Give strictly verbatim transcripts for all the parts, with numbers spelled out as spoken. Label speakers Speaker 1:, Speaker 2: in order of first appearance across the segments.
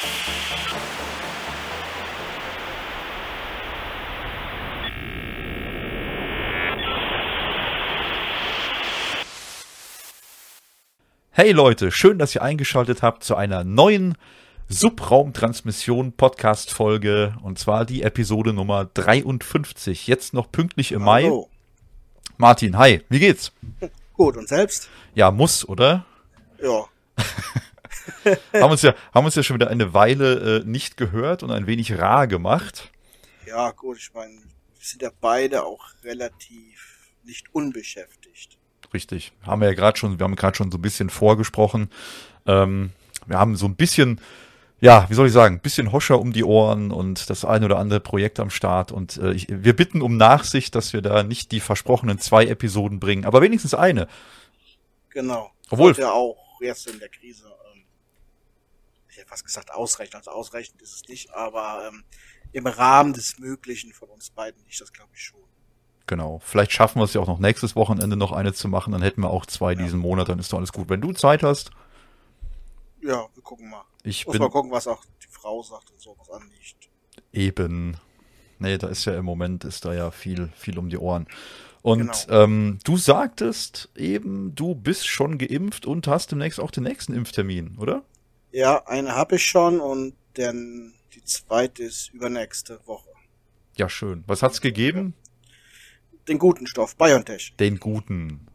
Speaker 1: Hey Leute, schön, dass ihr eingeschaltet habt zu einer neuen Subraumtransmission-Podcast-Folge, und zwar die Episode Nummer dreiundfünfzig, jetzt noch pünktlich im
Speaker 2: Hallo.
Speaker 1: Mai. Martin, hi, wie geht's?
Speaker 2: Gut, und selbst?
Speaker 1: Ja, muss, oder?
Speaker 2: Ja.
Speaker 1: haben, uns ja, haben uns ja schon wieder eine Weile äh, nicht gehört und ein wenig rar gemacht.
Speaker 2: Ja, gut, ich meine, wir sind ja beide auch relativ nicht unbeschäftigt.
Speaker 1: Richtig, haben wir ja gerade schon, wir haben gerade schon so ein bisschen vorgesprochen. Ähm, wir haben so ein bisschen, ja, wie soll ich sagen, ein bisschen Hoscher um die Ohren und das ein oder andere Projekt am Start. Und äh, ich, wir bitten um Nachsicht, dass wir da nicht die versprochenen zwei Episoden bringen, aber wenigstens eine.
Speaker 2: Genau.
Speaker 1: Obwohl
Speaker 2: ja auch jetzt in der Krise, ähm, ich hätte fast gesagt ausreichend, also ausreichend ist es nicht, aber ähm, im Rahmen des Möglichen von uns beiden nicht, das glaube ich schon.
Speaker 1: Genau, vielleicht schaffen wir es ja auch noch nächstes Wochenende noch eine zu machen, dann hätten wir auch zwei
Speaker 2: Ja.
Speaker 1: diesen Monat, dann ist doch alles gut. Wenn du Zeit hast.
Speaker 2: Ja, wir gucken mal.
Speaker 1: Ich
Speaker 2: Muss
Speaker 1: bin
Speaker 2: mal gucken, was auch die Frau sagt und so, was anliegt.
Speaker 1: eben, nee, da ist ja im Moment, ist da ja viel, viel um die Ohren. Und
Speaker 2: Genau.
Speaker 1: ähm, du sagtest eben, du bist schon geimpft und hast demnächst auch den nächsten Impftermin, oder?
Speaker 2: Ja, eine habe ich schon und dann die zweite ist übernächste Woche.
Speaker 1: Ja, schön. Was hat's gegeben?
Speaker 2: Den guten Stoff, BioNTech.
Speaker 1: Den guten.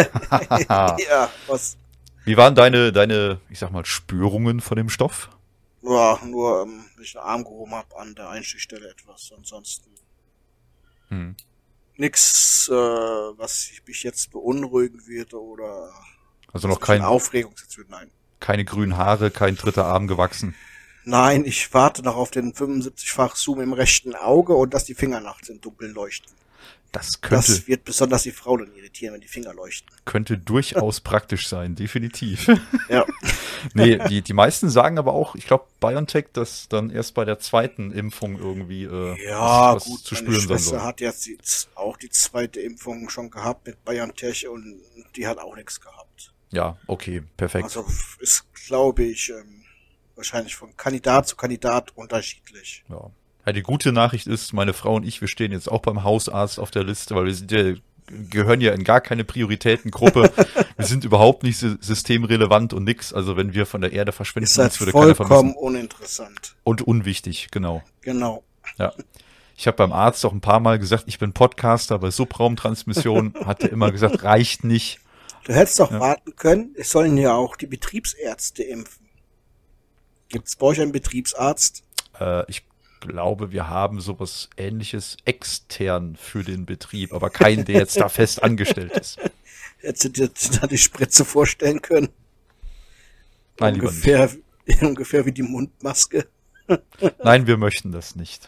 Speaker 2: Ja, was?
Speaker 1: Wie waren deine, deine, ich sag mal, Spürungen von dem Stoff?
Speaker 2: Ja, nur, ähm, wenn ich den Arm gehoben habe, an der Einstichstelle etwas. Ansonsten
Speaker 1: Hm.
Speaker 2: nix, äh, was mich jetzt beunruhigen würde oder
Speaker 1: Also noch
Speaker 2: was mich in
Speaker 1: kein,
Speaker 2: Aufregung setzen würde. Nein.
Speaker 1: keine grünen Haare, kein dritter Arm gewachsen.
Speaker 2: Nein, ich warte noch auf den fünfundsiebzig-fach Zoom im rechten Auge und dass die Finger nachts im Dunkeln leuchten.
Speaker 1: Das könnte,
Speaker 2: Das wird besonders die Frau dann irritieren, wenn die Finger leuchten.
Speaker 1: könnte durchaus praktisch sein, definitiv.
Speaker 2: Ja.
Speaker 1: Nee, die, die meisten sagen aber auch, ich glaube, BioNTech, dass dann erst bei der zweiten Impfung irgendwie äh,
Speaker 2: Ja,
Speaker 1: was, was
Speaker 2: gut,
Speaker 1: zu
Speaker 2: meine
Speaker 1: spüren sein
Speaker 2: Schwester
Speaker 1: soll.
Speaker 2: hat jetzt die, auch die zweite Impfung schon gehabt mit BioNTech und die hat auch nichts gehabt.
Speaker 1: Ja, okay, perfekt.
Speaker 2: Also ist, glaube ich, ähm, wahrscheinlich von Kandidat zu Kandidat unterschiedlich.
Speaker 1: Ja. Ja, die gute Nachricht ist, meine Frau und ich, wir stehen jetzt auch beim Hausarzt auf der Liste, weil wir sind ja, gehören ja in gar keine Prioritätengruppe. Wir sind überhaupt nicht sy- systemrelevant und nix. Also wenn wir von der Erde verschwinden,
Speaker 2: Ist halt
Speaker 1: uns würde keiner
Speaker 2: vollkommen
Speaker 1: vermissen.
Speaker 2: uninteressant.
Speaker 1: Und unwichtig, genau.
Speaker 2: Genau.
Speaker 1: Ja. Ich habe beim Arzt auch ein paar Mal gesagt, ich bin Podcaster bei Subraumtransmission, hat er immer gesagt, reicht nicht.
Speaker 2: Du hättest doch
Speaker 1: Ja.
Speaker 2: warten können, es sollen ja auch die Betriebsärzte impfen. Gibt's bei euch einen Betriebsarzt?
Speaker 1: Äh, ich glaube, wir haben sowas Ähnliches extern für den Betrieb, aber keinen, der jetzt da fest angestellt ist.
Speaker 2: Hättest du dir da die Spritze vorstellen können?
Speaker 1: Nein, lieber
Speaker 2: ungefähr, ungefähr wie die Mundmaske.
Speaker 1: Nein, wir möchten das nicht.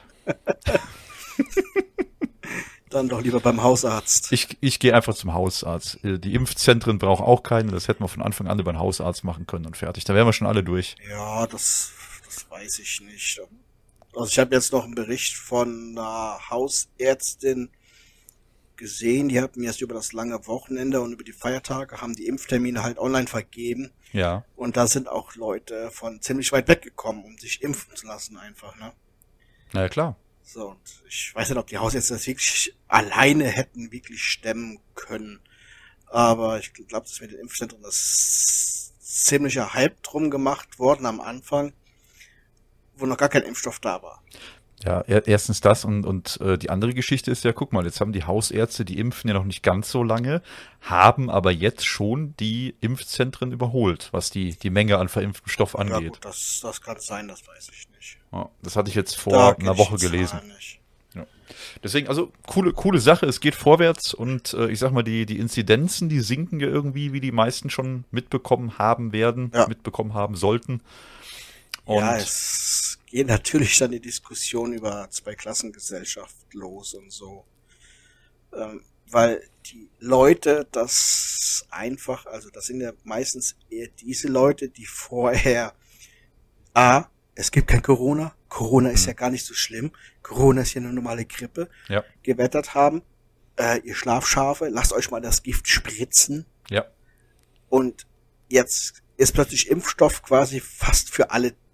Speaker 2: Dann doch lieber beim Hausarzt.
Speaker 1: Ich, ich gehe einfach zum Hausarzt. Äh, Die Impfzentren brauchen auch keine. Das hätten wir von Anfang an über den Hausarzt machen können und fertig. Da wären wir schon alle durch.
Speaker 2: Ja, das, das weiß ich nicht. Also ich habe jetzt noch einen Bericht von einer Hausärztin gesehen. Die hat mir erst über das lange Wochenende und über die Feiertage haben die Impftermine halt online vergeben.
Speaker 1: Ja,
Speaker 2: Und da sind auch Leute von ziemlich weit weg gekommen, um sich impfen zu lassen einfach, ne?
Speaker 1: na ja, klar.
Speaker 2: So, und ich weiß nicht, ob die Hausärzte das wirklich alleine hätten wirklich stemmen können. Aber ich glaube, dass mit den Impfzentren das ziemlicher Hype drum gemacht worden am Anfang, wo noch gar kein Impfstoff da war.
Speaker 1: Ja, er, erstens das und, und äh, die andere Geschichte ist ja, guck mal, jetzt haben die Hausärzte, die impfen ja noch nicht ganz so lange, haben aber jetzt schon die Impfzentren überholt, was die, die Menge an verimpftem Stoff
Speaker 2: Ja
Speaker 1: angeht.
Speaker 2: gut, das, das kann sein, das weiß ich nicht.
Speaker 1: Ja, das hatte ich jetzt
Speaker 2: Da
Speaker 1: vor
Speaker 2: kenn
Speaker 1: einer
Speaker 2: ich
Speaker 1: Woche
Speaker 2: die Zahlen
Speaker 1: gelesen.
Speaker 2: nicht.
Speaker 1: Deswegen, also coole, coole Sache, es geht vorwärts und äh, ich sag mal, die, die Inzidenzen, die sinken ja irgendwie, wie die meisten schon mitbekommen haben werden,
Speaker 2: Ja.
Speaker 1: mitbekommen haben sollten. Und
Speaker 2: Ja, es geht natürlich dann die Diskussion über Zweiklassengesellschaft los und so. Ähm, weil die Leute das einfach, also das sind ja meistens eher diese Leute, die vorher A, es gibt kein Corona, Corona ist
Speaker 1: Mhm.
Speaker 2: ja gar nicht so schlimm, Corona ist ja eine normale Grippe,
Speaker 1: ja,
Speaker 2: gewettert haben, äh, ihr Schlafschafe, lasst euch mal das Gift spritzen.
Speaker 1: ja,
Speaker 2: Und jetzt ist plötzlich Impfstoff quasi fast für alle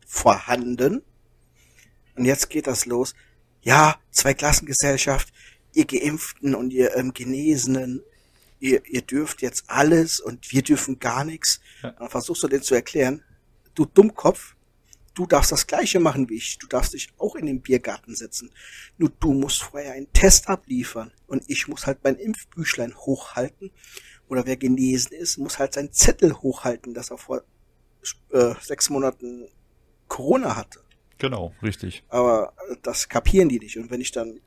Speaker 2: vorhanden. Und jetzt geht das los. Ja, Zweiklassengesellschaft, ihr Geimpften und ihr ähm, Genesenen, ihr, ihr dürft jetzt alles und wir dürfen gar nichts. Ja. Dann versuchst du denen zu erklären, du Dummkopf, du darfst das Gleiche machen wie ich. Du darfst dich auch in den Biergarten setzen. Nur du musst vorher einen Test abliefern. Und ich muss halt mein Impfbüchlein hochhalten. Oder wer genesen ist, muss halt seinen Zettel hochhalten, dass er vor äh, sechs Monaten Corona hatte.
Speaker 1: Genau, richtig.
Speaker 2: Aber das kapieren die nicht. Und wenn ich dann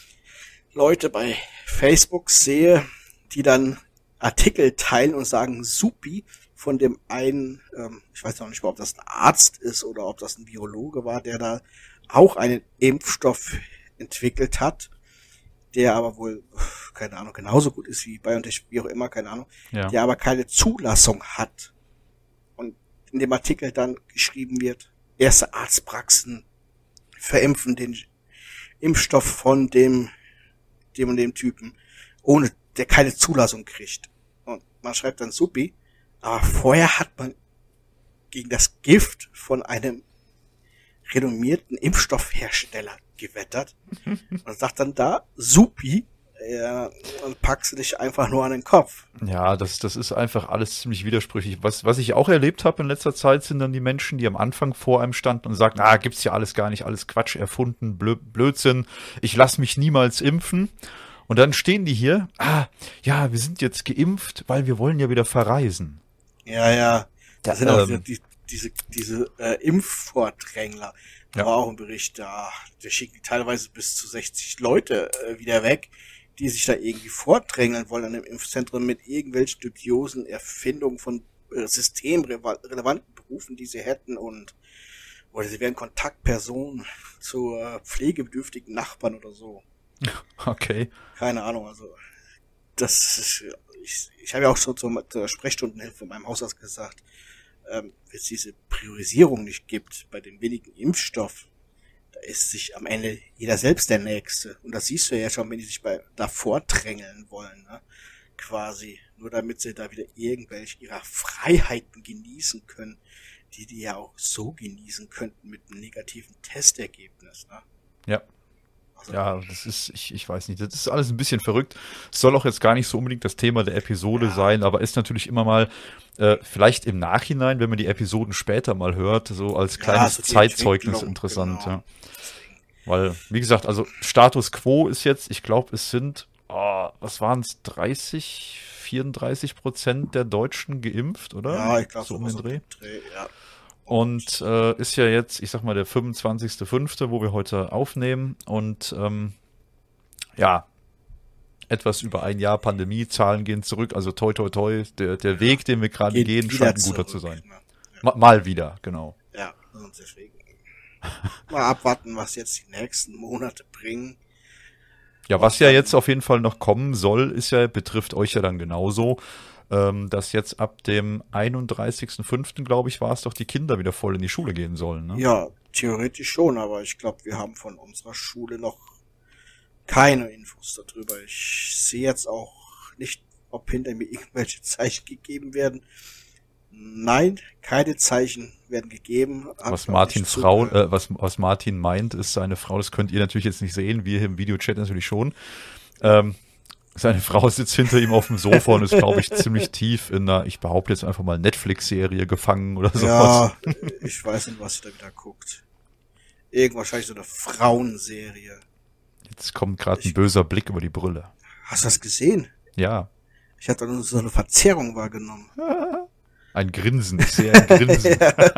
Speaker 2: Leute bei Facebook sehe, die dann Artikel teilen und sagen, supi, von dem einen, ähm, ich weiß noch nicht mal, ob das ein Arzt ist oder ob das ein Biologe war, der da auch einen Impfstoff entwickelt hat, der aber wohl, keine Ahnung, genauso gut ist wie BioNTech, wie auch immer, keine Ahnung, ja. Der aber keine Zulassung hat. Und in dem Artikel dann geschrieben wird, erste Arztpraxen verimpfen den Impfstoff von dem, dem und dem Typen, ohne, der keine Zulassung kriegt. Und man schreibt dann supi, aber vorher hat man gegen das Gift von einem renommierten Impfstoffhersteller gewettert und sagt dann da, supi, ja, und packst du dich einfach nur an den Kopf.
Speaker 1: Ja, das, das ist einfach alles ziemlich widersprüchlich. Was, was ich auch erlebt habe in letzter Zeit, sind dann die Menschen, die am Anfang vor einem standen und sagten, ah, gibt's ja alles gar nicht, alles Quatsch, erfunden, Blö- Blödsinn, ich lass mich niemals impfen. Und dann stehen die hier, ah, ja, wir sind jetzt geimpft, weil wir wollen ja wieder verreisen.
Speaker 2: Ja, ja, das sind
Speaker 1: ähm,
Speaker 2: auch die, diese, diese äh, Impfvordrängler. Da
Speaker 1: ja.
Speaker 2: war auch ein Bericht, da, der schickt die teilweise bis zu sechzig Leute äh, wieder weg, die sich da irgendwie vordrängeln wollen an dem Impfzentrum mit irgendwelchen dubiosen Erfindungen von äh, systemrelevanten Berufen, die sie hätten und oder sie wären Kontaktpersonen zu äh, pflegebedürftigen Nachbarn oder so.
Speaker 1: Okay.
Speaker 2: Keine Ahnung, also das ist, ich, ich habe ja auch schon zur, zur Sprechstundenhilfe von meinem Hausarzt gesagt, ähm, wenn es diese Priorisierung nicht gibt bei dem wenigen Impfstoff, da ist sich am Ende jeder selbst der Nächste. Und das siehst du ja schon, wenn die sich bei davor drängeln wollen, ne? Quasi. Nur damit sie da wieder irgendwelche ihrer Freiheiten genießen können, die die ja auch so genießen könnten mit einem negativen Testergebnis, ne?
Speaker 1: Ja. Ja, das ist, ich, ich weiß nicht, das ist alles ein bisschen verrückt. Es soll auch jetzt gar nicht so unbedingt das Thema der Episode ja. sein, aber ist natürlich immer mal, äh, vielleicht im Nachhinein, wenn man die Episoden später mal hört, so als kleines ja, so Zeitzeugnis interessant. Genau. Ja. Weil, wie gesagt, also Status Quo ist jetzt, ich glaube, es sind, oh, was waren es, dreißig, vierunddreißig Prozent der Deutschen geimpft, oder?
Speaker 2: Ja, ich glaube,
Speaker 1: so um den Dreh.
Speaker 2: Dreh ja.
Speaker 1: Und äh, ist ja jetzt, ich sag mal, der fünfundzwanzigster fünfte, wo wir heute aufnehmen. Und ähm, ja, etwas über ein Jahr Pandemie-Zahlen gehen zurück. Also toi, toi, toi, der, der Weg, den wir gerade
Speaker 2: Geht
Speaker 1: gehen,
Speaker 2: wieder
Speaker 1: scheint ein guter
Speaker 2: zurück,
Speaker 1: zu sein.
Speaker 2: ne? Ja.
Speaker 1: Ma- Mal wieder, genau.
Speaker 2: Ja, und deswegen mal abwarten, was jetzt die nächsten Monate bringen.
Speaker 1: Ja, was ja jetzt auf jeden Fall noch kommen soll, ist ja, betrifft euch ja dann genauso, ähm, dass jetzt ab dem einunddreißigsten fünften, glaube ich, war es doch, die Kinder wieder voll in die Schule gehen sollen, ne?
Speaker 2: Ja, theoretisch schon, aber ich glaube, wir haben von unserer Schule noch keine Infos darüber. Ich sehe jetzt auch nicht, ob hinter mir irgendwelche Zeichen gegeben werden. Nein, keine Zeichen werden gegeben.
Speaker 1: Was Martins Frau, äh, was, was Martin meint, ist seine Frau, das könnt ihr natürlich jetzt nicht sehen, wir hier im Videochat natürlich schon. Ähm, seine Frau sitzt hinter ihm auf dem Sofa und ist, glaube ich, ziemlich tief in einer, ich behaupte jetzt einfach mal, Netflix-Serie gefangen oder sowas.
Speaker 2: Ja, ich weiß nicht, was sie da wieder guckt. Irgend wahrscheinlich so eine Frauenserie.
Speaker 1: Jetzt kommt gerade ein böser Blick über die Brille.
Speaker 2: Hast du das gesehen?
Speaker 1: Ja.
Speaker 2: Ich hatte nur so eine Verzerrung wahrgenommen.
Speaker 1: Ein Grinsen, ich sehe ein Grinsen.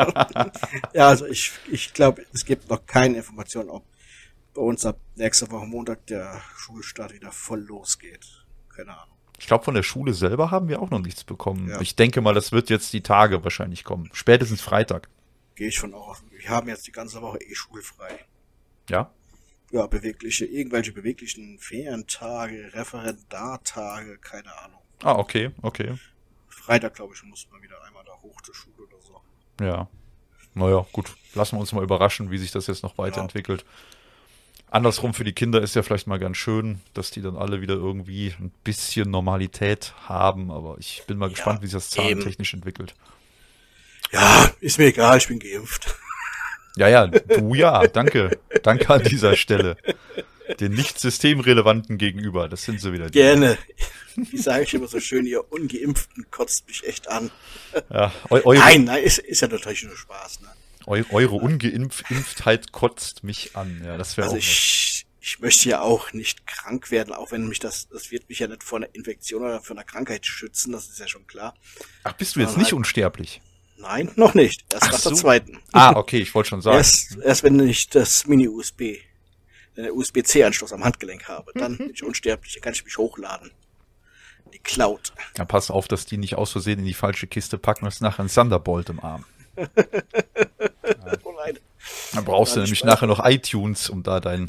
Speaker 2: Ja, also ich, ich glaube, es gibt noch keine Information, ob bei uns ab nächste Woche Montag der Schulstart wieder voll losgeht. Keine Ahnung.
Speaker 1: Ich glaube, von der Schule selber haben wir auch noch nichts bekommen.
Speaker 2: Ja.
Speaker 1: Ich denke mal, das wird jetzt die Tage wahrscheinlich kommen. Spätestens Freitag.
Speaker 2: Gehe ich von aus. Wir haben jetzt die ganze Woche eh schulfrei.
Speaker 1: Ja?
Speaker 2: Ja, bewegliche, irgendwelche beweglichen Ferientage, Referendartage, keine Ahnung.
Speaker 1: Ah, okay, okay.
Speaker 2: Freitag, glaube ich, muss man wieder einmal da hoch zur Schule oder so.
Speaker 1: Ja. Naja, gut. Lassen wir uns mal überraschen, wie sich das jetzt noch weiterentwickelt. Ja. Andersrum für die Kinder ist ja vielleicht mal ganz schön, dass die dann alle wieder irgendwie ein bisschen Normalität haben, aber ich bin mal ja, gespannt, wie sich das zahlentechnisch entwickelt.
Speaker 2: Ja, ist mir egal, ich bin geimpft.
Speaker 1: Ja, ja, du ja, danke. Danke an dieser Stelle. Den nicht systemrelevanten gegenüber, das sind so wieder die.
Speaker 2: Gerne. Wie sage ich immer so schön, ihr Ungeimpften kotzt mich echt an.
Speaker 1: Ja, eu eure,
Speaker 2: nein, nein, ist, ist ja natürlich nur Spaß. Ne?
Speaker 1: eu eure Ungeimpftheit kotzt mich an. Ja, das wäre
Speaker 2: Also
Speaker 1: auch
Speaker 2: ich, ich möchte ja auch nicht krank werden, auch wenn mich das, das wird mich ja nicht vor einer Infektion oder vor einer Krankheit schützen, das ist ja schon klar.
Speaker 1: Ach, bist du jetzt nicht unsterblich?
Speaker 2: Nein, noch nicht. Erst
Speaker 1: Ach
Speaker 2: nach der
Speaker 1: so.
Speaker 2: zweiten.
Speaker 1: Ah, okay, ich wollte schon sagen.
Speaker 2: Erst, erst wenn ich das Mini-U S B, den U S B C-Anschluss am Handgelenk habe, dann bin ich unsterblich, dann kann ich mich hochladen. Die Cloud.
Speaker 1: Ja, pass auf, dass die nicht aus Versehen in die falsche Kiste packen und es nachher ein Thunderbolt im Arm. Ja.
Speaker 2: Oh nein.
Speaker 1: Dann brauchst du nämlich nachher noch iTunes, um da dein...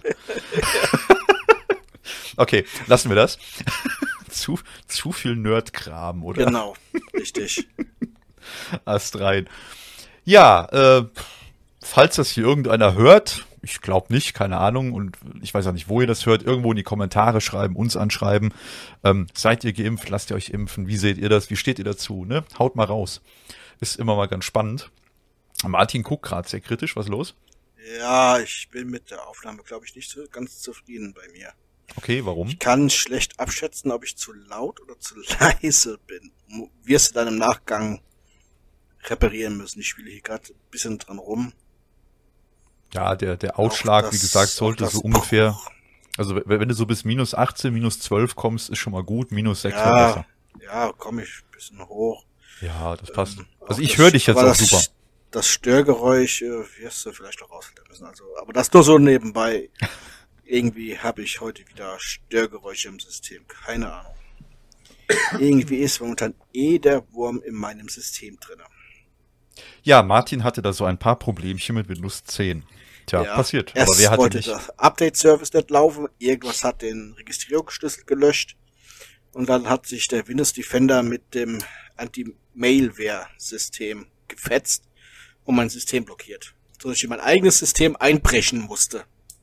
Speaker 1: Okay, lassen wir das. zu, zu viel Nerdkram, oder?
Speaker 2: Genau, richtig.
Speaker 1: Ast rein. Ja, äh, falls das hier irgendeiner hört, ich glaube nicht, keine Ahnung, und ich weiß auch nicht, wo ihr das hört, irgendwo in die Kommentare schreiben, uns anschreiben. Ähm, seid ihr geimpft? Lasst ihr euch impfen? Wie seht ihr das? Wie steht ihr dazu? Ne? Haut mal raus. Ist immer mal ganz spannend. Martin guckt gerade sehr kritisch. Was ist los?
Speaker 2: Ja, ich bin mit der Aufnahme, glaube ich, nicht so ganz zufrieden bei mir.
Speaker 1: Okay, warum?
Speaker 2: Ich kann schlecht abschätzen, ob ich zu laut oder zu leise bin. Wirst du dann im Nachgang reparieren müssen. Ich spiele hier gerade ein bisschen dran rum.
Speaker 1: Ja, der, der Ausschlag, das, wie gesagt, sollte so ungefähr,
Speaker 2: Bruch.
Speaker 1: Also wenn du so bis minus achtzehn, minus zwölf kommst, ist schon mal gut, minus sechs
Speaker 2: ja,
Speaker 1: war besser.
Speaker 2: Ja, komme ich ein bisschen hoch.
Speaker 1: Ja, das passt. Ähm, also
Speaker 2: ich
Speaker 1: höre dich jetzt auch
Speaker 2: das,
Speaker 1: super.
Speaker 2: Das Störgeräusch äh, wirst du vielleicht auch rausfiltern müssen. Also, aber das nur so nebenbei. Irgendwie habe ich heute wieder Störgeräusche im System. Keine Ahnung. Irgendwie ist momentan eh der Wurm in meinem System drin.
Speaker 1: Ja, Martin hatte da so ein paar Problemchen mit Windows zehn. Tja, ja, passiert.
Speaker 2: Erst
Speaker 1: aber wer hatte
Speaker 2: wollte
Speaker 1: nicht?
Speaker 2: Der Update-Service nicht laufen. Irgendwas hat den Registrierungsschlüssel gelöscht. Und dann hat sich der Windows Defender mit dem Anti-Malware-System gefetzt und mein System blockiert. So dass ich in mein eigenes System einbrechen musste.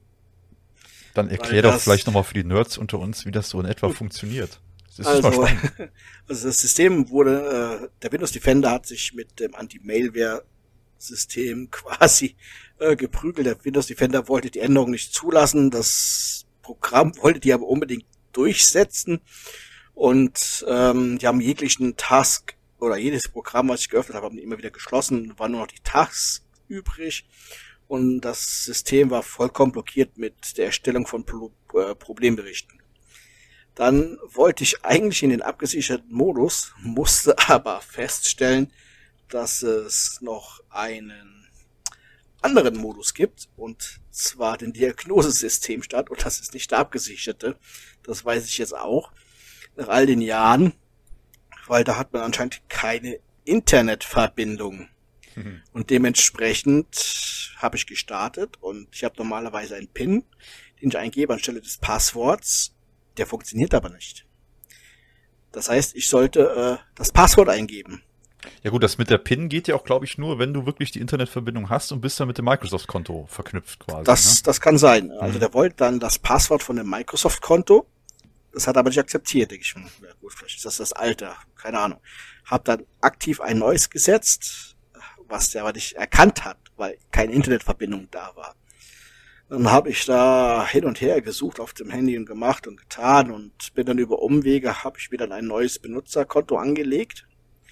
Speaker 1: Dann erklär doch vielleicht nochmal für die Nerds unter uns, wie das so in etwa funktioniert. Das ist
Speaker 2: also, also das System wurde, äh, der Windows Defender hat sich mit dem Anti-Malware-System quasi äh, geprügelt. Der Windows Defender wollte die Änderung nicht zulassen. Das Programm wollte die aber unbedingt durchsetzen. Und ähm, die haben jeglichen Task oder jedes Programm, was ich geöffnet habe, haben die immer wieder geschlossen. Waren nur noch die Tasks übrig. Und das System war vollkommen blockiert mit der Erstellung von Pro- äh, Problemberichten. Dann wollte ich eigentlich in den abgesicherten Modus, musste aber feststellen, dass es noch einen anderen Modus gibt, und zwar den Diagnosesystemstand, und das ist nicht der abgesicherte. Das weiß ich jetzt auch, nach all den Jahren, weil da hat man anscheinend keine Internetverbindung. Mhm. Und dementsprechend habe ich gestartet, und ich habe normalerweise einen PIN, den ich eingebe anstelle des Passworts. Der funktioniert aber nicht. Das heißt, ich sollte äh, das Passwort eingeben.
Speaker 1: Ja gut, das mit der PIN geht ja auch, glaube ich, nur, wenn du wirklich die Internetverbindung hast und bist dann mit dem Microsoft-Konto verknüpft quasi.
Speaker 2: Das,
Speaker 1: ne?
Speaker 2: das kann sein. Also mhm. der wollte dann das Passwort von dem Microsoft-Konto. Das hat er aber nicht akzeptiert, denke ich. Ja gut, vielleicht ist das das alte. Keine Ahnung. Hab dann aktiv ein neues gesetzt, was der aber nicht erkannt hat, weil keine Internetverbindung da war. Dann habe ich da hin und her gesucht auf dem Handy und gemacht und getan und bin dann über Umwege, habe ich mir dann ein neues Benutzerkonto angelegt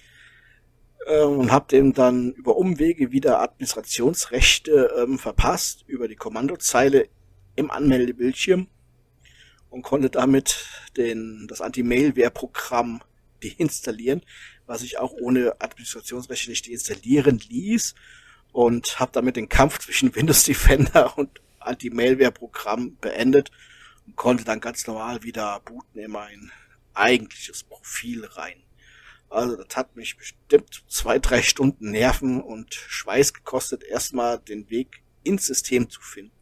Speaker 2: äh, und habe dem dann über Umwege wieder Administrationsrechte ähm, verpasst über die Kommandozeile im Anmeldebildschirm und konnte damit den, das Anti-Malware-Programm deinstallieren, was ich auch ohne Administrationsrechte nicht deinstallieren ließ, und habe damit den Kampf zwischen Windows Defender und Anti-Malware-Programm beendet und konnte dann ganz normal wieder booten in mein eigentliches Profil rein. Also das hat mich bestimmt zwei, drei Stunden Nerven und Schweiß gekostet, erstmal den Weg ins System zu finden.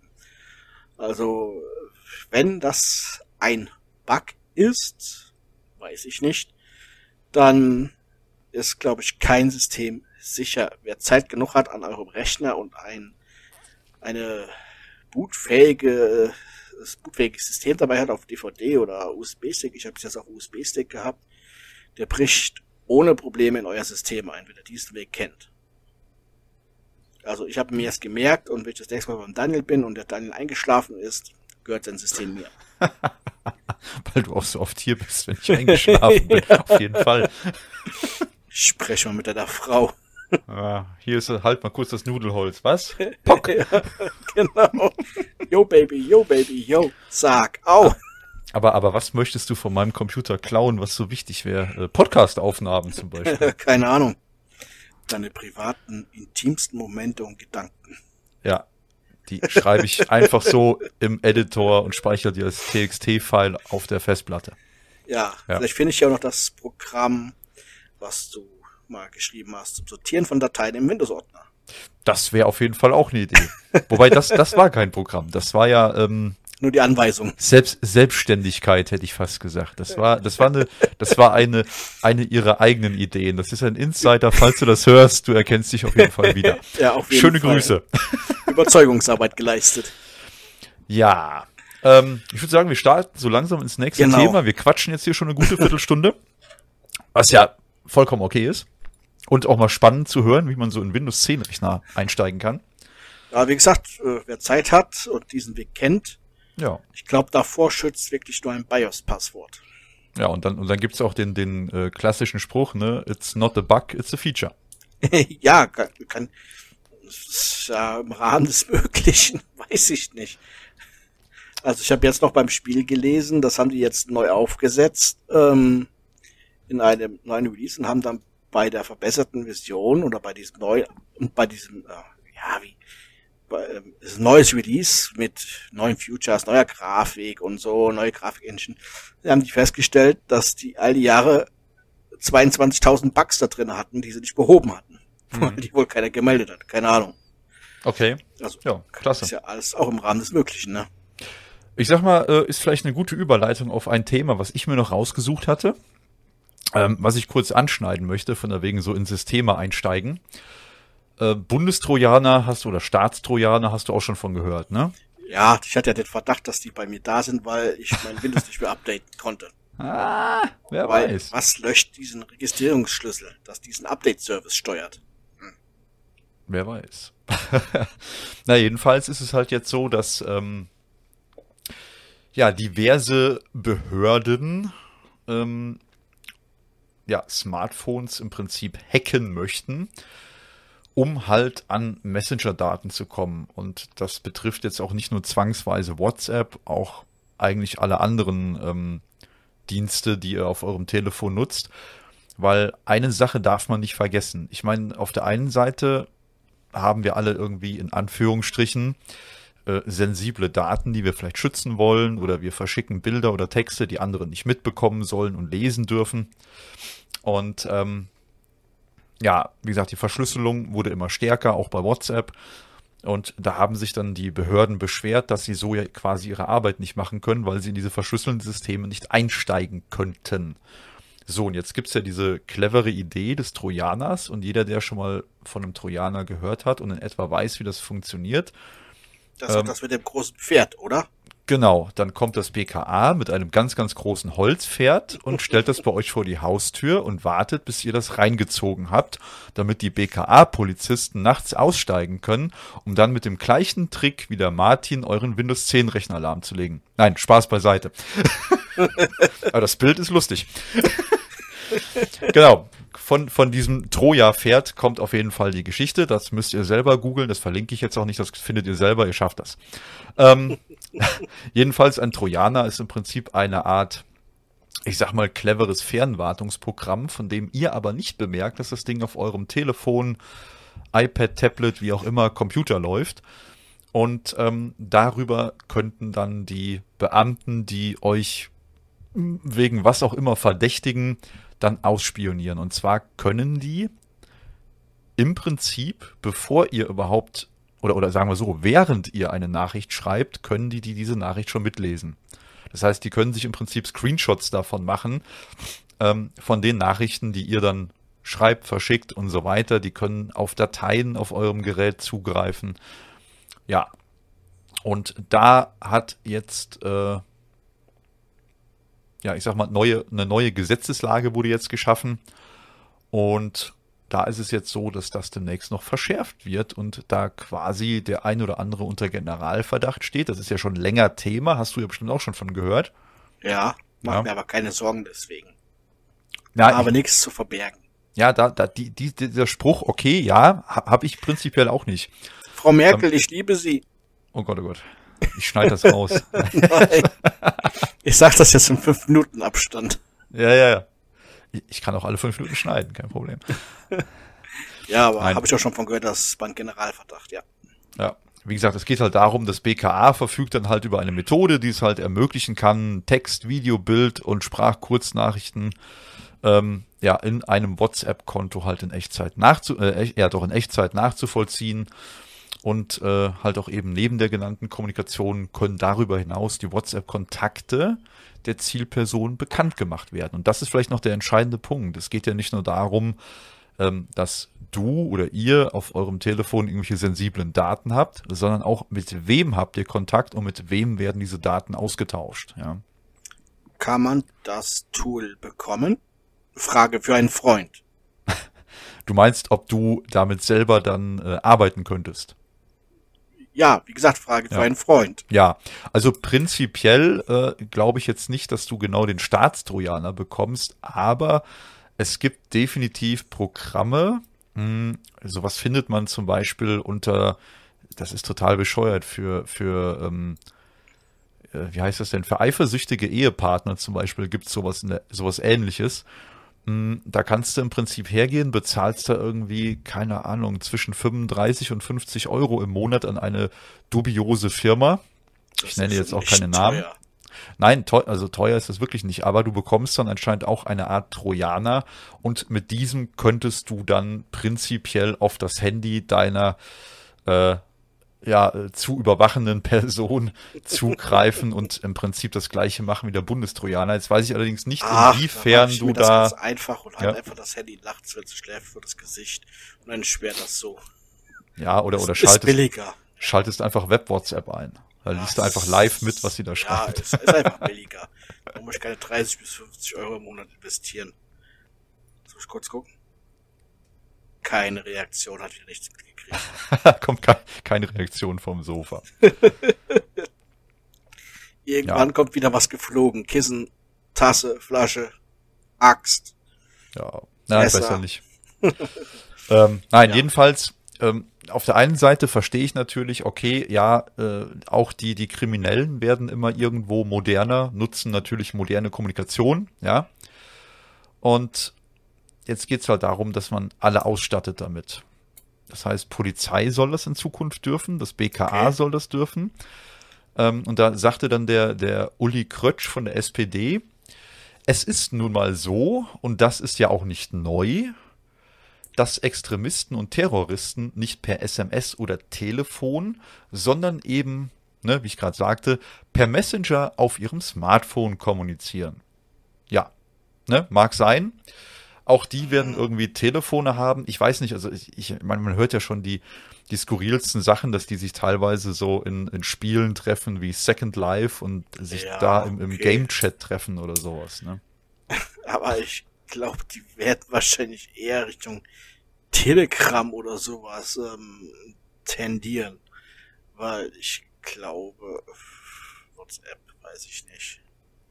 Speaker 2: Also wenn das ein Bug ist, weiß ich nicht, dann ist, glaube ich, kein System sicher. Wer Zeit genug hat an eurem Rechner und ein eine bootfähige, das bootfähiges System dabei hat auf D V D oder U S B-Stick, ich habe es jetzt auf U S B-Stick gehabt, der bricht ohne Probleme in euer System ein, wenn ihr diesen Weg kennt. Also ich habe mir erst gemerkt und wenn ich das nächste Mal beim Daniel bin und der Daniel eingeschlafen ist, gehört sein System mir.
Speaker 1: Weil du auch so oft hier bist, wenn ich eingeschlafen bin.
Speaker 2: Ja.
Speaker 1: Auf jeden Fall.
Speaker 2: Ich spreche mal mit deiner Frau.
Speaker 1: Ah, hier ist halt mal kurz das Nudelholz. Was? Pock.
Speaker 2: Ja, genau. Yo, Baby, yo, Baby, yo. Sag, au.
Speaker 1: Aber, aber was möchtest du von meinem Computer klauen, was so wichtig wäre? Äh, Podcast-Aufnahmen zum Beispiel.
Speaker 2: Keine Ahnung. Deine privaten, intimsten Momente und Gedanken.
Speaker 1: Ja, die schreibe ich einfach so im Editor und speichere die als T X T-File auf der Festplatte.
Speaker 2: Ja,
Speaker 1: Ja.
Speaker 2: vielleicht finde ich ja auch noch das Programm, was du mal geschrieben hast, zum Sortieren von Dateien im Windows-Ordner.
Speaker 1: Das wäre auf jeden Fall auch eine Idee. Wobei das, das war kein Programm. Das war ja ähm,
Speaker 2: Nur die Anweisung.
Speaker 1: Selbst, Selbstständigkeit, hätte ich fast gesagt. Das war, das war eine, das war eine, eine ihrer eigenen Ideen. Das ist ein Insider, falls du das hörst, du erkennst dich auf jeden Fall wieder.
Speaker 2: Ja, auf jeden
Speaker 1: Schöne
Speaker 2: Fall.
Speaker 1: Grüße.
Speaker 2: Überzeugungsarbeit geleistet.
Speaker 1: Ja, ähm, ich würde sagen, wir starten so langsam ins nächste
Speaker 2: Genau.
Speaker 1: Thema. Wir quatschen jetzt hier schon eine gute Viertelstunde, was ja vollkommen okay ist. Und auch mal spannend zu hören, wie man so in Windows zehn Rechner einsteigen kann.
Speaker 2: Aber wie gesagt, äh, wer Zeit hat und diesen Weg kennt,
Speaker 1: Ja.
Speaker 2: ich glaube, davor schützt wirklich nur ein BIOS-Passwort.
Speaker 1: Ja, und dann, und dann gibt's auch den, den äh, klassischen Spruch, ne, it's not a bug, it's a feature.
Speaker 2: Ja, kann, kann das ist ja im Rahmen des Möglichen, weiß ich nicht. Also ich habe jetzt noch beim Spiel gelesen, das haben die jetzt neu aufgesetzt ähm, in einem neuen Release und haben dann bei der verbesserten Version oder bei diesem neu und bei diesem äh, ja wie bei, ähm, ist ein neues Release mit neuen Features, neuer Grafik und so, neue Grafik-Engine. Sie haben die festgestellt, dass die all die Jahre zweiundzwanzigtausend Bugs da drin hatten, die sie nicht behoben hatten. Weil die wohl keiner gemeldet hat. Keine Ahnung.
Speaker 1: Okay.
Speaker 2: Also,
Speaker 1: Ja, klasse.
Speaker 2: ist ja alles auch im Rahmen des Möglichen, ne?
Speaker 1: Ich sag mal, äh, ist vielleicht eine gute Überleitung auf ein Thema, was ich mir noch rausgesucht hatte, ähm, was ich kurz anschneiden möchte, von der wegen so in Systeme einsteigen. Äh, Bundestrojaner hast du oder Staatstrojaner hast du auch schon von gehört, ne?
Speaker 2: Ja, ich hatte ja den Verdacht, dass die bei mir da sind, weil ich mein Windows nicht mehr updaten konnte.
Speaker 1: Ah, wer
Speaker 2: Weil,
Speaker 1: weiß.
Speaker 2: was löscht diesen Registrierungsschlüssel, das diesen Update-Service steuert?
Speaker 1: Wer weiß. Na, jedenfalls ist es halt jetzt so, dass ähm, ja diverse Behörden ähm, ja Smartphones im Prinzip hacken möchten, um halt an Messenger-Daten zu kommen. Und das betrifft jetzt auch nicht nur zwangsweise WhatsApp, auch eigentlich alle anderen ähm, Dienste, die ihr auf eurem Telefon nutzt. Weil eine Sache darf man nicht vergessen. Ich meine, auf der einen Seite haben wir alle irgendwie in Anführungsstrichen äh, sensible Daten, die wir vielleicht schützen wollen, oder wir verschicken Bilder oder Texte, die andere nicht mitbekommen sollen und lesen dürfen. Und ähm, ja, wie gesagt, die Verschlüsselung wurde immer stärker, auch bei WhatsApp. Und da haben sich dann die Behörden beschwert, dass sie so ja quasi ihre Arbeit nicht machen können, weil sie in diese verschlüsselten Systeme nicht einsteigen könnten. So, und jetzt gibt's ja diese clevere Idee des Trojaners, und jeder, der schon mal von einem Trojaner gehört hat und in etwa weiß, wie das funktioniert,
Speaker 2: Das ist
Speaker 1: Ähm.
Speaker 2: das mit dem großen Pferd, oder?
Speaker 1: genau, dann kommt das B K A mit einem ganz, ganz großen Holzpferd und stellt das bei euch vor die Haustür und wartet, bis ihr das reingezogen habt, damit die B K A-Polizisten nachts aussteigen können, um dann mit dem gleichen Trick wie der Martin euren Windows zehn Rechner lahmzulegen. Nein, Spaß beiseite. Aber das Bild ist lustig. Genau. Von, von diesem Troja-Pferd kommt auf jeden Fall die Geschichte. Das müsst ihr selber googeln. Das verlinke ich jetzt auch nicht. Das findet ihr selber. Ihr schafft das. Ähm, jedenfalls ein Trojaner ist im Prinzip eine Art, ich sag mal, cleveres Fernwartungsprogramm, von dem ihr aber nicht bemerkt, dass das Ding auf eurem Telefon, iPad, Tablet, wie auch immer, Computer läuft. Und ähm, darüber könnten dann die Beamten, die euch wegen was auch immer verdächtigen, dann ausspionieren. Und zwar können die im Prinzip, bevor ihr überhaupt, oder, oder sagen wir so, während ihr eine Nachricht schreibt, können die, die diese Nachricht schon mitlesen. Das heißt, die können sich im Prinzip Screenshots davon machen, ähm, von den Nachrichten, die ihr dann schreibt, verschickt und so weiter. Die können auf Dateien auf eurem Gerät zugreifen. Ja, und da hat jetzt, äh, ja, ich sag mal, neue, eine neue Gesetzeslage wurde jetzt geschaffen. Und da ist es jetzt so, dass das demnächst noch verschärft wird und da quasi der ein oder andere unter Generalverdacht steht. Das ist ja schon länger Thema, hast du ja bestimmt auch schon von gehört.
Speaker 2: Ja, mach
Speaker 1: Ja.
Speaker 2: mir aber keine Sorgen deswegen.
Speaker 1: Ja,
Speaker 2: aber
Speaker 1: ich,
Speaker 2: nichts zu verbergen.
Speaker 1: ja da, da, die, die, dieser Spruch, okay, ja, ha, habe ich prinzipiell auch nicht.
Speaker 2: Frau Merkel, ich liebe Sie.
Speaker 1: Oh Gott, oh Gott. Ich schneide das raus.
Speaker 2: Nein. Ich sag das jetzt im fünf Minuten Abstand.
Speaker 1: Ja, ja, ja. Ich, ich kann auch alle fünf Minuten schneiden, kein Problem.
Speaker 2: Ja, aber
Speaker 1: Nein.
Speaker 2: habe ich auch schon von gehört, das beim Generalverdacht, ja.
Speaker 1: Ja, wie gesagt, es geht halt darum, das B K A verfügt dann halt über eine Methode, die es halt ermöglichen kann, Text, Video, Bild und Sprachkurznachrichten ähm, ja in einem WhatsApp-Konto halt in Echtzeit nachzu äh, ja doch in Echtzeit nachzuvollziehen. Und äh, halt auch eben neben der genannten Kommunikation können darüber hinaus die WhatsApp-Kontakte der Zielperson bekannt gemacht werden. Und das ist vielleicht noch der entscheidende Punkt. Es geht ja nicht nur darum, ähm, dass du oder ihr auf eurem Telefon irgendwelche sensiblen Daten habt, sondern auch mit wem habt ihr Kontakt und mit wem werden diese Daten ausgetauscht. Ja.
Speaker 2: Kann man das Tool bekommen? Frage für einen Freund.
Speaker 1: Du meinst, ob du damit selber dann äh, arbeiten könntest?
Speaker 2: Ja, wie gesagt, Frage für
Speaker 1: Ja.
Speaker 2: einen Freund.
Speaker 1: Ja, also prinzipiell äh, glaube ich jetzt nicht, dass du genau den Staatstrojaner bekommst, aber es gibt definitiv Programme, mh, sowas findet man zum Beispiel unter, das ist total bescheuert, für, für ähm, äh, wie heißt das denn, für eifersüchtige Ehepartner zum Beispiel gibt es sowas, in der- sowas Ähnliches. Mm, Da kannst du im Prinzip hergehen, bezahlst da irgendwie, keine Ahnung, zwischen fünfunddreißig und fünfzig Euro im Monat an eine dubiose Firma.
Speaker 2: Das
Speaker 1: Ich nenne
Speaker 2: ist
Speaker 1: jetzt auch
Speaker 2: nicht
Speaker 1: keine Namen.
Speaker 2: teuer.
Speaker 1: Nein, teuer, also teuer ist das wirklich nicht, aber du bekommst dann anscheinend auch eine Art Trojaner und mit diesem könntest du dann prinzipiell auf das Handy deiner äh, ja, äh, zu überwachenden Person zugreifen und im Prinzip das gleiche machen wie der Bundestrojaner. Jetzt weiß ich allerdings nicht,
Speaker 2: Ach,
Speaker 1: inwiefern
Speaker 2: da mach ich
Speaker 1: du
Speaker 2: mir das
Speaker 1: da...
Speaker 2: ganz einfach und halt
Speaker 1: Ja.
Speaker 2: einfach das Handy nachts, wenn es schläft, vor das Gesicht und dann sperrt das so.
Speaker 1: Ja, oder,
Speaker 2: Ist-
Speaker 1: oder
Speaker 2: ist
Speaker 1: schaltest,
Speaker 2: billiger.
Speaker 1: schaltest einfach Web-WhatsApp ein. Da liest du
Speaker 2: Ja,
Speaker 1: einfach
Speaker 2: es-
Speaker 1: live mit, was sie da
Speaker 2: Ja,
Speaker 1: schreibt.
Speaker 2: ist, ist einfach billiger. Da muss ich keine dreißig bis fünfzig Euro im Monat investieren. Soll ich kurz gucken? Keine Reaktion, hat wieder nichts mitgekriegt.
Speaker 1: Kommt ke keine Reaktion vom Sofa.
Speaker 2: Irgendwann
Speaker 1: Ja.
Speaker 2: kommt wieder was geflogen. Kissen, Tasse, Flasche, Axt.
Speaker 1: Ja, nein,
Speaker 2: Messer.
Speaker 1: besser nicht. ähm, nein,
Speaker 2: Ja.
Speaker 1: jedenfalls, ähm, auf der einen Seite verstehe ich natürlich, okay, ja, äh, auch die, die Kriminellen werden immer irgendwo moderner, nutzen natürlich moderne Kommunikation, ja. Und jetzt geht's halt darum, dass man alle ausstattet damit. Das heißt, Polizei soll das in Zukunft dürfen, das B K A
Speaker 2: Okay.
Speaker 1: soll das dürfen. Ähm, und da sagte dann der, der Uli Krötsch von der S P D, es ist nun mal so, und das ist ja auch nicht neu, dass Extremisten und Terroristen nicht per S M S oder Telefon, sondern eben, ne, wie ich gerade sagte, per Messenger auf ihrem Smartphone kommunizieren. Ja, ne, mag sein. Auch die werden irgendwie Telefone haben. Ich weiß nicht, also ich, ich meine, man hört ja schon die, die skurrilsten Sachen, dass die sich teilweise so in, in Spielen treffen wie Second Life und sich
Speaker 2: Ja,
Speaker 1: da im, im
Speaker 2: okay.
Speaker 1: Game-Chat treffen oder sowas. Ne?
Speaker 2: Aber ich glaube, die werden wahrscheinlich eher Richtung Telegram oder sowas ähm, tendieren. Weil ich glaube, WhatsApp, weiß ich nicht.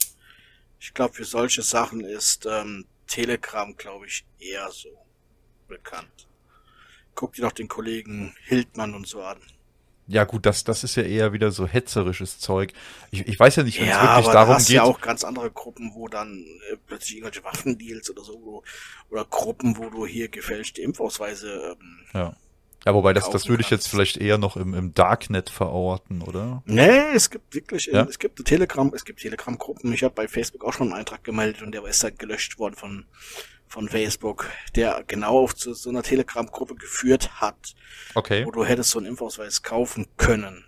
Speaker 2: Ich glaube, für solche Sachen ist ähm, Telegram, glaube ich, eher so bekannt. Guck dir doch den Kollegen Hildmann und so an.
Speaker 1: Ja gut, das, das ist ja eher wieder so hetzerisches Zeug. Ich, ich weiß ja nicht, wenn es
Speaker 2: Ja,
Speaker 1: wirklich
Speaker 2: aber
Speaker 1: darum
Speaker 2: da hast
Speaker 1: geht.
Speaker 2: ja auch ganz andere Gruppen, wo dann äh, plötzlich irgendwelche Waffendeals oder so, wo, oder Gruppen, wo du hier gefälschte Impfausweise ähm,
Speaker 1: Ja. Ja, wobei das, das
Speaker 2: kaufen
Speaker 1: würde ich jetzt
Speaker 2: kannst.
Speaker 1: vielleicht eher noch im, im Darknet verorten, oder?
Speaker 2: Nee, es gibt wirklich,
Speaker 1: Ja?
Speaker 2: es gibt Telegram, es gibt Telegram-Gruppen. Ich habe bei Facebook auch schon einen Eintrag gemeldet und der ist dann gelöscht worden von von Facebook, der genau auf zu so einer Telegram-Gruppe geführt hat,
Speaker 1: Okay.
Speaker 2: wo du hättest so einen Impfausweis kaufen können.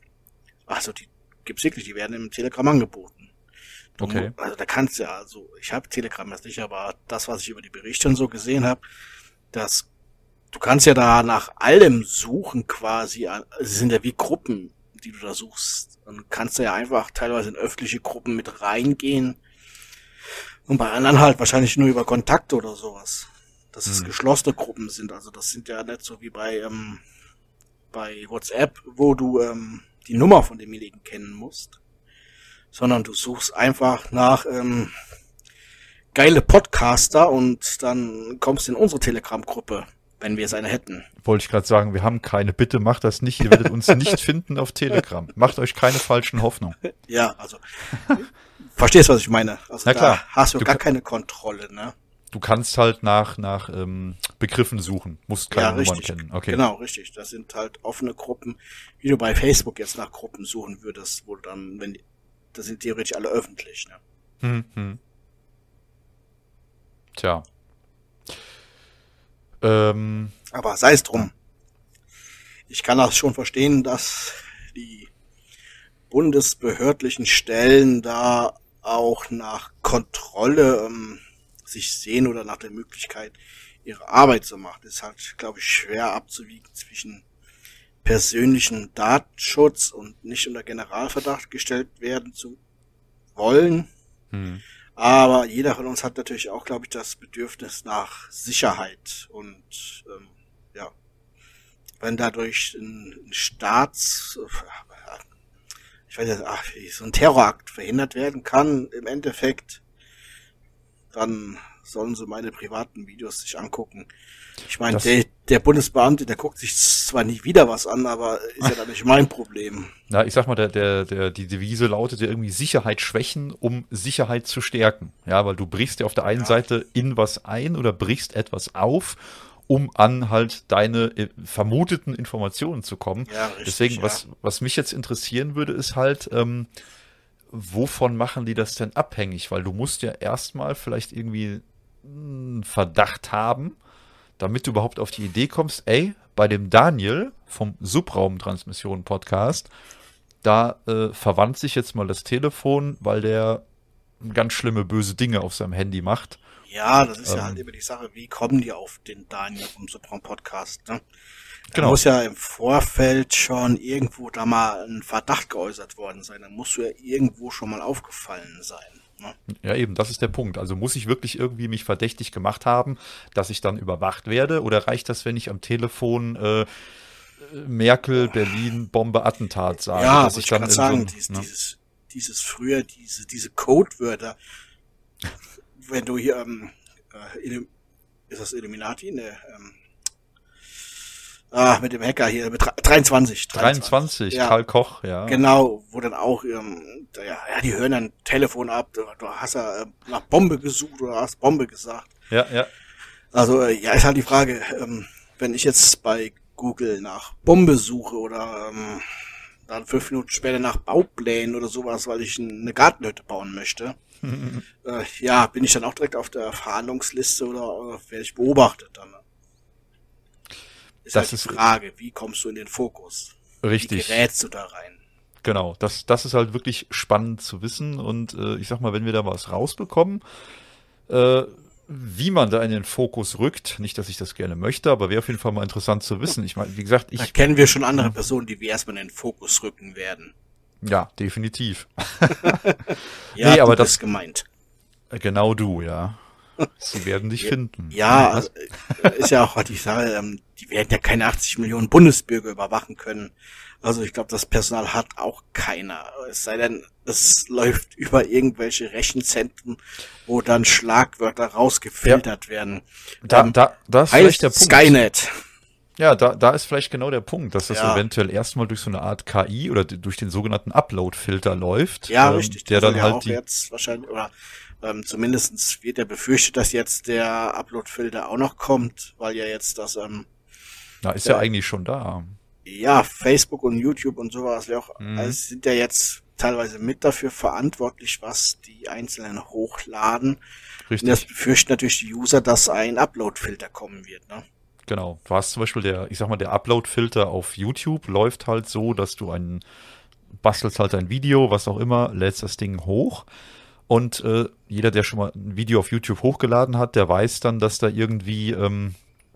Speaker 2: Also die gibt's wirklich, die werden im Telegram angeboten. Du,
Speaker 1: Okay.
Speaker 2: Also da kannst du ja, also ich habe Telegram jetzt nicht, aber das, was ich über die Berichte und so gesehen habe, dass du kannst ja da nach allem suchen quasi. Also es sind ja wie Gruppen, die du da suchst. Und kannst du ja einfach teilweise in öffentliche Gruppen mit reingehen. Und bei anderen halt wahrscheinlich nur über Kontakte oder sowas. dass es hm. geschlossene Gruppen sind. Also das sind ja nicht so wie bei, ähm, bei WhatsApp, wo du ähm, die Nummer von demjenigen kennen musst, sondern du suchst einfach nach ähm, geile Podcaster und dann kommst du in unsere Telegram-Gruppe, wenn wir es eine hätten.
Speaker 1: Wollte ich gerade sagen, wir haben keine. Bitte macht das nicht. Ihr werdet uns nicht finden auf Telegram. Macht euch keine falschen Hoffnungen.
Speaker 2: Ja, also verstehst, was ich meine. Also
Speaker 1: Na klar.
Speaker 2: Da hast du,
Speaker 1: du
Speaker 2: gar keine Kontrolle, ne?
Speaker 1: Du kannst halt nach nach ähm, Begriffen suchen, musst keine
Speaker 2: ja,
Speaker 1: Nummern
Speaker 2: richtig.
Speaker 1: kennen. Okay.
Speaker 2: Genau, richtig. Das sind halt offene Gruppen, wie du bei Facebook jetzt nach Gruppen suchen würdest, wo dann, wenn die, das sind theoretisch alle öffentlich, ne?
Speaker 1: Hm, hm. Tja. Ähm,
Speaker 2: Aber sei es drum. Ich kann das schon verstehen, dass die bundesbehördlichen Stellen da auch nach Kontrolle ähm, sich sehen oder nach der Möglichkeit, ihre Arbeit zu machen. Das ist halt, glaube ich, schwer abzuwiegen zwischen persönlichen Datenschutz und nicht unter Generalverdacht gestellt werden zu wollen. Hm. Aber jeder von uns hat natürlich auch, glaube ich, das Bedürfnis nach Sicherheit. Und ähm, ja, wenn dadurch ein, ein Staats, ich weiß nicht, ach, so ein Terrorakt verhindert werden kann, im Endeffekt, dann sollen sie meine privaten Videos sich angucken. Ich meine, der, der Bundesbeamte, der guckt sich zwar nie wieder was an, aber ist ja dann nicht mein Problem.
Speaker 1: Na, ich sag mal, der, der, der, die Devise lautet ja irgendwie Sicherheit schwächen, um Sicherheit zu stärken. Ja, weil du brichst ja auf der einen ja. Seite in was ein oder brichst etwas auf, um an halt deine äh, vermuteten Informationen zu kommen. Ja, richtig, Deswegen, ja. was, was mich jetzt interessieren würde, ist halt, ähm, wovon machen die das denn abhängig? Weil du musst ja erstmal vielleicht irgendwie einen Verdacht haben, damit du überhaupt auf die Idee kommst, ey, bei dem Daniel vom Subraumtransmission-Podcast, da äh, verwandt sich jetzt mal das Telefon, weil der ganz schlimme, böse Dinge auf seinem Handy macht.
Speaker 2: Ja, das ist ähm, ja halt immer die Sache, wie kommen die auf den Daniel vom Subraum-Podcast, ne? Da
Speaker 1: genau.
Speaker 2: muss ja im Vorfeld schon irgendwo da mal ein Verdacht geäußert worden sein. Da musst du ja irgendwo schon mal aufgefallen sein. Ne?
Speaker 1: Ja, eben, das ist der Punkt. Also muss ich wirklich irgendwie mich verdächtig gemacht haben, dass ich dann überwacht werde? Oder reicht das, wenn ich am Telefon äh, Merkel, Berlin, Bombe, Attentat sage?
Speaker 2: Ja,
Speaker 1: dass
Speaker 2: aber ich,
Speaker 1: ich
Speaker 2: kann
Speaker 1: dann
Speaker 2: sagen,
Speaker 1: so,
Speaker 2: dieses,
Speaker 1: ne?
Speaker 2: dieses, dieses früher, diese, diese Codewörter, wenn du hier, ähm, äh, ist das Illuminati? Ne, ähm, Ah, mit dem Hacker hier, mit dreiundzwanzig.
Speaker 1: dreiundzwanzig, ja. Karl Koch, ja.
Speaker 2: Genau, wo dann auch, ähm, ja, ja, die hören dann Telefon ab, du, du hast ja äh, nach Bombe gesucht oder hast Bombe gesagt.
Speaker 1: Ja, ja.
Speaker 2: Also, äh, ja, ist halt die Frage, ähm, wenn ich jetzt bei Google nach Bombe suche oder ähm, dann fünf Minuten später nach Bauplänen oder sowas, weil ich eine Gartenhütte bauen möchte, äh, ja, bin ich dann auch direkt auf der Verhandlungsliste oder, oder werde ich beobachtet dann? Ist das halt ist die Frage, wie kommst du in den Fokus?
Speaker 1: Richtig.
Speaker 2: Wie gerätst du da rein?
Speaker 1: Genau, das, das ist halt wirklich spannend zu wissen und äh, ich sag mal, wenn wir da was rausbekommen, äh, wie man da in den Fokus rückt, nicht, dass ich das gerne möchte, aber wäre auf jeden Fall mal interessant zu wissen. Ich meine, wie gesagt, ich...
Speaker 2: Da kennen wir schon andere Personen, die wir erstmal in den Fokus rücken werden.
Speaker 1: Ja, definitiv.
Speaker 2: Ja, nee, aber das ist gemeint.
Speaker 1: Genau du, ja. Sie werden dich
Speaker 2: ja,
Speaker 1: finden.
Speaker 2: Ja, also, ist ja auch heute die Sache, ähm, die werden ja keine achtzig Millionen Bundesbürger überwachen können. Also ich glaube, das Personal hat auch keiner. Es sei denn, es läuft über irgendwelche Rechenzentren, wo dann Schlagwörter rausgefiltert ja. werden.
Speaker 1: Da,
Speaker 2: ähm,
Speaker 1: da, da ist vielleicht der Punkt.
Speaker 2: Skynet.
Speaker 1: Ja, da, da ist vielleicht genau der Punkt, dass das
Speaker 2: ja.
Speaker 1: eventuell erstmal durch so eine Art K I oder durch den sogenannten Upload-Filter läuft.
Speaker 2: Ja,
Speaker 1: ähm,
Speaker 2: richtig.
Speaker 1: Der dann
Speaker 2: ja
Speaker 1: halt
Speaker 2: auch
Speaker 1: die
Speaker 2: jetzt wahrscheinlich, oder ähm, zumindestens wird ja befürchtet, dass jetzt der Upload-Filter auch noch kommt, weil ja jetzt das ähm,
Speaker 1: Na, ist
Speaker 2: äh,
Speaker 1: ja eigentlich schon da.
Speaker 2: Ja, Facebook und YouTube und sowas, ja auch,
Speaker 1: Mhm.
Speaker 2: also sind ja jetzt teilweise mit dafür verantwortlich, was die Einzelnen hochladen.
Speaker 1: Richtig.
Speaker 2: Und das befürchten natürlich die User, dass ein Upload-Filter kommen wird, ne?
Speaker 1: Genau. Du hast zum Beispiel der, ich sag mal, der Upload-Filter auf YouTube läuft halt so, dass du einen, bastelst halt ein Video, was auch immer, lädst das Ding hoch und äh, jeder, der schon mal ein Video auf YouTube hochgeladen hat, der weiß dann, dass da irgendwie ähm,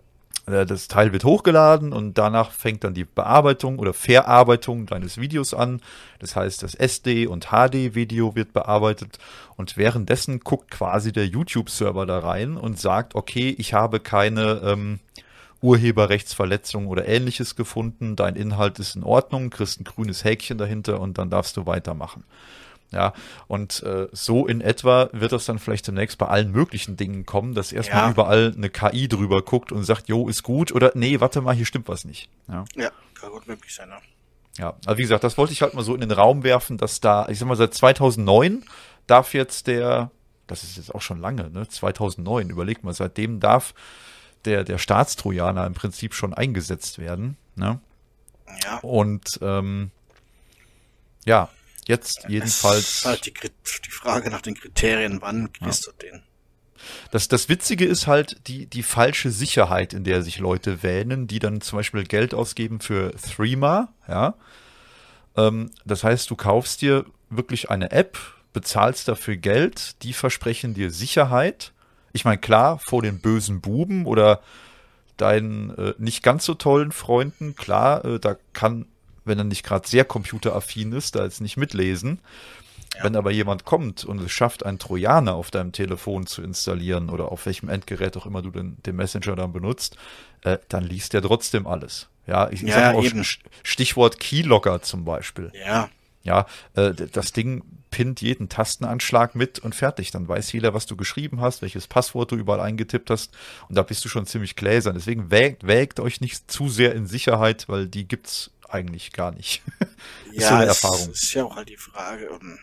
Speaker 1: äh, das Teil wird hochgeladen und danach fängt dann die Bearbeitung oder Verarbeitung deines Videos an. Das heißt, das S D- und H D-Video wird bearbeitet und währenddessen guckt quasi der YouTube-Server da rein und sagt, okay, ich habe keine ähm, Urheberrechtsverletzung oder ähnliches gefunden, dein Inhalt ist in Ordnung, kriegst ein grünes Häkchen dahinter und dann darfst du weitermachen. Ja, und äh, so in etwa wird das dann vielleicht demnächst bei allen möglichen Dingen kommen, dass erstmal
Speaker 2: Ja.
Speaker 1: überall eine K I drüber guckt und sagt, jo, ist gut oder nee, warte mal, hier stimmt was nicht. Ja,
Speaker 2: Ja, kann gut möglich sein, ne?
Speaker 1: ja. Also wie gesagt, das wollte ich halt mal so in den Raum werfen, dass da, ich sag mal, seit zweitausendneun darf jetzt der, das ist jetzt auch schon lange, ne, zweitausendneun, überleg mal, seitdem darf der, der Staatstrojaner im Prinzip schon eingesetzt werden, ne?
Speaker 2: Ja.
Speaker 1: Und ähm, ja, jetzt
Speaker 2: Es
Speaker 1: jedenfalls.
Speaker 2: ist halt die, Krit- die Frage nach den Kriterien, wann kriegst du den?
Speaker 1: Das, das Witzige ist halt die, die falsche Sicherheit, in der sich Leute wähnen, die dann zum Beispiel Geld ausgeben für Threema, ja. Ähm, das heißt, du kaufst dir wirklich eine App, bezahlst dafür Geld, die versprechen dir Sicherheit. Ich meine, klar, vor den bösen Buben oder deinen äh, nicht ganz so tollen Freunden, klar, äh, da kann, wenn er nicht gerade sehr computeraffin ist, da jetzt nicht mitlesen.
Speaker 2: Ja.
Speaker 1: Wenn aber jemand kommt und es schafft, einen Trojaner auf deinem Telefon zu installieren oder auf welchem Endgerät auch immer du den, den Messenger dann benutzt, äh, dann liest der trotzdem alles. Ja, ich, ich
Speaker 2: Ja,
Speaker 1: sag mal auch
Speaker 2: eben.
Speaker 1: St- Stichwort Keylogger zum Beispiel.
Speaker 2: Ja,
Speaker 1: Ja, äh, d- das Ding pinnt jeden Tastenanschlag mit und fertig. Dann weiß jeder, was du geschrieben hast, welches Passwort du überall eingetippt hast und da bist du schon ziemlich gläsern. Deswegen wägt, wägt euch nicht zu sehr in Sicherheit, weil die gibt's eigentlich gar nicht. Ist
Speaker 2: ja,
Speaker 1: so eine
Speaker 2: es
Speaker 1: Erfahrung.
Speaker 2: ist ja auch halt die Frage, um,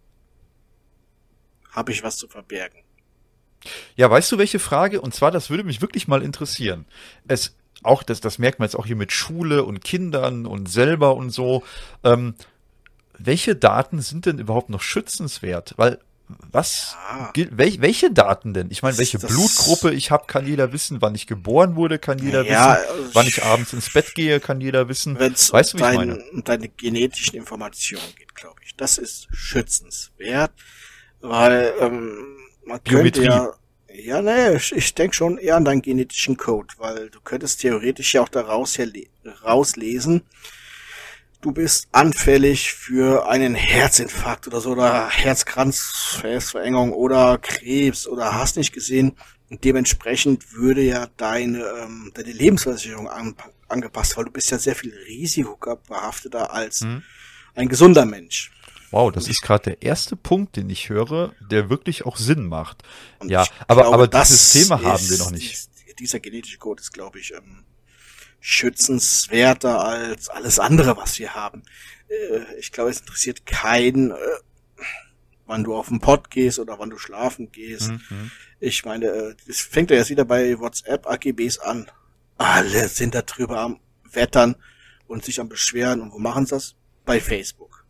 Speaker 2: habe ich was zu verbergen?
Speaker 1: Ja, weißt du, welche Frage? Und zwar, das würde mich wirklich mal interessieren. Es auch, das, das merkt man jetzt auch hier mit Schule und Kindern und selber und so. Ähm, welche Daten sind denn überhaupt noch schützenswert? Weil, was,
Speaker 2: Ja.
Speaker 1: gilt- welch, welche Daten denn? Ich meine, welche
Speaker 2: Das-
Speaker 1: Blutgruppe ich habe, kann jeder wissen. Wann ich geboren wurde, kann jeder
Speaker 2: Ja,
Speaker 1: wissen.
Speaker 2: also
Speaker 1: Wann ich abends ins Bett gehe, kann jeder wissen.
Speaker 2: Wenn es
Speaker 1: Weißt
Speaker 2: um,
Speaker 1: du, wie ich
Speaker 2: dein,
Speaker 1: meine?
Speaker 2: um deine genetischen Informationen geht, glaube ich. Das ist schützenswert, weil ähm, man könnte
Speaker 1: Biometrie.
Speaker 2: ja, ja, ne, ich, ich denke schon eher an deinen genetischen Code, weil du könntest theoretisch ja auch daraus herle- rauslesen, du bist anfällig für einen Herzinfarkt oder so oder Herzkranzverengung oder Krebs oder hast nicht gesehen. Und dementsprechend würde ja deine, ähm, deine Lebensversicherung an, angepasst, weil du bist ja sehr viel risikobehafteter als
Speaker 1: Hm.
Speaker 2: ein gesunder Mensch.
Speaker 1: Wow, das ist gerade der erste Punkt, den ich höre, der wirklich auch Sinn macht.
Speaker 2: Und
Speaker 1: Ja,
Speaker 2: ich
Speaker 1: aber,
Speaker 2: glaube,
Speaker 1: aber
Speaker 2: das
Speaker 1: dieses Thema haben wir
Speaker 2: ist-
Speaker 1: noch nicht.
Speaker 2: dies- Dieser genetische Code ist, glaube ich, ähm, schützenswerter als alles andere, was wir haben. Äh, ich glaube, es interessiert keinen, äh, wann du auf den Pott gehst oder wann du schlafen gehst.
Speaker 1: Mhm.
Speaker 2: Ich meine, äh, es fängt ja jetzt wieder bei WhatsApp-A G Bs an. Alle sind da drüber am Wettern und sich am Beschweren. Und wo machen sie das? Bei Facebook.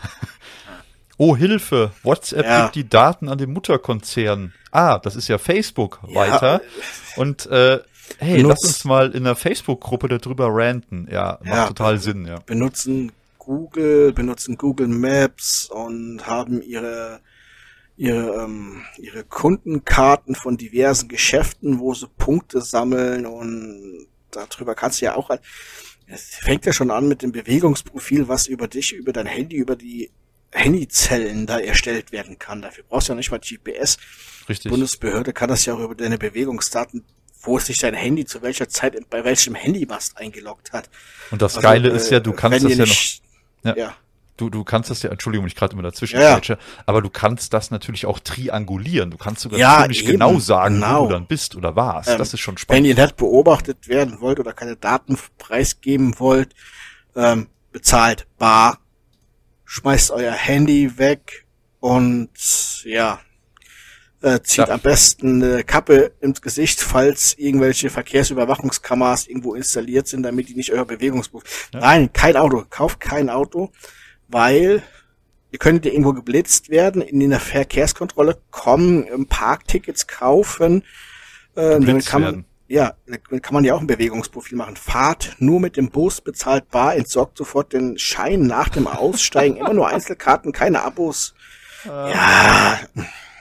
Speaker 1: Oh, Hilfe! WhatsApp
Speaker 2: Ja.
Speaker 1: gibt die Daten an den Mutterkonzern. Ah, das ist ja Facebook
Speaker 2: Ja.
Speaker 1: weiter. Und äh, hey,
Speaker 2: Benutzt-
Speaker 1: lass uns mal in einer Facebook-Gruppe darüber ranten. Ja, macht
Speaker 2: Ja.
Speaker 1: total Sinn, ja.
Speaker 2: Benutzen Google, benutzen Google Maps und haben ihre ihre ähm, ihre Kundenkarten von diversen Geschäften, wo sie Punkte sammeln und darüber kannst du ja auch halt, es fängt ja schon an mit dem Bewegungsprofil, was über dich, über dein Handy, über die Handyzellen da erstellt werden kann. Dafür brauchst du ja nicht mal G P S.
Speaker 1: Richtig.
Speaker 2: Bundesbehörde kann das ja auch über deine Bewegungsdaten, wo sich dein Handy zu welcher Zeit bei welchem Handymast eingeloggt hat.
Speaker 1: Und das
Speaker 2: Also,
Speaker 1: Geile
Speaker 2: äh,
Speaker 1: ist ja, du kannst
Speaker 2: wenn
Speaker 1: das
Speaker 2: ihr
Speaker 1: ja
Speaker 2: nicht,
Speaker 1: noch.
Speaker 2: ja.
Speaker 1: Ja. Du, du kannst das ja, Entschuldigung, ich gerade immer dazwischen
Speaker 2: Ja, ja.
Speaker 1: quetsche, aber du kannst das natürlich auch triangulieren. Du kannst sogar
Speaker 2: Ja,
Speaker 1: ziemlich
Speaker 2: eben,
Speaker 1: genau sagen,
Speaker 2: genau.
Speaker 1: wo du dann bist oder warst.
Speaker 2: Ähm,
Speaker 1: das ist schon
Speaker 2: Wenn
Speaker 1: spannend.
Speaker 2: ihr nicht beobachtet werden wollt oder keine Daten preisgeben wollt, ähm, bezahlt bar, schmeißt euer Handy weg und ja, äh, zieht
Speaker 1: Ja.
Speaker 2: am besten eine Kappe ins Gesicht, falls irgendwelche Verkehrsüberwachungskameras irgendwo installiert sind, damit die nicht euer Bewegungsprofil.
Speaker 1: Ja.
Speaker 2: Nein, kein Auto, kauft kein Auto, weil ihr könnt ja irgendwo geblitzt werden, in der Verkehrskontrolle kommen, ähm, Parktickets kaufen, äh, dann
Speaker 1: Geblitzt
Speaker 2: kann man,
Speaker 1: werden.
Speaker 2: ja, dann kann man ja auch ein Bewegungsprofil machen. Fahrt nur mit dem Bus, bezahlt bar, entsorgt sofort den Schein nach dem Aussteigen, immer nur Einzelkarten, keine Abos. Ja,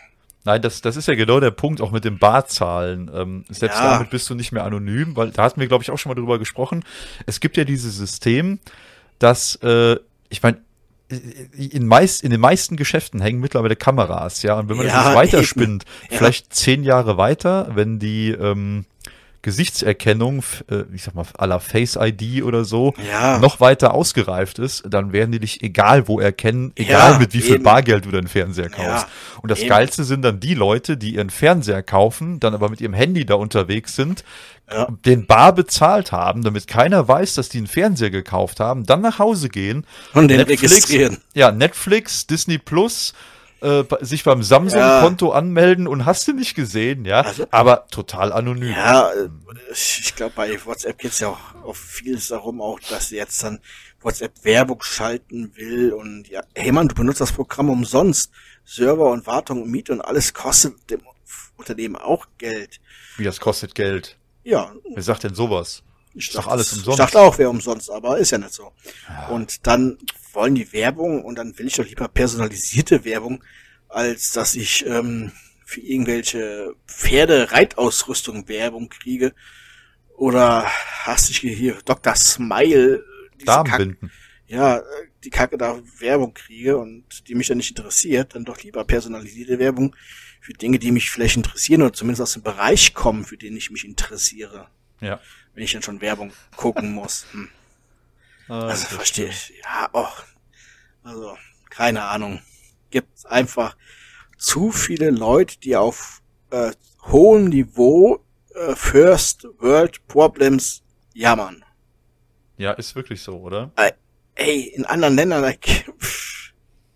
Speaker 1: Nein, das, das ist ja genau der Punkt, auch mit den Barzahlen. Ähm, selbst
Speaker 2: Ja.
Speaker 1: damit bist du nicht mehr anonym, weil da hatten wir, glaube ich, auch schon mal drüber gesprochen. Es gibt ja dieses System, dass, äh, ich meine, in, meist, in den meisten Geschäften hängen mittlerweile Kameras, ja. Und wenn man
Speaker 2: Ja,
Speaker 1: das jetzt weiterspinnt,
Speaker 2: Ja.
Speaker 1: vielleicht zehn Jahre weiter, wenn die ähm, Gesichtserkennung, f- äh, ich sag mal, à la Face I D oder so,
Speaker 2: Ja.
Speaker 1: noch weiter ausgereift ist, dann werden die dich egal wo erkennen, egal
Speaker 2: Ja,
Speaker 1: mit wie viel
Speaker 2: eben.
Speaker 1: Bargeld du deinen Fernseher kaufst.
Speaker 2: Ja,
Speaker 1: Und das
Speaker 2: eben.
Speaker 1: Geilste sind dann die Leute, die ihren Fernseher kaufen, dann aber mit ihrem Handy da unterwegs sind,
Speaker 2: Ja.
Speaker 1: den bar bezahlt haben, damit keiner weiß, dass die einen Fernseher gekauft haben, dann nach Hause gehen
Speaker 2: Und den registrieren.
Speaker 1: Ja, Netflix, Disney Plus, äh, bei- sich beim Samsung-Konto anmelden und hast du nicht gesehen, ja,
Speaker 2: Also-
Speaker 1: aber total anonym.
Speaker 2: Ja, äh, ich glaube, bei WhatsApp geht es ja auch auf vieles darum, auch, dass sie jetzt dann WhatsApp Werbung schalten will und ja, hey Mann, du benutzt das Programm umsonst. Server und Wartung und Miete und alles kostet dem Unternehmen auch Geld.
Speaker 1: Wie das kostet Geld.
Speaker 2: Ja,
Speaker 1: Wer sagt denn sowas?
Speaker 2: ich
Speaker 1: Ist doch
Speaker 2: dachte,
Speaker 1: alles
Speaker 2: ich
Speaker 1: umsonst.
Speaker 2: dachte auch, wäre umsonst, aber ist ja nicht so. Und dann wollen die Werbung und dann will ich doch lieber personalisierte Werbung, als dass ich ähm, für irgendwelche Pferde-Reitausrüstung Werbung kriege. Oder hast dich hier Doktor Smile, diese Kack,
Speaker 1: Damenbinden.
Speaker 2: ja, äh, die Kacke da Werbung kriege und die mich dann nicht interessiert, dann doch lieber personalisierte Werbung für Dinge, die mich vielleicht interessieren oder zumindest aus dem Bereich kommen, für den ich mich interessiere,
Speaker 1: Ja.
Speaker 2: wenn ich dann schon Werbung gucken muss. Hm.
Speaker 1: Ah,
Speaker 2: Also
Speaker 1: das
Speaker 2: verstehe
Speaker 1: stimmt.
Speaker 2: ich. Ja, oh. Also, keine Ahnung. Gibt einfach zu viele Leute, die auf äh, hohem Niveau äh, First World Problems jammern.
Speaker 1: Ja, ist wirklich so, oder?
Speaker 2: Äh, ey, in anderen Ländern, da, pff,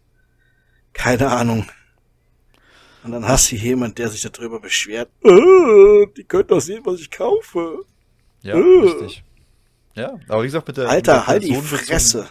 Speaker 2: keine Ahnung. Und dann hast du jemand, der sich darüber beschwert. Äh, die können doch sehen, was ich kaufe.
Speaker 1: Ja,
Speaker 2: Äh.
Speaker 1: richtig. Ja, aber wie gesagt, mit der, mit
Speaker 2: Alter,
Speaker 1: der
Speaker 2: halt die
Speaker 1: personenbezogenen-
Speaker 2: Fresse.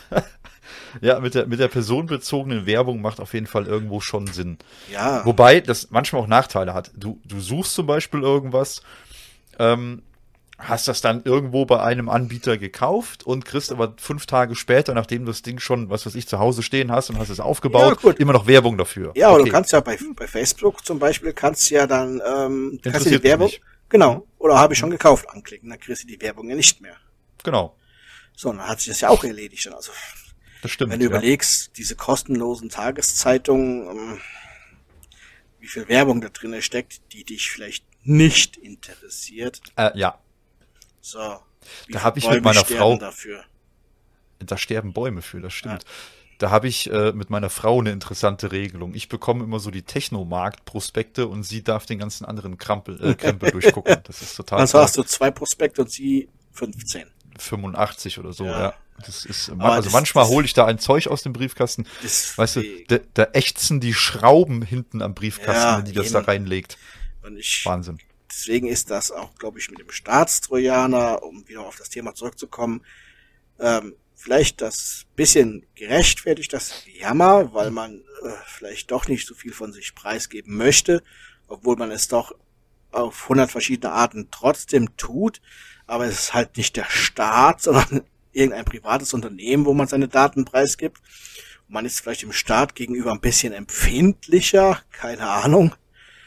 Speaker 1: Ja, mit der, mit der personenbezogenen Werbung macht auf jeden Fall irgendwo schon Sinn.
Speaker 2: Ja.
Speaker 1: Wobei das manchmal auch Nachteile hat. Du, du suchst zum Beispiel irgendwas, ähm, hast das dann irgendwo bei einem Anbieter gekauft und kriegst aber fünf Tage später, nachdem du das Ding schon, was weiß ich, zu Hause stehen hast und hast es aufgebaut,
Speaker 2: Ja, gut.
Speaker 1: immer noch Werbung dafür.
Speaker 2: Ja, aber
Speaker 1: Okay,
Speaker 2: du kannst ja bei, bei Facebook zum Beispiel, kannst du ja dann, ähm, kannst du
Speaker 1: Interessiert
Speaker 2: die
Speaker 1: mich
Speaker 2: Werbung,
Speaker 1: nicht.
Speaker 2: genau, oder habe ich schon gekauft, anklicken, dann kriegst du die Werbung ja nicht mehr.
Speaker 1: Genau,
Speaker 2: So, dann hat sich das ja auch erledigt. Also,
Speaker 1: das stimmt.
Speaker 2: wenn du
Speaker 1: ja.
Speaker 2: überlegst, diese kostenlosen Tageszeitungen, ähm, wie viel Werbung da drin steckt, die dich vielleicht nicht interessiert.
Speaker 1: Äh, ja,
Speaker 2: So. Wie
Speaker 1: Da
Speaker 2: viele
Speaker 1: hab ich mit
Speaker 2: Bäume
Speaker 1: meiner
Speaker 2: sterben
Speaker 1: Frau-
Speaker 2: dafür.
Speaker 1: da sterben Bäume für, das stimmt. Da habe ich äh, mit meiner Frau eine interessante Regelung. Ich bekomme immer so die Technomarkt-Prospekte und sie darf den ganzen anderen Krampel, äh, Krempel durchgucken. Das ist total
Speaker 2: Also
Speaker 1: toll.
Speaker 2: hast du zwei Prospekte und sie fünfzehn.
Speaker 1: fünfundachtzig oder so,
Speaker 2: Ja.
Speaker 1: ja. Das ist,
Speaker 2: Aber
Speaker 1: also
Speaker 2: das-
Speaker 1: manchmal
Speaker 2: das-
Speaker 1: hole ich da ein Zeug aus dem Briefkasten.
Speaker 2: Das-
Speaker 1: Weißt du, da, da ächzen die Schrauben hinten am Briefkasten,
Speaker 2: Ja,
Speaker 1: wenn die das
Speaker 2: eben.
Speaker 1: da reinlegt.
Speaker 2: Und ich,
Speaker 1: Wahnsinn.
Speaker 2: deswegen ist das auch, glaube ich, mit dem Staatstrojaner, um wieder auf das Thema zurückzukommen, ähm, vielleicht das bisschen gerechtfertigt, das Jammer, weil man äh, vielleicht doch nicht so viel von sich preisgeben möchte, obwohl man es doch auf hundert verschiedene Arten trotzdem tut. Aber es ist halt nicht der Staat, sondern irgendein privates Unternehmen, wo man seine Daten preisgibt. Und man ist vielleicht dem Staat gegenüber ein bisschen empfindlicher, keine Ahnung.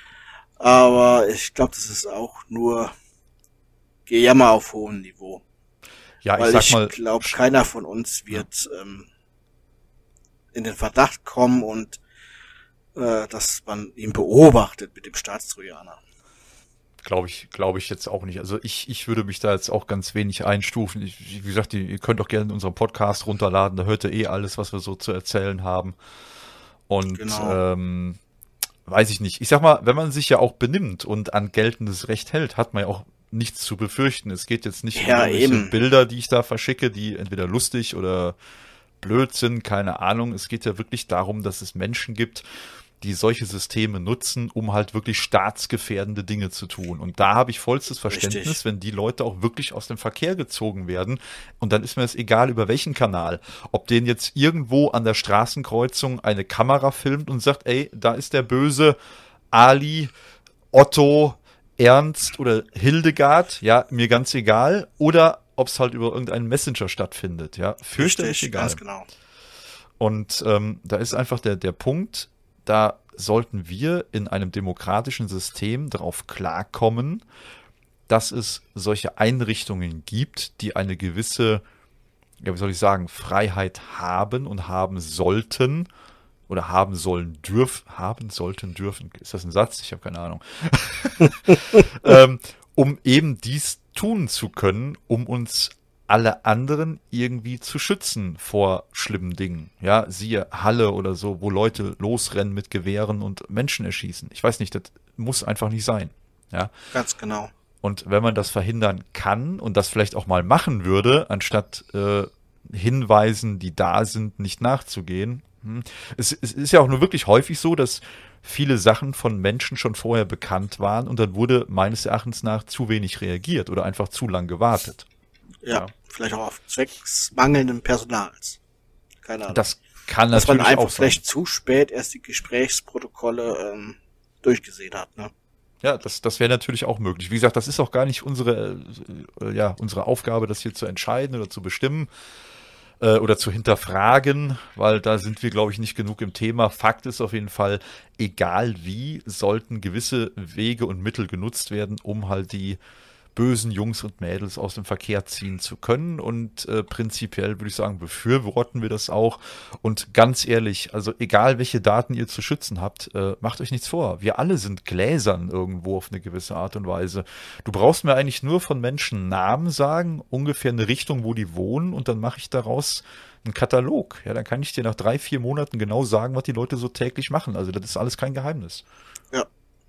Speaker 2: Aber ich glaube, das ist auch nur Gejammer auf hohem Niveau.
Speaker 1: Ja,
Speaker 2: Weil
Speaker 1: ich sag
Speaker 2: ich
Speaker 1: mal,
Speaker 2: glaube, keiner von uns wird ähm, in den Verdacht kommen und äh, dass man ihn beobachtet mit dem Staatstrojaner.
Speaker 1: glaube ich, glaube ich jetzt auch nicht. Also ich, ich würde mich da jetzt auch ganz wenig einstufen. Ich, wie gesagt, ihr könnt auch gerne unseren Podcast runterladen. Da hört ihr eh alles, was wir so zu erzählen haben. Und
Speaker 2: Genau.
Speaker 1: ähm, weiß ich nicht. Ich sag mal, wenn man sich ja auch benimmt und an geltendes Recht hält, hat man ja auch nichts zu befürchten. Es geht jetzt nicht
Speaker 2: Ja,
Speaker 1: um irgendwelche
Speaker 2: eben.
Speaker 1: Bilder, die ich da verschicke, die entweder lustig oder blöd sind, keine Ahnung. Es geht ja wirklich darum, dass es Menschen gibt, die solche Systeme nutzen, um halt wirklich staatsgefährdende Dinge zu tun. Und da habe ich vollstes Verständnis,
Speaker 2: Richtig.
Speaker 1: wenn die Leute auch wirklich aus dem Verkehr gezogen werden. Und dann ist mir es egal, über welchen Kanal. Ob den jetzt irgendwo an der Straßenkreuzung eine Kamera filmt und sagt, ey, da ist der böse Ali, Otto, Ernst oder Hildegard, ja, mir ganz egal. Oder ob es halt über irgendeinen Messenger stattfindet, ja, fürchterlich
Speaker 2: Richtig,
Speaker 1: egal.
Speaker 2: ganz genau.
Speaker 1: Und ähm, da ist einfach der, der Punkt, da sollten wir in einem demokratischen System darauf klarkommen, dass es solche Einrichtungen gibt, die eine gewisse, ja, wie soll ich sagen, Freiheit haben und haben sollten oder haben sollen dürfen, haben sollten dürfen. Ist das ein Satz? Ich habe keine Ahnung. ähm, um eben dies tun zu können, um uns alle anderen irgendwie zu schützen vor schlimmen Dingen. Ja, siehe Halle oder so, wo Leute losrennen mit Gewehren und Menschen erschießen. Ich weiß nicht, das muss einfach nicht sein. Ja,
Speaker 2: ganz genau.
Speaker 1: Und wenn man das verhindern kann und das vielleicht auch mal machen würde, anstatt äh, Hinweisen, die da sind, nicht nachzugehen. Hm. Es, es ist ja auch nur wirklich häufig so, dass viele Sachen von Menschen schon vorher bekannt waren und dann wurde meines Erachtens nach zu wenig reagiert oder einfach zu lang gewartet.
Speaker 2: Ja, ja. Vielleicht auch auf zwecks mangelnden Personals. Keine Ahnung.
Speaker 1: Das kann
Speaker 2: Dass
Speaker 1: natürlich
Speaker 2: man einfach
Speaker 1: auch sein.
Speaker 2: vielleicht zu spät erst die Gesprächsprotokolle ähm, durchgesehen hat, ne?
Speaker 1: Ja, das, das wäre natürlich auch möglich. Wie gesagt, das ist auch gar nicht unsere, äh, ja, unsere Aufgabe, das hier zu entscheiden oder zu bestimmen äh, oder zu hinterfragen, weil da sind wir, glaube ich, nicht genug im Thema. Fakt ist auf jeden Fall, egal wie, sollten gewisse Wege und Mittel genutzt werden, um halt die bösen Jungs und Mädels aus dem Verkehr ziehen zu können und äh, prinzipiell würde ich sagen, befürworten wir das auch und ganz ehrlich, also egal welche Daten ihr zu schützen habt, äh, macht euch nichts vor, wir alle sind gläsern irgendwo auf eine gewisse Art und Weise. Du brauchst mir eigentlich nur von Menschen Namen sagen, ungefähr eine Richtung, wo die wohnen und dann mache ich daraus einen Katalog, ja, dann kann ich dir nach drei, vier Monaten genau sagen, was die Leute so täglich machen, also das ist alles kein Geheimnis.
Speaker 2: Ja.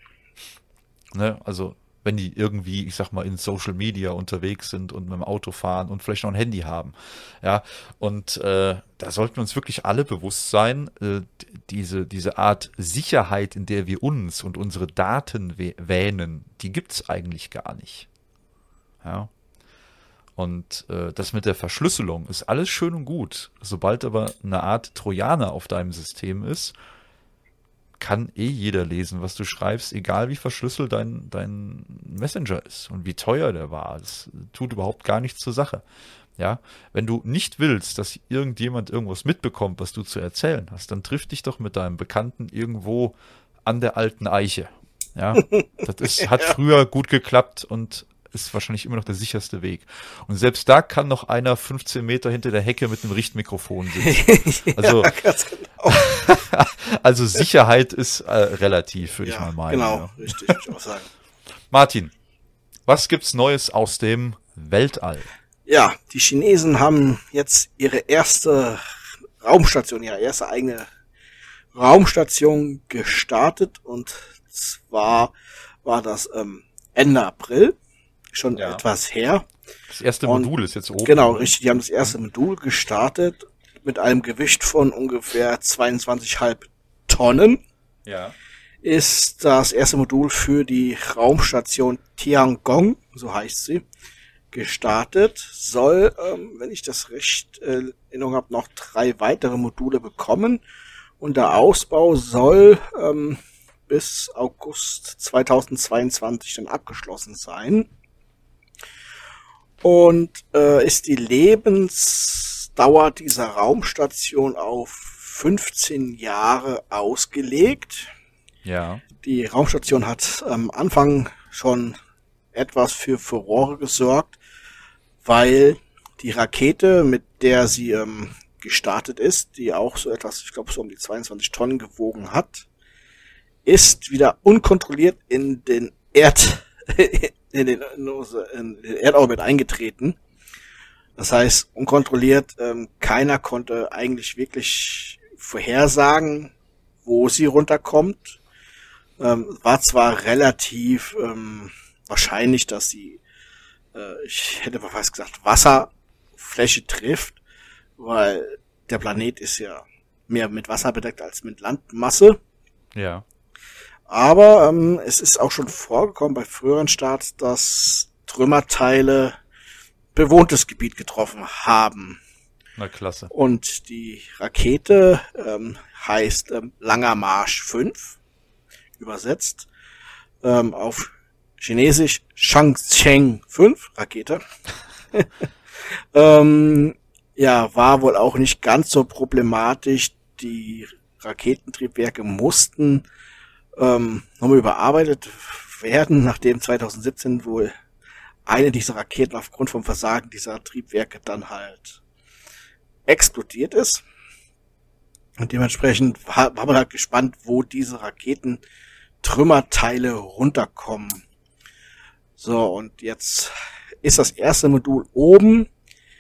Speaker 1: Ne, also wenn die irgendwie, ich sag mal, in Social Media unterwegs sind und mit dem Auto fahren und vielleicht noch ein Handy haben. Ja, und äh, da sollten wir uns wirklich alle bewusst sein, äh, diese, diese Art Sicherheit, in der wir uns und unsere Daten wähnen, die gibt's eigentlich gar nicht. Ja. Und äh, das mit der Verschlüsselung ist alles schön und gut. Sobald aber eine Art Trojaner auf deinem System ist, kann eh jeder lesen, was du schreibst, egal wie verschlüsselt dein, dein Messenger ist und wie teuer der war. Das tut überhaupt gar nichts zur Sache. Ja, wenn du nicht willst, dass irgendjemand irgendwas mitbekommt, was du zu erzählen hast, dann triff dich doch mit deinem Bekannten irgendwo an der alten Eiche. Ja, das ist, hat früher gut geklappt und ist wahrscheinlich immer noch der sicherste Weg. Und selbst da kann noch einer fünfzehn Meter hinter der Hecke mit einem Richtmikrofon sitzen. Also,
Speaker 2: ja, ganz genau.
Speaker 1: Also Sicherheit ist äh, relativ, würde
Speaker 2: ja,
Speaker 1: ich mal meinen.
Speaker 2: Genau,
Speaker 1: ja.
Speaker 2: richtig, würde ich auch sagen.
Speaker 1: Martin, was gibt's Neues aus dem Weltall?
Speaker 2: Ja, die Chinesen haben jetzt ihre erste Raumstation, ihre erste eigene Raumstation gestartet und zwar war das ähm, Ende April, schon
Speaker 1: Ja.
Speaker 2: etwas her.
Speaker 1: Das erste
Speaker 2: Und
Speaker 1: Modul ist jetzt oben.
Speaker 2: Genau, richtig. Die haben das erste Modul gestartet mit einem Gewicht von ungefähr zweiundzwanzig Komma fünf Tonnen.
Speaker 1: Ja.
Speaker 2: Ist das erste Modul für die Raumstation Tiangong, so heißt sie, gestartet. Soll, ähm, wenn ich das recht äh, in Erinnerung habe, noch drei weitere Module bekommen. Und der Ausbau soll ähm, bis August zweitausendzweiundzwanzig dann abgeschlossen sein. Und äh, ist die Lebensdauer dieser Raumstation auf fünfzehn Jahre ausgelegt.
Speaker 1: Ja.
Speaker 2: Die Raumstation hat am Anfang schon etwas für Furore gesorgt, weil die Rakete, mit der sie ähm, gestartet ist, die auch so etwas, ich glaube so um die zweiundzwanzig Tonnen gewogen hat, ist wieder unkontrolliert in den Erd in den, in den Erdorbit eingetreten. Das heißt, unkontrolliert, ähm, keiner konnte eigentlich wirklich vorhersagen, wo sie runterkommt. Ähm, war zwar relativ ähm, wahrscheinlich, dass sie, äh, ich hätte mal fast gesagt, Wasserfläche trifft, weil der Planet ist ja mehr mit Wasser bedeckt als mit Landmasse.
Speaker 1: Ja.
Speaker 2: Aber ähm, es ist auch schon vorgekommen bei früheren Starts, dass Trümmerteile bewohntes Gebiet getroffen haben.
Speaker 1: Na klasse.
Speaker 2: Und die Rakete ähm, heißt ähm, Langer Marsch fünf, übersetzt ähm, auf Chinesisch Changcheng fünf Rakete. ähm, ja, war wohl auch nicht ganz so problematisch. Die Raketentriebwerke mussten ähm, nochmal überarbeitet werden, nachdem zwanzig siebzehn wohl eine dieser Raketen aufgrund vom Versagen dieser Triebwerke dann halt explodiert ist. Und dementsprechend war, war man halt gespannt, wo diese Raketentrümmerteile runterkommen. So, und jetzt ist das erste Modul oben.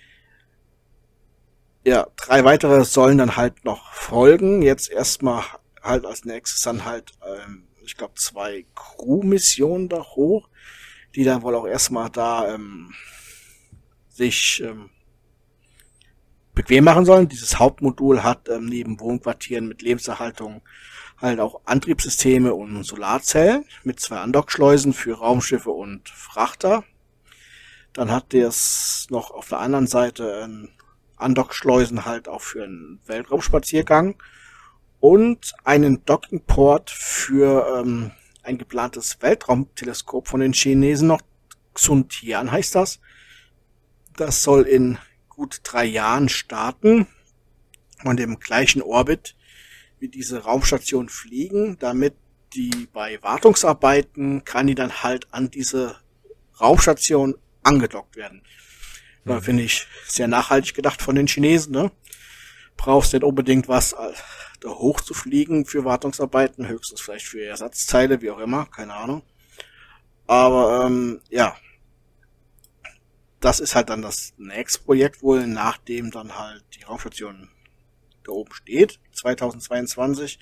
Speaker 2: Ja, drei weitere sollen dann halt noch folgen. Jetzt erstmal halt als nächstes dann halt, ähm, ich glaube, zwei Crew-Missionen da hoch, die dann wohl auch erstmal da ähm, sich ähm, bequem machen sollen. Dieses Hauptmodul hat ähm, neben Wohnquartieren mit Lebenserhaltung halt auch Antriebssysteme und Solarzellen mit zwei Andockschleusen für Raumschiffe und Frachter. Dann hat es noch auf der anderen Seite ähm, Andockschleusen halt auch für einen Weltraumspaziergang und einen Dockingport für ähm, ein geplantes Weltraumteleskop von den Chinesen noch. Xuntian heißt das. Das soll in gut drei Jahren starten und im gleichen Orbit wie diese Raumstation fliegen, damit die bei Wartungsarbeiten kann die dann halt an diese Raumstation angedockt werden. Mhm. Da finde ich sehr nachhaltig gedacht von den Chinesen, ne? Brauchst nicht unbedingt was da hoch zu fliegen für Wartungsarbeiten, höchstens vielleicht für Ersatzteile, wie auch immer, keine Ahnung. Aber ähm, ja, das ist halt dann das nächste Projekt wohl, nachdem dann halt die Raumstation da oben steht, zweitausendzweiundzwanzig.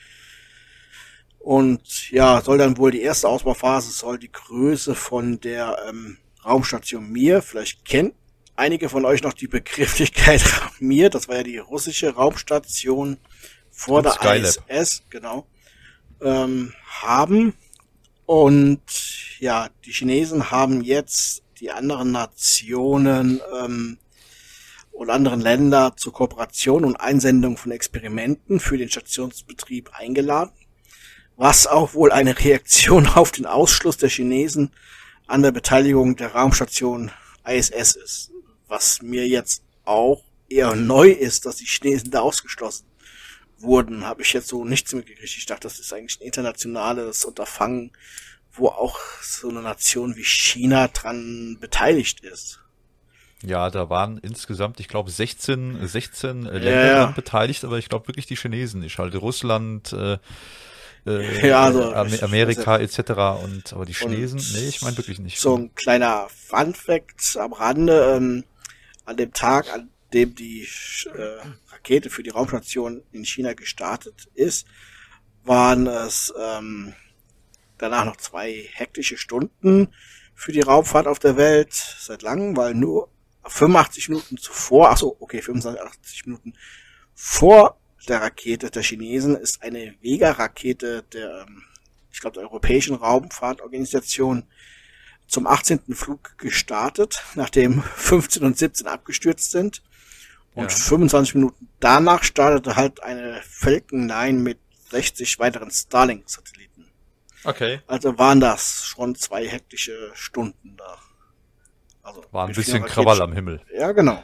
Speaker 2: Und ja, soll dann wohl die erste Ausbauphase, soll die Größe von der ähm, Raumstation Mir, vielleicht kennt einige von euch noch die Begrifflichkeit Mir, das war ja die russische Raumstation vor der I S S, genau, ähm, haben. Und ja, die Chinesen haben jetzt die anderen Nationen ähm, und anderen Länder zur Kooperation und Einsendung von Experimenten für den Stationsbetrieb eingeladen, was auch wohl eine Reaktion auf den Ausschluss der Chinesen an der Beteiligung der Raumstation I S S ist. Was mir jetzt auch eher neu ist, dass die Chinesen da ausgeschlossen wurden, habe ich jetzt so nichts mitgekriegt. Ich dachte, das ist eigentlich ein internationales Unterfangen, wo auch so eine Nation wie China dran beteiligt ist.
Speaker 1: Ja, da waren insgesamt, ich glaube, sechzehn, sechzehn
Speaker 2: Ja,
Speaker 1: Länder
Speaker 2: ja.
Speaker 1: dran beteiligt, aber ich glaube wirklich die Chinesen. Ich halte Russland, äh, äh,
Speaker 2: Ja, also,
Speaker 1: Am-
Speaker 2: ich-
Speaker 1: Amerika et cetera. Und aber die Chinesen,
Speaker 2: Und
Speaker 1: nee, ich meine wirklich nicht.
Speaker 2: So ein kleiner Fun-Fact am Rande. Ähm, an dem Tag, an dem die äh, Rakete für die Raumstation in China gestartet ist, waren es ähm, danach noch zwei hektische Stunden für die Raumfahrt auf der Welt seit langem, weil nur fünfundachtzig Minuten zuvor, ach so, okay, fünfundachtzig Minuten vor der Rakete der Chinesen ist eine Vega-Rakete der, ähm, ich glaube, der Europäischen Raumfahrtorganisation zum achtzehnten Flug gestartet, nachdem fünfzehn und siebzehn abgestürzt sind. Und
Speaker 1: Ja.
Speaker 2: fünfundzwanzig Minuten danach startete halt eine Falcon neun mit sechzig weiteren Starlink-Satelliten.
Speaker 1: Okay.
Speaker 2: Also waren das schon zwei hektische Stunden da. Also
Speaker 1: War ein
Speaker 2: mit
Speaker 1: bisschen
Speaker 2: vielen Raketen-
Speaker 1: Krawall am Himmel.
Speaker 2: Ja, genau.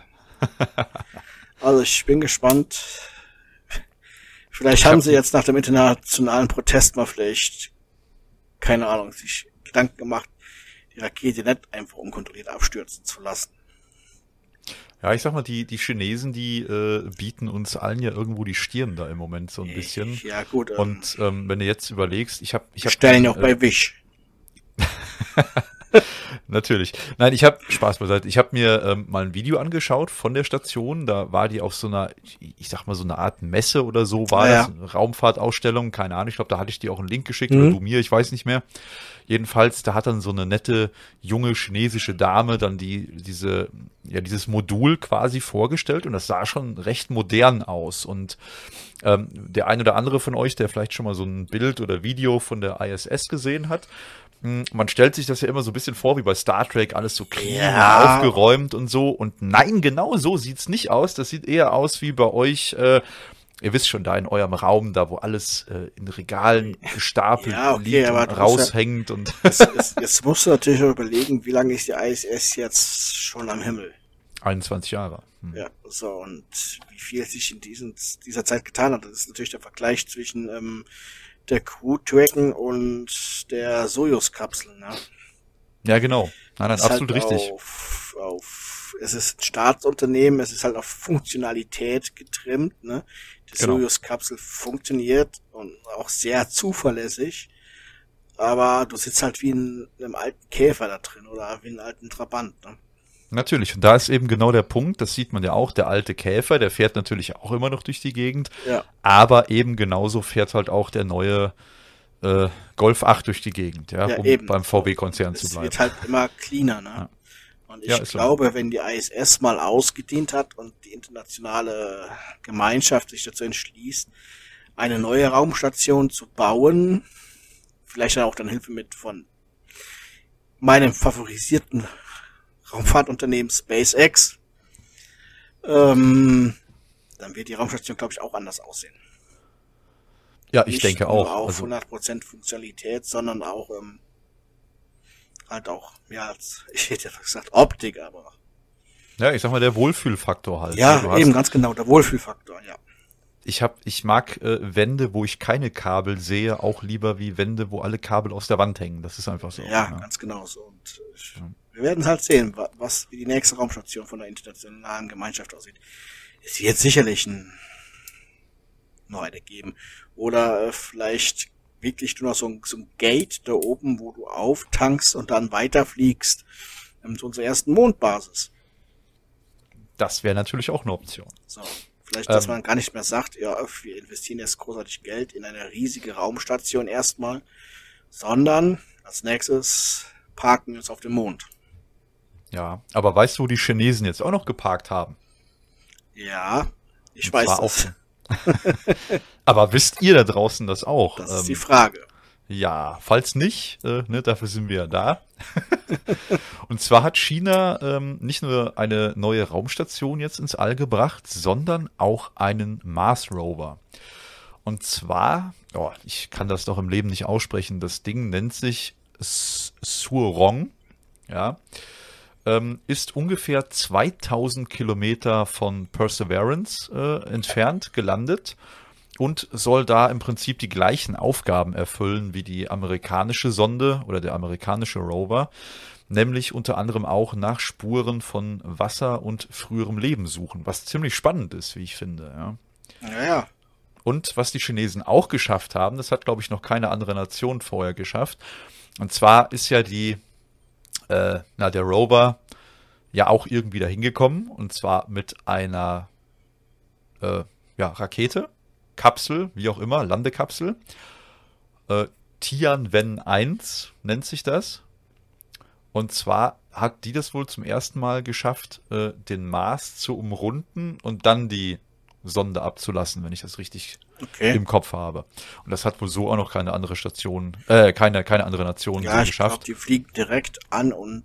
Speaker 2: Also ich bin gespannt. Vielleicht
Speaker 1: Ich
Speaker 2: haben
Speaker 1: hab-
Speaker 2: sie jetzt nach dem internationalen Protest mal vielleicht, keine Ahnung, sich Gedanken gemacht, die Rakete nicht einfach unkontrolliert abstürzen zu lassen.
Speaker 1: Ja, ich sag mal, die, die Chinesen, die äh, bieten uns allen ja irgendwo die Stirn da im Moment so ein bisschen.
Speaker 2: Ja gut, ähm,
Speaker 1: Und ähm, wenn du jetzt überlegst, ich habe, ich
Speaker 2: wir
Speaker 1: habe
Speaker 2: stellen ja auch bei Wish.
Speaker 1: Natürlich. Nein, ich habe Spaß beiseite. Ich habe mir ähm, mal ein Video angeschaut von der Station. Da war die auf so einer, ich, ich sag mal so eine Art Messe oder so, war
Speaker 2: Ja,
Speaker 1: das eine Raumfahrtausstellung, keine Ahnung. Ich glaube, da hatte ich dir auch einen Link geschickt
Speaker 2: Mhm.
Speaker 1: oder du mir, ich weiß nicht mehr. Jedenfalls, da hat dann so eine nette junge chinesische Dame dann die diese ja dieses Modul quasi vorgestellt und das sah schon recht modern aus und ähm, der ein oder andere von euch, der vielleicht schon mal so ein Bild oder Video von der I S S gesehen hat, mh, man stellt sich das ja immer so ein bisschen vor wie bei Star Trek, alles so clean,
Speaker 2: Ja.
Speaker 1: aufgeräumt und so und nein, genau so sieht's nicht aus. Das sieht eher aus wie bei euch äh, ihr wisst schon, da in eurem Raum, da wo alles äh, in Regalen gestapelt
Speaker 2: Ja, okay,
Speaker 1: liegt
Speaker 2: aber
Speaker 1: und
Speaker 2: du musst ja-
Speaker 1: raushängt und
Speaker 2: Jetzt, jetzt, jetzt musst du natürlich auch überlegen, wie lange ist die I S S jetzt schon am Himmel.
Speaker 1: einundzwanzig Jahre. Hm.
Speaker 2: Ja, so, und wie viel sich in diesen, dieser Zeit getan hat, das ist natürlich der Vergleich zwischen ähm, der Crew Dragon und der Sojus-Kapsel, ne?
Speaker 1: Ja, genau. Nein, nein,
Speaker 2: Das ist
Speaker 1: absolut
Speaker 2: halt
Speaker 1: richtig.
Speaker 2: Auf, auf, es ist ein Staatsunternehmen, es ist halt auf Funktionalität getrimmt, ne? Die
Speaker 1: Genau.
Speaker 2: Sojus-Kapsel funktioniert und auch sehr zuverlässig, aber du sitzt halt wie in einem alten Käfer da drin oder wie in einem alten Trabant, ne?
Speaker 1: Natürlich. Und da ist eben genau der Punkt, das sieht man ja auch, der alte Käfer, der fährt natürlich auch immer noch durch die Gegend,
Speaker 2: Ja.
Speaker 1: aber eben genauso fährt halt auch der neue äh, Golf acht durch die Gegend, ja,
Speaker 2: Ja,
Speaker 1: um
Speaker 2: eben.
Speaker 1: beim V W-Konzern zu
Speaker 2: Es
Speaker 1: bleiben.
Speaker 2: wird halt immer cleaner, ne?
Speaker 1: Ja.
Speaker 2: Und ich
Speaker 1: Ja, ist so.
Speaker 2: glaube, wenn die I S S mal ausgedient hat und die internationale Gemeinschaft sich dazu entschließt, eine neue Raumstation zu bauen, vielleicht dann auch dann Hilfe mit von meinem favorisierten Raumfahrtunternehmen SpaceX, ähm, dann wird die Raumstation, glaube ich, auch anders aussehen.
Speaker 1: Ja, ich
Speaker 2: Nicht
Speaker 1: denke
Speaker 2: nur
Speaker 1: auch.
Speaker 2: auf
Speaker 1: Also,
Speaker 2: hundert Prozent Funktionalität, sondern auch ähm, halt auch, ja, als, ich hätte ja gesagt Optik, aber
Speaker 1: ja, ich sag mal, der Wohlfühlfaktor halt.
Speaker 2: ja,
Speaker 1: Du hast,
Speaker 2: eben ganz genau, der Wohlfühlfaktor, ja.
Speaker 1: ich hab, ich mag äh, Wände, wo ich keine Kabel sehe, auch lieber wie Wände, wo alle Kabel aus der Wand hängen. Das ist einfach so.
Speaker 2: Ja, ganz genau so. Und ich, wir werden halt sehen, wa- was wie die nächste Raumstation von der internationalen Gemeinschaft aussieht. Es wird sicherlich ein, noch eine geben. Oder äh, vielleicht wirklich nur noch so ein, so ein Gate da oben, wo du auftankst und dann weiterfliegst ähm, zu unserer ersten Mondbasis.
Speaker 1: Das wäre natürlich auch eine Option.
Speaker 2: So. Vielleicht, dass
Speaker 1: Ähm.
Speaker 2: man gar nicht mehr sagt, ja, wir investieren jetzt großartig Geld in eine riesige Raumstation erstmal, sondern als nächstes parken wir uns auf dem Mond.
Speaker 1: Ja, aber weißt du, wo die Chinesen jetzt auch noch geparkt haben?
Speaker 2: Ja, ich
Speaker 1: Und
Speaker 2: weiß
Speaker 1: zwar
Speaker 2: das.
Speaker 1: Auch, aber wisst ihr da draußen das auch?
Speaker 2: Das ist
Speaker 1: Ähm,
Speaker 2: die Frage.
Speaker 1: Ja, falls nicht, äh, ne, dafür sind wir ja da. Und zwar hat China ähm, nicht nur eine neue Raumstation jetzt ins All gebracht, sondern auch einen Mars Rover. Und zwar, oh, ich kann das doch im Leben nicht aussprechen, das Ding nennt sich S- Suorong, ja, ähm, ist ungefähr zweitausend Kilometer von Perseverance äh, entfernt gelandet und soll da im Prinzip die gleichen Aufgaben erfüllen wie die amerikanische Sonde oder der amerikanische Rover, nämlich unter anderem auch nach Spuren von Wasser und früherem Leben suchen, was ziemlich spannend ist, wie ich finde. Ja.
Speaker 2: Naja,
Speaker 1: Und was die Chinesen auch geschafft haben, das hat, glaube ich, noch keine andere Nation vorher geschafft, und zwar ist ja die, äh, na, der Rover ja auch irgendwie dahin gekommen, und zwar mit einer äh, ja, Rakete, Kapsel, wie auch immer, Landekapsel. Äh, Tianwen eins nennt sich das. Und zwar hat die das wohl zum ersten Mal geschafft, äh, den Mars zu umrunden und dann die Sonde abzulassen, wenn ich das richtig
Speaker 2: okay.
Speaker 1: im Kopf habe. Und das hat wohl so auch noch keine andere Station, äh, keine, keine andere Nation
Speaker 2: Ja,
Speaker 1: so
Speaker 2: ich glaube,
Speaker 1: geschafft.
Speaker 2: die fliegen direkt an und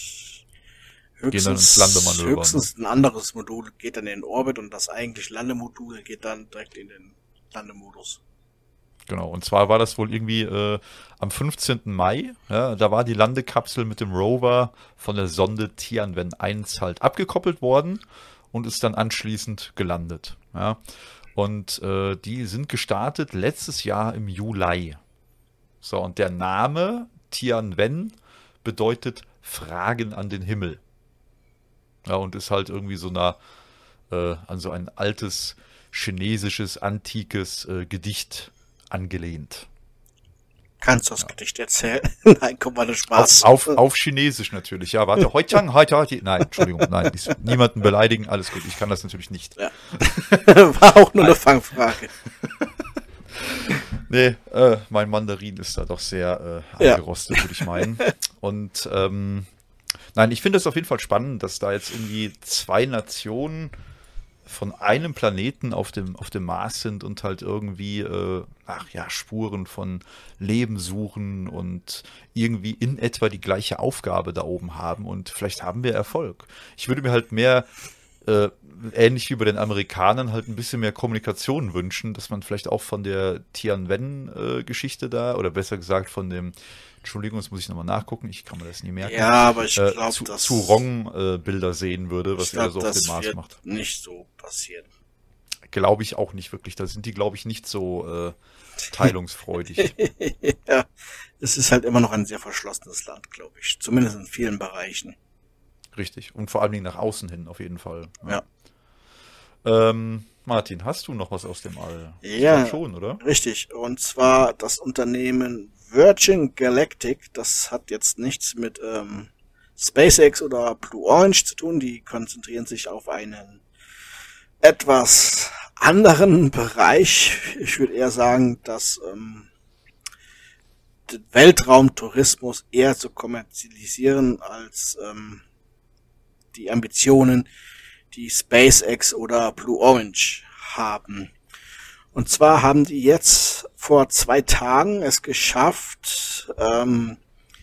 Speaker 1: dann ins
Speaker 2: höchstens,
Speaker 1: Landemanöver,
Speaker 2: höchstens ein anderes Modul geht dann in den Orbit und das eigentlich Landemodul geht dann direkt in den Landemodus.
Speaker 1: Genau, und zwar war das wohl irgendwie äh, am fünfzehnten Mai, ja, da war die Landekapsel mit dem Rover von der Sonde Tianwen eins halt abgekoppelt worden und ist dann anschließend gelandet. Ja. Und äh, die sind gestartet letztes Jahr im Juli. So, und der Name Tianwen bedeutet Fragen an den Himmel. Ja, und ist halt irgendwie so eine, äh, an so ein altes chinesisches, antikes äh, Gedicht angelehnt.
Speaker 2: Kannst du das Gedicht erzählen? Nein, komm mal, das Spaß.
Speaker 1: Auf, auf, auf Chinesisch natürlich, ja, warte. Heutang, heute, heute. Nein, Entschuldigung, nein, ich, niemanden beleidigen, alles gut, ich kann das natürlich nicht.
Speaker 2: Ja. War auch nur eine Fangfrage.
Speaker 1: Nee, äh, mein Mandarin ist da doch sehr äh, eingerostet, ja. Würde ich meinen. Und ähm, nein, ich finde es auf jeden Fall spannend, dass da jetzt irgendwie zwei Nationen von einem Planeten auf dem, auf dem Mars sind und halt irgendwie, äh, ach ja, Spuren von Leben suchen und irgendwie in etwa die gleiche Aufgabe da oben haben und vielleicht haben wir Erfolg. Ich würde mir halt mehr äh, ähnlich wie bei den Amerikanern halt ein bisschen mehr Kommunikation wünschen, dass man vielleicht auch von der Tianwen-Geschichte da, oder besser gesagt von dem, Entschuldigung, das muss ich nochmal nachgucken, ich kann mir das nie merken,
Speaker 2: Ja, aber ich
Speaker 1: äh,
Speaker 2: glaube,
Speaker 1: zu,
Speaker 2: dass
Speaker 1: zu Rong-Bilder äh, sehen würde, was
Speaker 2: ich
Speaker 1: er
Speaker 2: glaube,
Speaker 1: so auf
Speaker 2: das
Speaker 1: dem Mars
Speaker 2: wird
Speaker 1: macht.
Speaker 2: nicht so passieren.
Speaker 1: Glaube ich auch nicht wirklich. Da sind die, glaube ich, nicht so äh, teilungsfreudig.
Speaker 2: Ja, es ist halt immer noch ein sehr verschlossenes Land, glaube ich. Zumindest in vielen Bereichen.
Speaker 1: Richtig. Und vor allen Dingen nach außen hin, auf jeden Fall.
Speaker 2: Ja.
Speaker 1: Ähm, Martin, hast du noch was aus dem All? Ich
Speaker 2: Ja,
Speaker 1: glaub schon, oder?
Speaker 2: richtig. Und zwar das Unternehmen Virgin Galactic. Das hat jetzt nichts mit ähm, SpaceX oder Blue Orange zu tun. Die konzentrieren sich auf einen etwas anderen Bereich. Ich würde eher sagen, dass ähm, den Weltraumtourismus eher zu kommerzialisieren als ähm, die Ambitionen, die SpaceX oder Blue Orange haben. Und zwar haben die jetzt vor zwei Tagen es geschafft, ähm,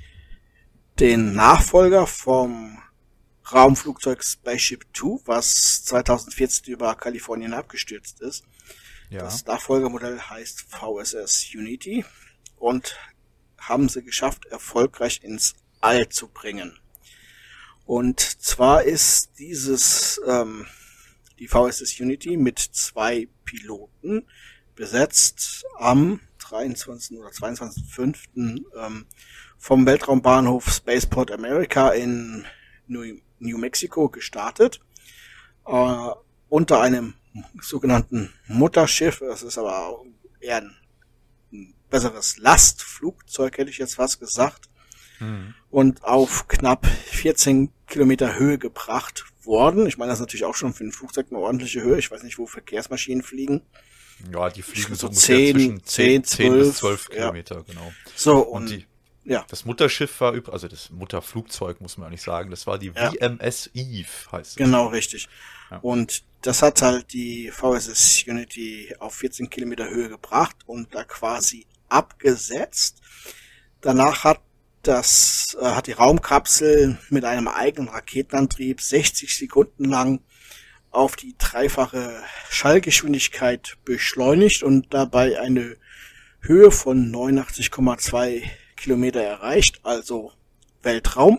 Speaker 2: den Nachfolger vom Raumflugzeug Spaceship zwei, was zweitausendvierzehn über Kalifornien abgestürzt ist.
Speaker 1: Ja.
Speaker 2: Das Nachfolgermodell heißt V S S Unity und haben sie geschafft, erfolgreich ins All zu bringen. Und zwar ist dieses ähm, die V S S Unity mit zwei Piloten besetzt am dreiundzwanzigsten oder zweiundzwanzigsten fünften Ähm, vom Weltraumbahnhof Spaceport America in New, New Mexico gestartet, äh, unter einem sogenannten Mutterschiff. Das ist aber auch eher ein, ein besseres Lastflugzeug, hätte ich jetzt fast gesagt.
Speaker 1: Hm.
Speaker 2: Und auf knapp vierzehn Kilometer Höhe gebracht worden. Ich meine, das ist natürlich auch schon für ein Flugzeug eine ordentliche Höhe. Ich weiß nicht, wo Verkehrsmaschinen fliegen.
Speaker 1: Ja, die fliegen so
Speaker 2: so
Speaker 1: ungefähr
Speaker 2: zehn,
Speaker 1: zwischen
Speaker 2: zehn,
Speaker 1: zehn bis
Speaker 2: zwölf,
Speaker 1: zwölf
Speaker 2: ja.
Speaker 1: Kilometer, genau.
Speaker 2: So,
Speaker 1: Und
Speaker 2: und,
Speaker 1: die,
Speaker 2: ja,
Speaker 1: das Mutterschiff war, üb- also das Mutterflugzeug, muss man eigentlich sagen, das war die
Speaker 2: Ja.
Speaker 1: V M S Eve, heißt es.
Speaker 2: genau, richtig.
Speaker 1: Ja.
Speaker 2: Und das hat halt die V S S Unity auf vierzehn Kilometer Höhe gebracht und da quasi abgesetzt. Danach hat das, äh, hat die Raumkapsel mit einem eigenen Raketenantrieb sechzig Sekunden lang auf die dreifache Schallgeschwindigkeit beschleunigt und dabei eine Höhe von neunundachtzig Komma zwei Kilometer erreicht, also Weltraum.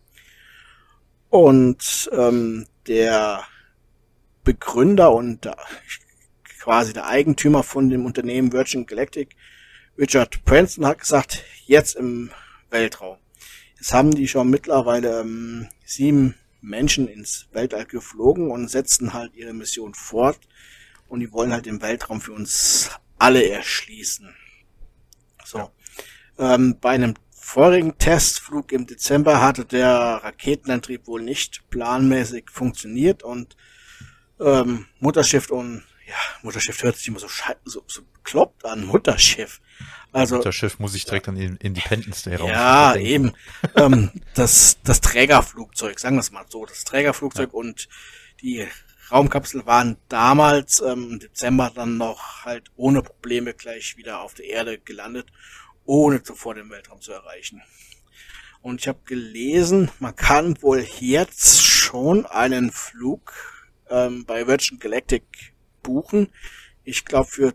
Speaker 2: Und ähm, der Begründer und äh, quasi der Eigentümer von dem Unternehmen Virgin Galactic, Richard Branson, hat gesagt, jetzt im Weltraum. Jetzt haben die schon mittlerweile ähm, sieben Menschen ins Weltall geflogen und setzen halt ihre Mission fort. Und die wollen halt den Weltraum für uns alle erschließen. So. Ähm, bei einem vorigen Testflug im Dezember hatte der Raketenantrieb wohl nicht planmäßig funktioniert und ähm, Mutterschiff und ja, Mutterschiff hört sich immer so, schei- so, so bekloppt an, Mutterschiff. Also
Speaker 1: Mutterschiff muss ich direkt an den Independence Day raus.
Speaker 2: ja, eben. ähm, das, das Trägerflugzeug, sagen wir es mal so, das Trägerflugzeug und die Raumkapsel waren damals ähm, im Dezember dann noch halt ohne Probleme gleich wieder auf der Erde gelandet, ohne zuvor den Weltraum zu erreichen. Und ich habe gelesen, man kann wohl jetzt schon einen Flug ähm, bei Virgin Galactic buchen. Ich glaube für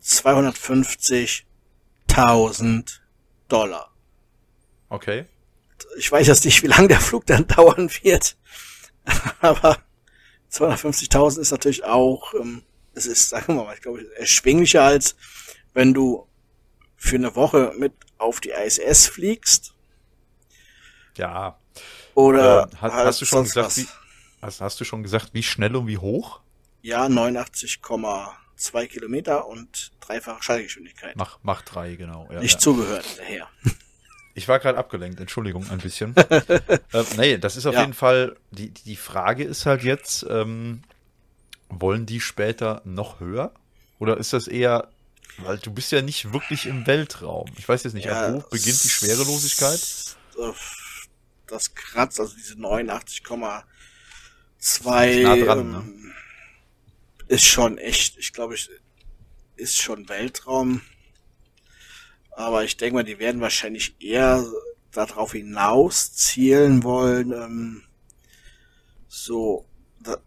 Speaker 2: zweihundertfünfzigtausend Dollar.
Speaker 1: Okay.
Speaker 2: Ich weiß jetzt nicht, wie lange der Flug dann dauern wird, aber zweihundertfünfzigtausend ist natürlich auch, ähm, es ist, sagen wir mal, ich glaube, erschwinglicher als wenn du für eine Woche mit auf die I S S fliegst.
Speaker 1: Ja.
Speaker 2: Oder
Speaker 1: äh, hast,
Speaker 2: halt
Speaker 1: hast du schon
Speaker 2: sonst
Speaker 1: gesagt,
Speaker 2: was.
Speaker 1: wie, hast, hast du schon gesagt, wie schnell und wie hoch?
Speaker 2: Ja, neunundachtzig Komma zwei Kilometer und dreifache Schallgeschwindigkeit.
Speaker 1: Mach, mach drei, genau. Ja,
Speaker 2: Nicht
Speaker 1: ja.
Speaker 2: zugehört, daher.
Speaker 1: Ich war gerade abgelenkt, Entschuldigung, ein bisschen. äh, nee, das ist auf
Speaker 2: Ja.
Speaker 1: jeden Fall, die, die Frage ist halt jetzt, ähm, wollen die später noch höher? Oder ist das eher, weil du bist ja nicht wirklich im Weltraum. Ich weiß jetzt nicht, ab wo beginnt die Schwerelosigkeit?
Speaker 2: Das kratzt, also diese neunundachtzig Komma zwei
Speaker 1: Ist nah dran,
Speaker 2: ähm,
Speaker 1: ne?
Speaker 2: ist schon echt, ich glaube, ich ist schon Weltraum. Aber ich denke mal, die werden wahrscheinlich eher darauf hinaus zielen wollen, ähm, so, da,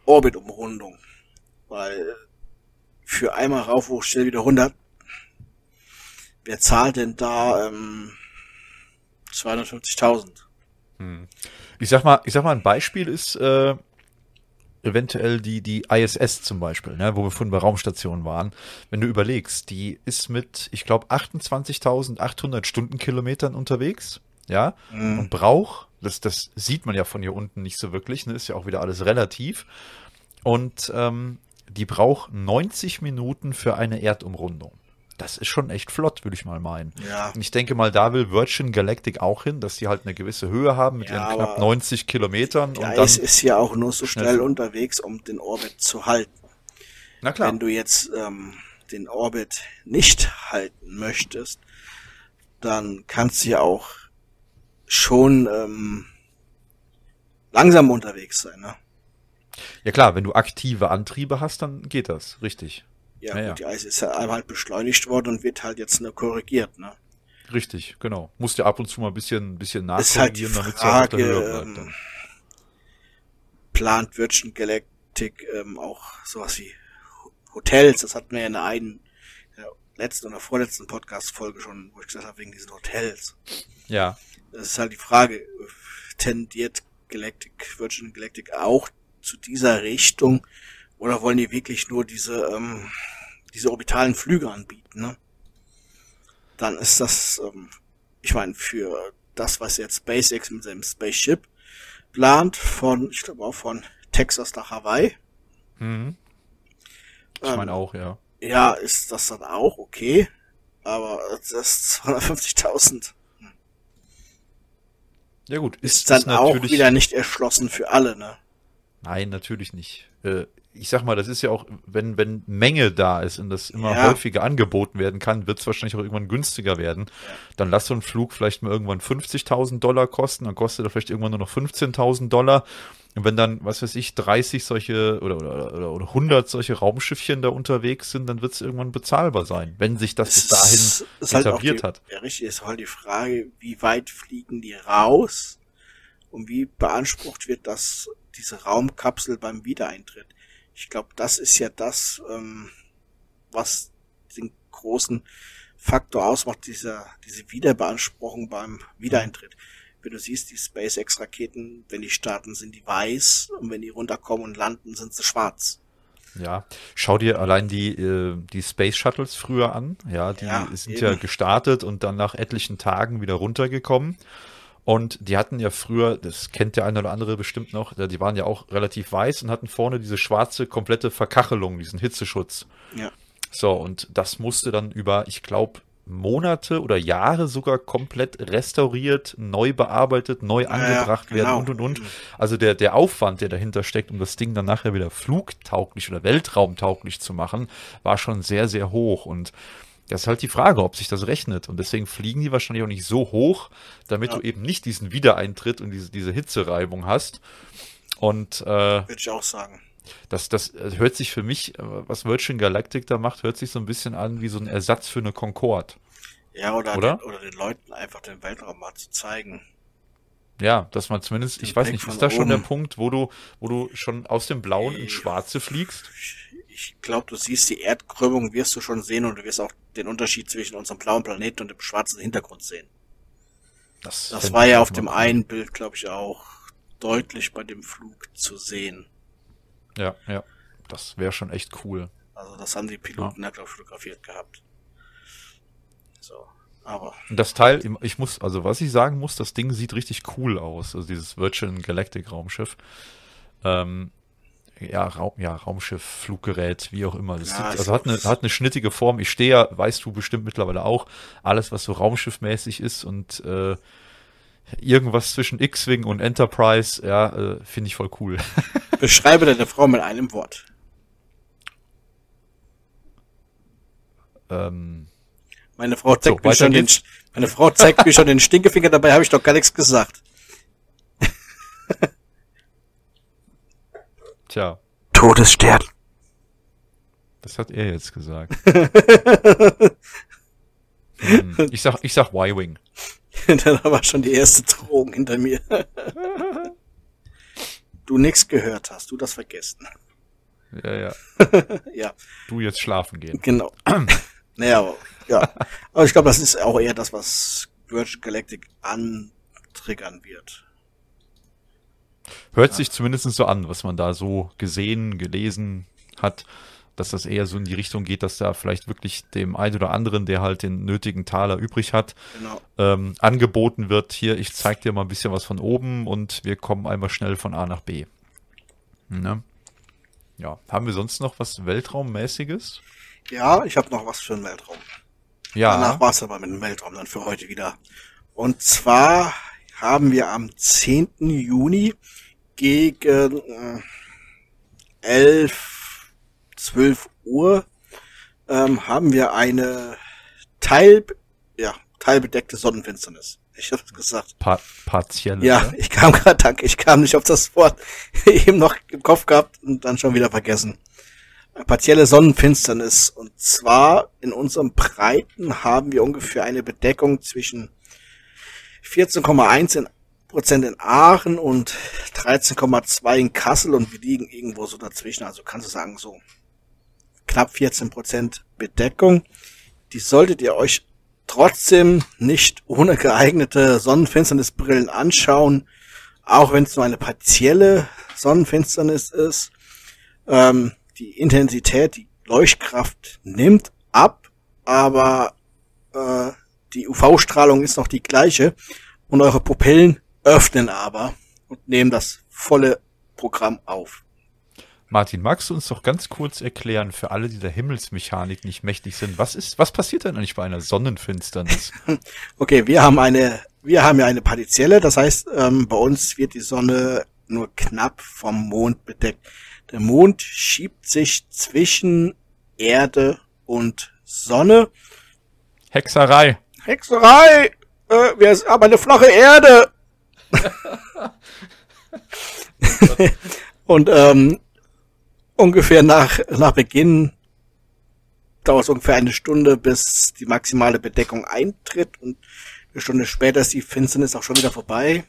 Speaker 2: Orbitumrundung. Weil für einmal rauf, hoch, schnell wieder hundert, wer zahlt denn da ähm, zweihundertfünfzigtausend?
Speaker 1: Hm. Ich sag mal, ich sag mal, ein Beispiel ist äh, eventuell die, die I S S zum Beispiel, ne, wo wir vorhin bei Raumstationen waren. Wenn du überlegst, die ist mit, ich glaube, achtundzwanzigtausendachthundert Stundenkilometern unterwegs, ja,
Speaker 2: Mhm.
Speaker 1: und braucht, das, das sieht man ja von hier unten nicht so wirklich, ne, ist ja auch wieder alles relativ. Und ähm, die braucht neunzig Minuten für eine Erdumrundung. Das ist schon echt flott, würde ich mal meinen.
Speaker 2: Ja,
Speaker 1: Und ich denke mal, da will Virgin Galactic auch hin, dass die halt eine gewisse Höhe haben mit
Speaker 2: Ja,
Speaker 1: ihren knapp
Speaker 2: aber
Speaker 1: neunzig Kilometern
Speaker 2: die
Speaker 1: und
Speaker 2: I
Speaker 1: dann,
Speaker 2: S ist ja auch nur so
Speaker 1: schnell
Speaker 2: schnell
Speaker 1: fliegen.
Speaker 2: unterwegs, um den Orbit zu halten.
Speaker 1: na
Speaker 2: Wenn
Speaker 1: klar,
Speaker 2: du jetzt ähm, den Orbit nicht halten möchtest, dann kannst du ja auch schon ähm, langsam unterwegs sein, ne?
Speaker 1: ja klar, wenn du aktive Antriebe hast, dann geht das, richtig.
Speaker 2: Ja,
Speaker 1: Ja, ja,
Speaker 2: gut, die Eis ist ja einmal halt beschleunigt worden und wird halt jetzt nur korrigiert, ne?
Speaker 1: richtig, genau. Musst ja ab und zu mal ein bisschen, bisschen
Speaker 2: Ist halt die
Speaker 1: nachkorrigieren, damit es auch auf der
Speaker 2: Frage,
Speaker 1: Höhe bleibt
Speaker 2: ähm,
Speaker 1: dann.
Speaker 2: plant Virgin Galactic ähm, auch sowas wie Hotels? Das hatten wir ja in der einen der letzten oder vorletzten Podcast-Folge schon, wo ich gesagt habe, wegen diesen Hotels.
Speaker 1: Ja,
Speaker 2: Das ist halt die Frage, tendiert Galactic, Virgin Galactic auch zu dieser Richtung oder wollen die wirklich nur diese, ähm, diese orbitalen Flüge anbieten, ne? Dann ist das, ähm, ich meine, für das, was jetzt SpaceX mit seinem Spaceship plant, von, ich glaube auch von Texas nach Hawaii,
Speaker 1: mhm. Ich
Speaker 2: ähm,
Speaker 1: meine auch, ja.
Speaker 2: ja, ist das dann auch okay, aber das zweihundertfünfzigtausend
Speaker 1: Ja gut, ist,
Speaker 2: ist dann
Speaker 1: ist
Speaker 2: auch
Speaker 1: natürlich,
Speaker 2: wieder nicht erschlossen für alle, ne?
Speaker 1: nein, natürlich nicht. Äh, ich sag mal, das ist ja auch, wenn, wenn Menge da ist und das immer
Speaker 2: Ja.
Speaker 1: häufiger angeboten werden kann, wird es wahrscheinlich auch irgendwann günstiger werden. Dann lass so einen Flug vielleicht mal irgendwann fünfzigtausend Dollar kosten, dann kostet er vielleicht irgendwann nur noch fünfzehntausend Dollar. Und wenn dann, was weiß ich, dreißig solche oder, oder, oder, oder hundert solche Raumschiffchen da unterwegs sind, dann wird es irgendwann bezahlbar sein, wenn sich das bis dahin
Speaker 2: Es ist halt auch
Speaker 1: etabliert
Speaker 2: die,
Speaker 1: hat.
Speaker 2: Ja, richtig, ist halt die Frage, wie weit fliegen die raus und wie beansprucht wird das, diese Raumkapsel beim Wiedereintritt. Ich glaube, das ist ja das, ähm, was den großen Faktor ausmacht, dieser, diese Wiederbeanspruchung beim Wiedereintritt. Wenn du siehst, die SpaceX-Raketen, wenn die starten, sind die weiß und wenn die runterkommen und landen, sind sie schwarz.
Speaker 1: Ja, schau dir allein die, äh, die Space Shuttles früher an. Ja, die
Speaker 2: Ja,
Speaker 1: sind
Speaker 2: eben.
Speaker 1: ja gestartet und dann nach etlichen Tagen wieder runtergekommen. Und die hatten ja früher, das kennt der eine oder andere bestimmt noch, die waren ja auch relativ weiß und hatten vorne diese schwarze komplette Verkachelung, diesen Hitzeschutz.
Speaker 2: Ja.
Speaker 1: So, und das musste dann über, ich glaube, Monate oder Jahre sogar komplett restauriert, neu bearbeitet, neu
Speaker 2: Ja,
Speaker 1: angebracht
Speaker 2: ja,
Speaker 1: werden
Speaker 2: genau.
Speaker 1: und und und. Also der, der Aufwand, der dahinter steckt, um das Ding dann nachher wieder flugtauglich oder weltraumtauglich zu machen, war schon sehr, sehr hoch. Und das ist halt die Frage, ob sich das rechnet. Und deswegen fliegen die wahrscheinlich auch nicht so hoch, damit
Speaker 2: Ja.
Speaker 1: du eben nicht diesen Wiedereintritt und diese, diese Hitzereibung hast. Und äh,
Speaker 2: Würde ich auch sagen.
Speaker 1: das, das hört sich für mich, äh, was Virgin Galactic da macht, hört sich so ein bisschen an wie so ein Ersatz für eine Concorde.
Speaker 2: Ja, oder,
Speaker 1: Oder?
Speaker 2: Den, oder den Leuten einfach den Weltraum mal zu zeigen.
Speaker 1: Ja, dass man zumindest,
Speaker 2: Den
Speaker 1: ich weiß
Speaker 2: Blick
Speaker 1: nicht,
Speaker 2: von
Speaker 1: ist das schon der
Speaker 2: oben.
Speaker 1: Punkt, wo du, wo du schon aus dem Blauen ins Schwarze fliegst?
Speaker 2: Ich glaube, du siehst die Erdkrümmung, wirst du schon sehen und du wirst auch den Unterschied zwischen unserem blauen Planeten und dem schwarzen Hintergrund sehen. Das
Speaker 1: fänd
Speaker 2: war
Speaker 1: ich
Speaker 2: ja
Speaker 1: auch
Speaker 2: auf
Speaker 1: mal
Speaker 2: dem
Speaker 1: cool.
Speaker 2: einen Bild, glaube ich, auch deutlich bei dem Flug zu sehen.
Speaker 1: Ja, ja. Das wäre schon echt cool.
Speaker 2: Also das haben die Piloten ja, glaube ich, fotografiert gehabt. So, aber
Speaker 1: Und das Teil, ich muss, also was ich sagen muss, das Ding sieht richtig cool aus. Also dieses Virgin Galactic Raumschiff. Ähm, ja, Raum, ja, Raumschiff, Fluggerät, wie auch immer. Das
Speaker 2: Ja,
Speaker 1: sieht,
Speaker 2: ich
Speaker 1: also hat eine,
Speaker 2: glaub's.
Speaker 1: hat eine schnittige Form. Ich stehe ja, weißt du bestimmt mittlerweile auch, alles, was so raumschiffmäßig ist und äh, irgendwas zwischen X-Wing und Enterprise, ja, äh, finde ich voll cool.
Speaker 2: beschreibe deine Frau mit einem Wort.
Speaker 1: ähm,
Speaker 2: Meine Frau zeigt
Speaker 1: So,
Speaker 2: mir schon
Speaker 1: weiter
Speaker 2: den,
Speaker 1: geht's.
Speaker 2: meine Frau zeigt mir schon den Stinkefinger, dabei habe ich doch gar nichts gesagt.
Speaker 1: tja,
Speaker 2: Todesstern.
Speaker 1: das hat er jetzt gesagt. hm, ich sag, ich sag Y-Wing.
Speaker 2: Dann war schon die erste Drohung hinter mir. du nichts gehört hast, du das vergessen.
Speaker 1: Ja, ja.
Speaker 2: Ja,
Speaker 1: Du jetzt schlafen gehen.
Speaker 2: genau. Naja, aber, ja. Aber ich glaube, das ist auch eher das, was Virgin Galactic antriggern wird.
Speaker 1: Hört sich zumindest so an, was man da so gesehen, gelesen hat, dass das eher so in die Richtung geht, dass da vielleicht wirklich dem einen oder anderen, der halt den nötigen Taler übrig hat,
Speaker 2: Genau.
Speaker 1: ähm, angeboten wird, hier, ich zeig dir mal ein bisschen was von oben und wir kommen einmal schnell von A nach B. Ne? Ja, haben wir sonst noch was Weltraummäßiges?
Speaker 2: Ja, ich habe noch was für den Weltraum.
Speaker 1: Ja,
Speaker 2: Danach war es aber mit dem Weltraum dann für heute wieder. Und zwar haben wir am zehnten Juni gegen äh, elf, zwölf Uhr ähm, haben wir eine Teil, ja, teilbedeckte Sonnenfinsternis. Ich habe es gesagt.
Speaker 1: pa partielle.
Speaker 2: Ja,
Speaker 1: ne?
Speaker 2: ich kam gerade, danke, ich kam nicht auf das Wort eben noch im Kopf gehabt und dann schon wieder vergessen. Eine partielle Sonnenfinsternis. Und zwar in unserem Breiten haben wir ungefähr eine Bedeckung zwischen vierzehn Komma eins Prozent in Aachen und dreizehn Komma zwei in Kassel und wir liegen irgendwo so dazwischen. Also kannst du sagen, so knapp vierzehn Prozent Bedeckung. Die solltet ihr euch trotzdem nicht ohne geeignete Sonnenfinsternisbrillen anschauen, auch wenn es nur eine partielle Sonnenfinsternis ist. Ähm, die Intensität, die Leuchtkraft nimmt ab, aber äh, die U V-Strahlung ist noch die gleiche und eure Pupillen öffnen aber und nehmen das volle Programm auf.
Speaker 1: Martin, magst du uns doch ganz kurz erklären, für alle, die der Himmelsmechanik nicht mächtig sind, was ist, was passiert denn eigentlich bei einer Sonnenfinsternis?
Speaker 2: Okay, wir haben eine, wir haben ja eine partielle, das heißt, ähm, bei uns wird die Sonne nur knapp vom Mond bedeckt. Der Mond schiebt sich zwischen Erde und Sonne.
Speaker 1: Hexerei.
Speaker 2: Hexerei! Äh, wir haben eine flache Erde! Und ähm, ungefähr nach, nach Beginn dauert es ungefähr eine Stunde, bis die maximale Bedeckung eintritt. Und eine Stunde später ist die Finsternis auch schon wieder vorbei.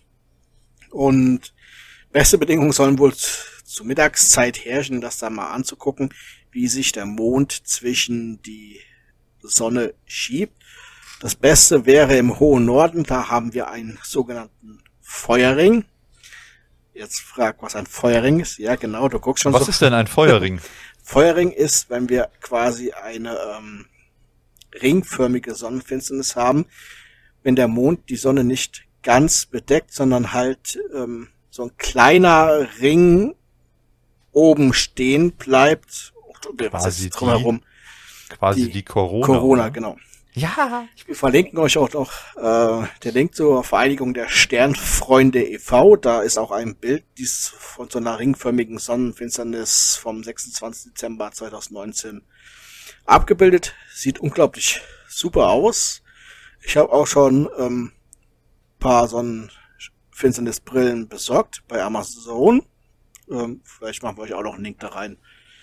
Speaker 2: Und beste Bedingungen sollen wohl zur Mittagszeit herrschen, das da mal anzugucken, wie sich der Mond zwischen die Sonne schiebt. Das Beste wäre im hohen Norden, da haben wir einen sogenannten Feuerring. Jetzt frag, was ein Feuerring ist. Ja, genau, du guckst schon
Speaker 1: Was
Speaker 2: so.
Speaker 1: ist denn ein Feuerring?
Speaker 2: Feuerring ist, wenn wir quasi eine ähm, ringförmige Sonnenfinsternis haben, wenn der Mond die Sonne nicht ganz bedeckt, sondern halt ähm, so ein kleiner Ring oben stehen bleibt. Was
Speaker 1: Quasi
Speaker 2: ist drumherum?
Speaker 1: Die, quasi
Speaker 2: Die
Speaker 1: die Corona.
Speaker 2: Corona,
Speaker 1: oder?
Speaker 2: genau.
Speaker 1: Ja.
Speaker 2: Wir verlinken euch auch noch äh, der Link zur Vereinigung der Sternfreunde e V. Da ist auch ein Bild dies von so einer ringförmigen Sonnenfinsternis vom sechsundzwanzigsten Dezember zweitausendneunzehn abgebildet. Sieht unglaublich super aus. Ich habe auch schon ähm, paar Sonnenfinsternisbrillen besorgt bei Amazon. Ähm, vielleicht machen wir euch auch noch einen Link da rein.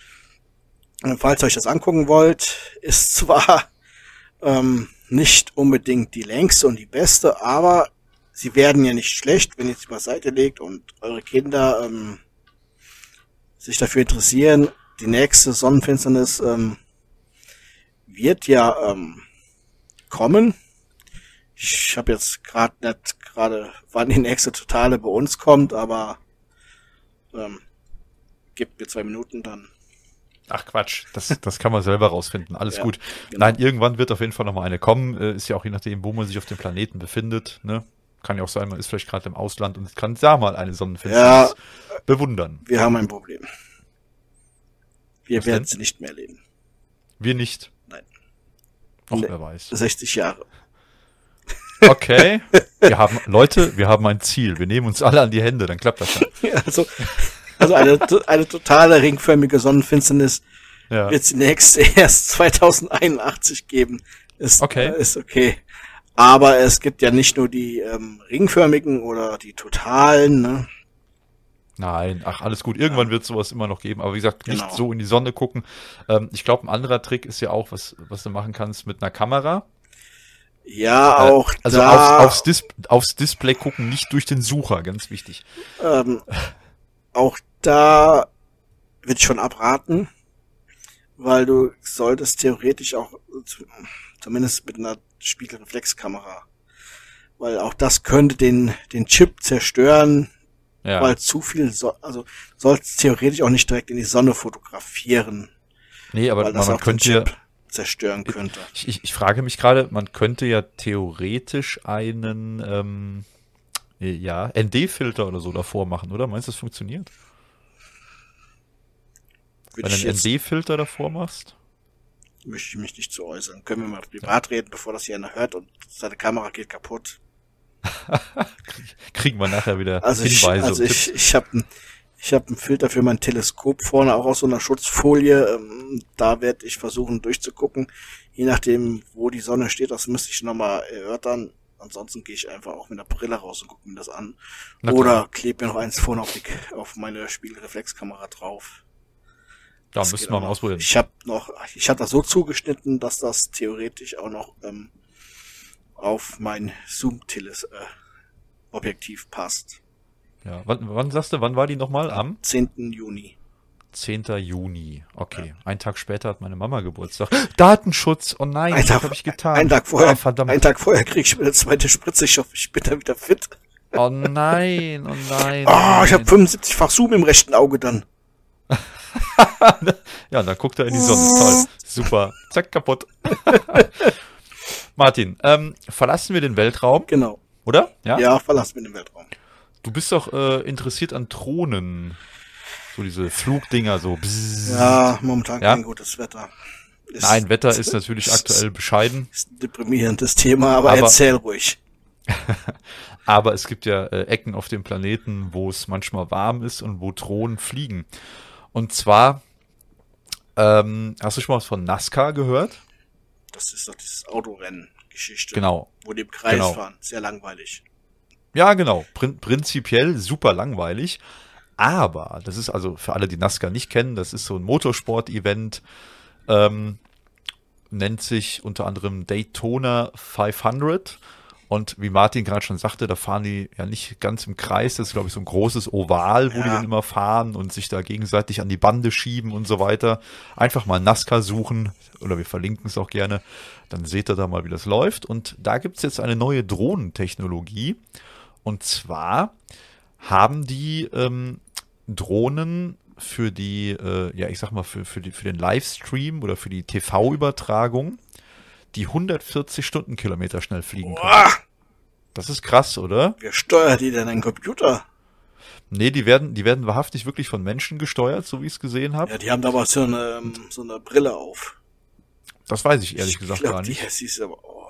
Speaker 2: Und falls ihr euch das angucken wollt, ist zwar ähm, nicht unbedingt die längste und die beste, aber sie werden ja nicht schlecht, wenn ihr sie beiseite legt und eure Kinder ähm, sich dafür interessieren. Die nächste Sonnenfinsternis ähm, wird ja ähm, kommen. Ich habe jetzt gerade nicht gerade, wann die nächste Totale bei uns kommt, aber ähm, gebt mir zwei Minuten, dann.
Speaker 1: Ach Quatsch, das, das kann man selber rausfinden. Alles
Speaker 2: Ja,
Speaker 1: gut.
Speaker 2: genau.
Speaker 1: Nein, irgendwann wird auf jeden Fall nochmal eine kommen. Äh, ist ja auch je nachdem, wo man sich auf dem Planeten befindet. Ne? Kann ja auch sein, man ist vielleicht gerade im Ausland und kann da mal eine Sonnenfinsternis bewundern.
Speaker 2: Wir haben ein Problem. Wir
Speaker 1: Was
Speaker 2: werden
Speaker 1: denn?
Speaker 2: sie nicht mehr erleben.
Speaker 1: Wir nicht.
Speaker 2: Nein.
Speaker 1: Ach,
Speaker 2: Nee.
Speaker 1: wer weiß.
Speaker 2: sechzig Jahre.
Speaker 1: Okay. Wir haben, Leute, wir haben ein Ziel. Wir nehmen uns alle an die Hände, dann klappt das schon.
Speaker 2: Also, also eine, eine totale ringförmige Sonnenfinsternis
Speaker 1: Ja.
Speaker 2: wird es die nächste erst zweitausendeinundachtzig geben. Ist
Speaker 1: Okay.
Speaker 2: äh, ist okay. Aber es gibt ja nicht nur die ähm, ringförmigen oder die totalen, ne?
Speaker 1: Nein, ach, alles gut. Irgendwann wird es sowas immer noch geben. Aber wie gesagt, nicht
Speaker 2: Genau.
Speaker 1: so in die Sonne gucken. Ähm, ich glaube, ein anderer Trick ist ja auch, was, was du machen kannst mit einer Kamera.
Speaker 2: Ja,
Speaker 1: Äh,
Speaker 2: auch
Speaker 1: also
Speaker 2: da.
Speaker 1: aufs, aufs, Dis aufs Display gucken, nicht durch den Sucher, ganz wichtig.
Speaker 2: ähm, auch da würde ich schon abraten, weil du solltest theoretisch auch zumindest mit einer Spiegelreflexkamera, weil auch das könnte den den Chip zerstören,
Speaker 1: Ja.
Speaker 2: weil zu viel, so also sollst theoretisch auch nicht direkt in die Sonne fotografieren,
Speaker 1: Nee, aber
Speaker 2: weil
Speaker 1: man,
Speaker 2: das
Speaker 1: man
Speaker 2: auch den
Speaker 1: könnte ja,
Speaker 2: Chip zerstören könnte.
Speaker 1: ich, ich, ich frage mich gerade, man könnte ja theoretisch einen, ähm, ja, N D-Filter oder so davor machen, oder? Meinst du, das funktioniert?
Speaker 2: Würde
Speaker 1: Wenn du
Speaker 2: ich
Speaker 1: einen
Speaker 2: jetzt,
Speaker 1: N D-Filter davor machst?
Speaker 2: möchte ich mich nicht zu äußern. Können wir mal privat reden, bevor das hier einer hört und seine Kamera geht kaputt.
Speaker 1: Kriegen wir nachher wieder
Speaker 2: Also ich,
Speaker 1: Hinweise
Speaker 2: also
Speaker 1: und
Speaker 2: ich,
Speaker 1: Tipps.
Speaker 2: ich habe ein, ich habe einen Filter für mein Teleskop vorne auch aus so einer Schutzfolie. Ähm, da werde ich versuchen durchzugucken. Je nachdem, wo die Sonne steht, das müsste ich nochmal erörtern. Ansonsten gehe ich einfach auch mit der Brille raus und gucke mir das an.
Speaker 1: Na
Speaker 2: Oder
Speaker 1: klar.
Speaker 2: klebe mir noch eins vorne auf, die, auf meine Spiegelreflexkamera drauf.
Speaker 1: Da
Speaker 2: Das
Speaker 1: müssen
Speaker 2: geht
Speaker 1: wir
Speaker 2: auch
Speaker 1: mal
Speaker 2: noch.
Speaker 1: ausprobieren.
Speaker 2: Ich habe noch, ich habe das so zugeschnitten, dass das theoretisch auch noch ähm, auf mein Zoom-Objektiv passt.
Speaker 1: Ja. Wann, wann sagst du, wann war die nochmal? Am
Speaker 2: zehnten Juni.
Speaker 1: zehnten Juni. Okay. Ein Tag später hat meine Mama Geburtstag. Datenschutz. Oh nein,
Speaker 2: Ein
Speaker 1: was
Speaker 2: Tag,
Speaker 1: habe ich getan?
Speaker 2: einen Tag vorher,
Speaker 1: Ah, verdammt.
Speaker 2: einen Tag vorher krieg ich meine zweite Spritze. Ich hoffe, ich bin da wieder fit.
Speaker 1: Oh nein, oh nein.
Speaker 2: Ah,
Speaker 1: oh
Speaker 2: ich habe
Speaker 1: nein.
Speaker 2: fünfundsiebzig-fach Zoom im rechten Auge dann.
Speaker 1: Ja, dann guckt er in die Sonne. Toll. Super. Zack, kaputt. Martin, ähm, verlassen wir den Weltraum,
Speaker 2: Genau.
Speaker 1: oder? Ja?
Speaker 2: Ja, verlassen wir den Weltraum.
Speaker 1: Du bist doch äh, interessiert an Drohnen. So diese Flugdinger, so. Bzzz.
Speaker 2: Ja, momentan
Speaker 1: Ja?
Speaker 2: kein gutes Wetter. Ist,
Speaker 1: Nein, Wetter ist natürlich aktuell bescheiden.
Speaker 2: Ist ein deprimierendes Thema, aber,
Speaker 1: Aber-
Speaker 2: erzähl ruhig.
Speaker 1: Aber es gibt ja äh, Ecken auf dem Planeten, wo es manchmal warm ist und wo Drohnen fliegen. Und zwar, ähm, hast du schon mal was von NASCAR gehört?
Speaker 2: Das ist doch dieses Autorennen-Geschichte.
Speaker 1: Genau.
Speaker 2: Wo die im Kreis
Speaker 1: Genau.
Speaker 2: fahren. Sehr langweilig.
Speaker 1: Ja, genau. Prin prinzipiell super langweilig. Aber, das ist also für alle, die NASCAR nicht kennen, das ist so ein Motorsport-Event, ähm, nennt sich unter anderem Daytona fünfhundert. Und wie Martin gerade schon sagte, da fahren die ja nicht ganz im Kreis. Das ist, glaube ich, so ein großes Oval, wo
Speaker 2: Ja.
Speaker 1: die dann immer fahren und sich da gegenseitig an die Bande schieben und so weiter. Einfach mal NASCAR suchen oder wir verlinken es auch gerne. Dann seht ihr da mal, wie das läuft. Und da gibt es jetzt eine neue Drohnentechnologie. Und zwar haben die ähm, Drohnen für die, äh, ja, ich sag mal, für, für, die, für den Livestream oder für die T V-Übertragung, die hundertvierzig Stundenkilometer schnell fliegen können.
Speaker 2: Boah,
Speaker 1: Das ist krass, oder?
Speaker 2: wer steuert die denn ein Computer?
Speaker 1: Nee, die werden, die werden wahrhaftig wirklich von Menschen gesteuert, so wie ich es gesehen habe.
Speaker 2: Ja, die haben da aber so eine, ähm, so eine Brille auf.
Speaker 1: Das weiß ich ehrlich gesagt
Speaker 2: glaub,
Speaker 1: gar nicht.
Speaker 2: Die siehst aber, oh.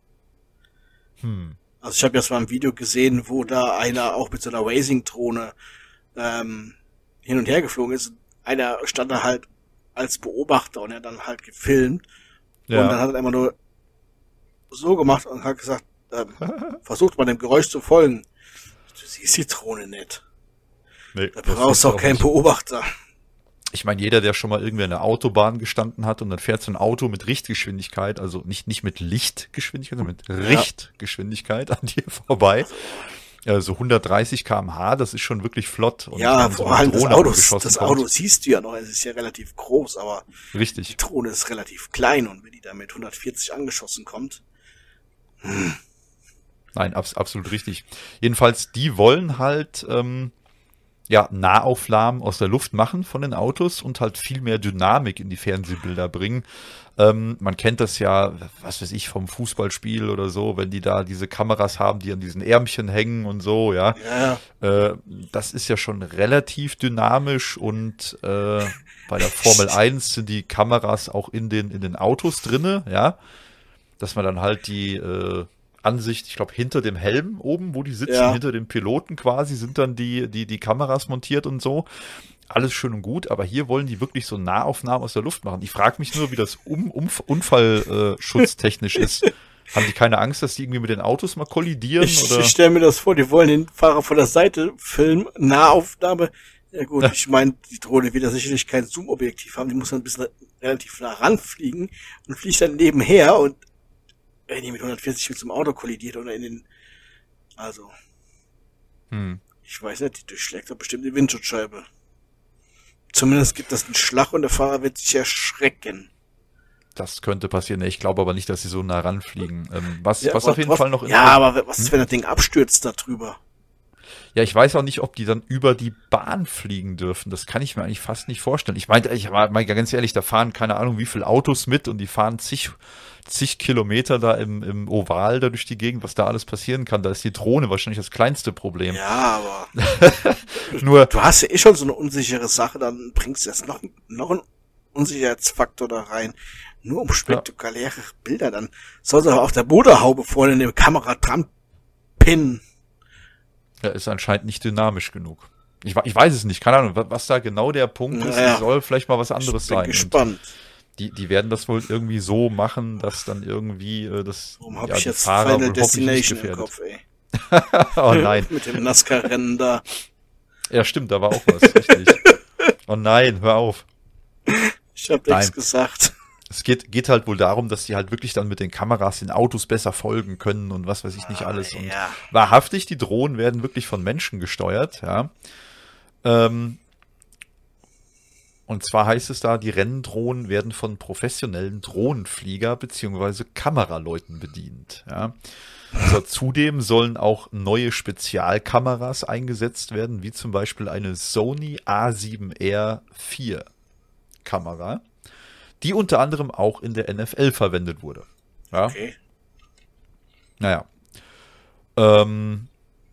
Speaker 1: Hm.
Speaker 2: Also ich habe jetzt mal ein Video gesehen, wo da einer auch mit so einer Racing-Drohne ähm, hin und her geflogen ist. Einer stand da halt als Beobachter und er hat dann halt gefilmt.
Speaker 1: Ja.
Speaker 2: Und dann hat er immer nur so gemacht und hat gesagt, ähm, versucht mal dem Geräusch zu folgen. Du siehst die Drohne nicht.
Speaker 1: Nee,
Speaker 2: Da
Speaker 1: das
Speaker 2: brauchst du
Speaker 1: ist
Speaker 2: auch keinen
Speaker 1: nicht.
Speaker 2: Beobachter.
Speaker 1: Ich meine, jeder, der schon mal irgendwie an der Autobahn gestanden hat und dann fährt so ein Auto mit Richtgeschwindigkeit, also nicht, nicht mit Lichtgeschwindigkeit, sondern mit Richtgeschwindigkeit an dir vorbei. Also hundertdreißig Kilometer pro Stunde, das ist schon wirklich flott. Und
Speaker 2: Ja,
Speaker 1: wenn so
Speaker 2: vor
Speaker 1: eine
Speaker 2: allem das
Speaker 1: Drohne
Speaker 2: Auto,
Speaker 1: angeschossen
Speaker 2: das
Speaker 1: kommt.
Speaker 2: Auto siehst du ja noch, es ist ja relativ groß, aber die
Speaker 1: Richtig.
Speaker 2: Drohne ist relativ klein und wenn die da mit hundertvierzig angeschossen kommt,
Speaker 1: Nein, abs absolut richtig. Jedenfalls, die wollen halt ähm, ja, Nahaufnahmen aus der Luft machen von den Autos und halt viel mehr Dynamik in die Fernsehbilder bringen. Ähm, man kennt das ja, was weiß ich, vom Fußballspiel oder so, wenn die da diese Kameras haben, die an diesen Ärmchen hängen und so, ja.
Speaker 2: ja,
Speaker 1: Äh, das ist ja schon relativ dynamisch und äh, bei der Formel eins sind die Kameras auch in den, in den Autos drinne, ja. Dass man dann halt die äh, Ansicht, ich glaube, hinter dem Helm oben, wo die sitzen,
Speaker 2: Ja.
Speaker 1: hinter dem Piloten quasi, sind dann die, die, die Kameras montiert und so. Alles schön und gut, aber hier wollen die wirklich so Nahaufnahmen aus der Luft machen. Ich frage mich nur, wie das um, um, Unfallschutztechnisch ist. Haben die keine Angst, dass die irgendwie mit den Autos mal kollidieren?
Speaker 2: ich,
Speaker 1: oder?
Speaker 2: ich stelle mir das vor, die wollen den Fahrer von der Seite filmen, Nahaufnahme. Ja gut,
Speaker 1: Ja.
Speaker 2: ich meine, die Drohne wird ja sicherlich kein Zoom-Objektiv haben, die muss dann ein bisschen relativ nah ranfliegen und fliegt dann nebenher und wenn die mit hundertvierzig mit zum Auto kollidiert oder in den, also,
Speaker 1: Hm.
Speaker 2: Ich weiß nicht, die durchschlägt doch bestimmt die Windschutzscheibe. Zumindest gibt das einen Schlag und der Fahrer wird sich erschrecken.
Speaker 1: Das könnte passieren. Ich glaube aber nicht, dass sie so nah ranfliegen. Ähm, was
Speaker 2: Ja,
Speaker 1: was
Speaker 2: aber
Speaker 1: auf jeden
Speaker 2: trotz-
Speaker 1: Fall noch...
Speaker 2: Ja, aber was ist, wenn das Ding abstürzt da drüber?
Speaker 1: Ja, ich weiß auch nicht, ob die dann über die Bahn fliegen dürfen. Das kann ich mir eigentlich fast nicht vorstellen. Ich meine, ich meine ganz ehrlich, da fahren keine Ahnung wie viele Autos mit und die fahren zig, zig Kilometer da im, im Oval da durch die Gegend, was da alles passieren kann. Da ist die Drohne wahrscheinlich das kleinste Problem.
Speaker 2: Ja, aber
Speaker 1: Nur,
Speaker 2: du hast ja eh schon so eine unsichere Sache, dann bringst du jetzt noch, noch einen Unsicherheitsfaktor da rein. Nur um spektakuläre Bilder, dann soll sie auf der Motorhaube vorne in der Kamera dran pinnen.
Speaker 1: ja, ist anscheinend nicht dynamisch genug. Ich, ich weiß es nicht, keine Ahnung, was, was da genau der Punkt ist.
Speaker 2: Naja.
Speaker 1: Soll vielleicht mal was anderes
Speaker 2: Ich bin
Speaker 1: sein.
Speaker 2: gespannt.
Speaker 1: Und die, die werden das wohl irgendwie so machen, dass dann irgendwie äh, das
Speaker 2: Warum habe
Speaker 1: ja,
Speaker 2: ich
Speaker 1: die
Speaker 2: jetzt
Speaker 1: Fahrer
Speaker 2: Final
Speaker 1: wohl hoffentlich nicht
Speaker 2: Destination im
Speaker 1: gefährdet.
Speaker 2: Kopf, ey?
Speaker 1: Oh nein.
Speaker 2: Mit dem NASCAR-Rennen da.
Speaker 1: Ja, stimmt, da war auch was, richtig. Oh nein, hör auf.
Speaker 2: Ich habe
Speaker 1: Nein.
Speaker 2: nichts gesagt.
Speaker 1: Es geht, geht halt wohl darum, dass die halt wirklich dann mit den Kameras den Autos besser folgen können und was weiß ich nicht alles. Und
Speaker 2: Ja.
Speaker 1: wahrhaftig, die Drohnen werden wirklich von Menschen gesteuert, ja. Ähm, und zwar heißt es da, die Renndrohnen werden von professionellen Drohnenflieger beziehungsweise Kameraleuten bedient, ja. Also zudem sollen auch neue Spezialkameras eingesetzt werden, wie zum Beispiel eine Sony A sieben R vier Kamera, die unter anderem auch in der N F L verwendet wurde. Ja,
Speaker 2: Okay.
Speaker 1: naja. Ähm,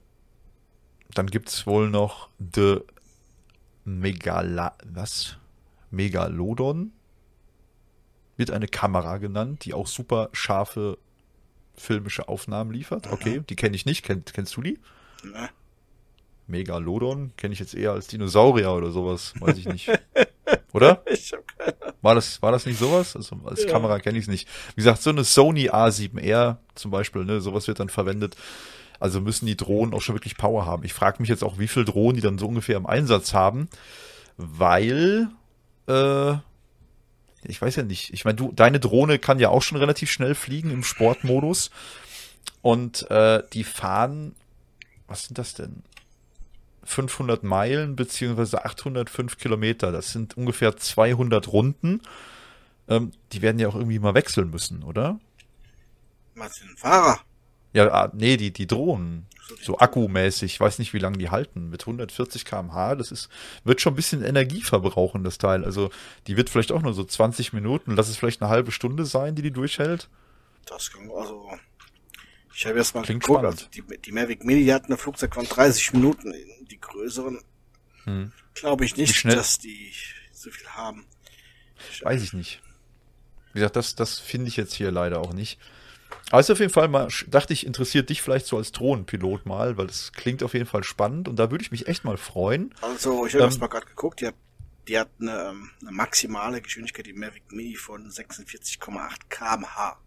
Speaker 1: dann gibt's wohl noch The Megala... Was? Megalodon? Wird eine Kamera genannt, die auch super scharfe filmische Aufnahmen liefert. Okay, die kenne ich nicht. Kenn, kennst du die?
Speaker 2: Na,
Speaker 1: Megalodon kenne ich jetzt eher als Dinosaurier oder sowas. Weiß ich nicht. Oder?
Speaker 2: ich hab keine
Speaker 1: War das, war das nicht sowas? Also als
Speaker 2: Ja.
Speaker 1: Kamera kenne ich es nicht. Wie gesagt, so eine Sony A sieben R zum Beispiel, ne, sowas wird dann verwendet. Also müssen die Drohnen auch schon wirklich Power haben. Ich frage mich jetzt auch, wie viele Drohnen die dann so ungefähr im Einsatz haben, weil, äh, ich weiß ja nicht. Ich meine, du, deine Drohne kann ja auch schon relativ schnell fliegen im Sportmodus. Und äh, die fahren, was sind das denn? fünfhundert Meilen beziehungsweise achthundertfünf Kilometer. Das sind ungefähr zweihundert Runden. Ähm, die werden ja auch irgendwie mal wechseln müssen, oder?
Speaker 2: Was für ein Fahrer?
Speaker 1: Ja, ah, nee, die, die Drohnen.
Speaker 2: So, die
Speaker 1: So akkumäßig. Ich weiß nicht, wie lange die halten. Mit hundertvierzig Kilometer pro Stunde. Das ist, wird schon ein bisschen Energie verbrauchen, das Teil. Also, die wird vielleicht auch nur so zwanzig Minuten. Lass es vielleicht eine halbe Stunde sein, die die durchhält.
Speaker 2: Das kann, also, ich habe erst mal
Speaker 1: Klingt
Speaker 2: geguckt,
Speaker 1: spannend.
Speaker 2: also die, die Mavic Mini, die hatten ein Flugzeug von dreißig Minuten. Die größeren,
Speaker 1: Hm.
Speaker 2: glaube ich
Speaker 1: Wie
Speaker 2: nicht,
Speaker 1: schnell?
Speaker 2: dass die so viel haben.
Speaker 1: Weiß ich nicht. Wie gesagt, das, das finde ich jetzt hier leider auch nicht. Aber ist auf jeden Fall mal, dachte ich, interessiert dich vielleicht so als Drohnenpilot mal, weil das klingt auf jeden Fall spannend und da würde ich mich echt mal freuen.
Speaker 2: Also, ich habe
Speaker 1: Ähm,
Speaker 2: erst mal gerade geguckt, die hat, die hat eine, ähm, eine maximale Geschwindigkeit, die Mavic Mini von sechsundvierzig Komma acht Kilometer pro Stunde.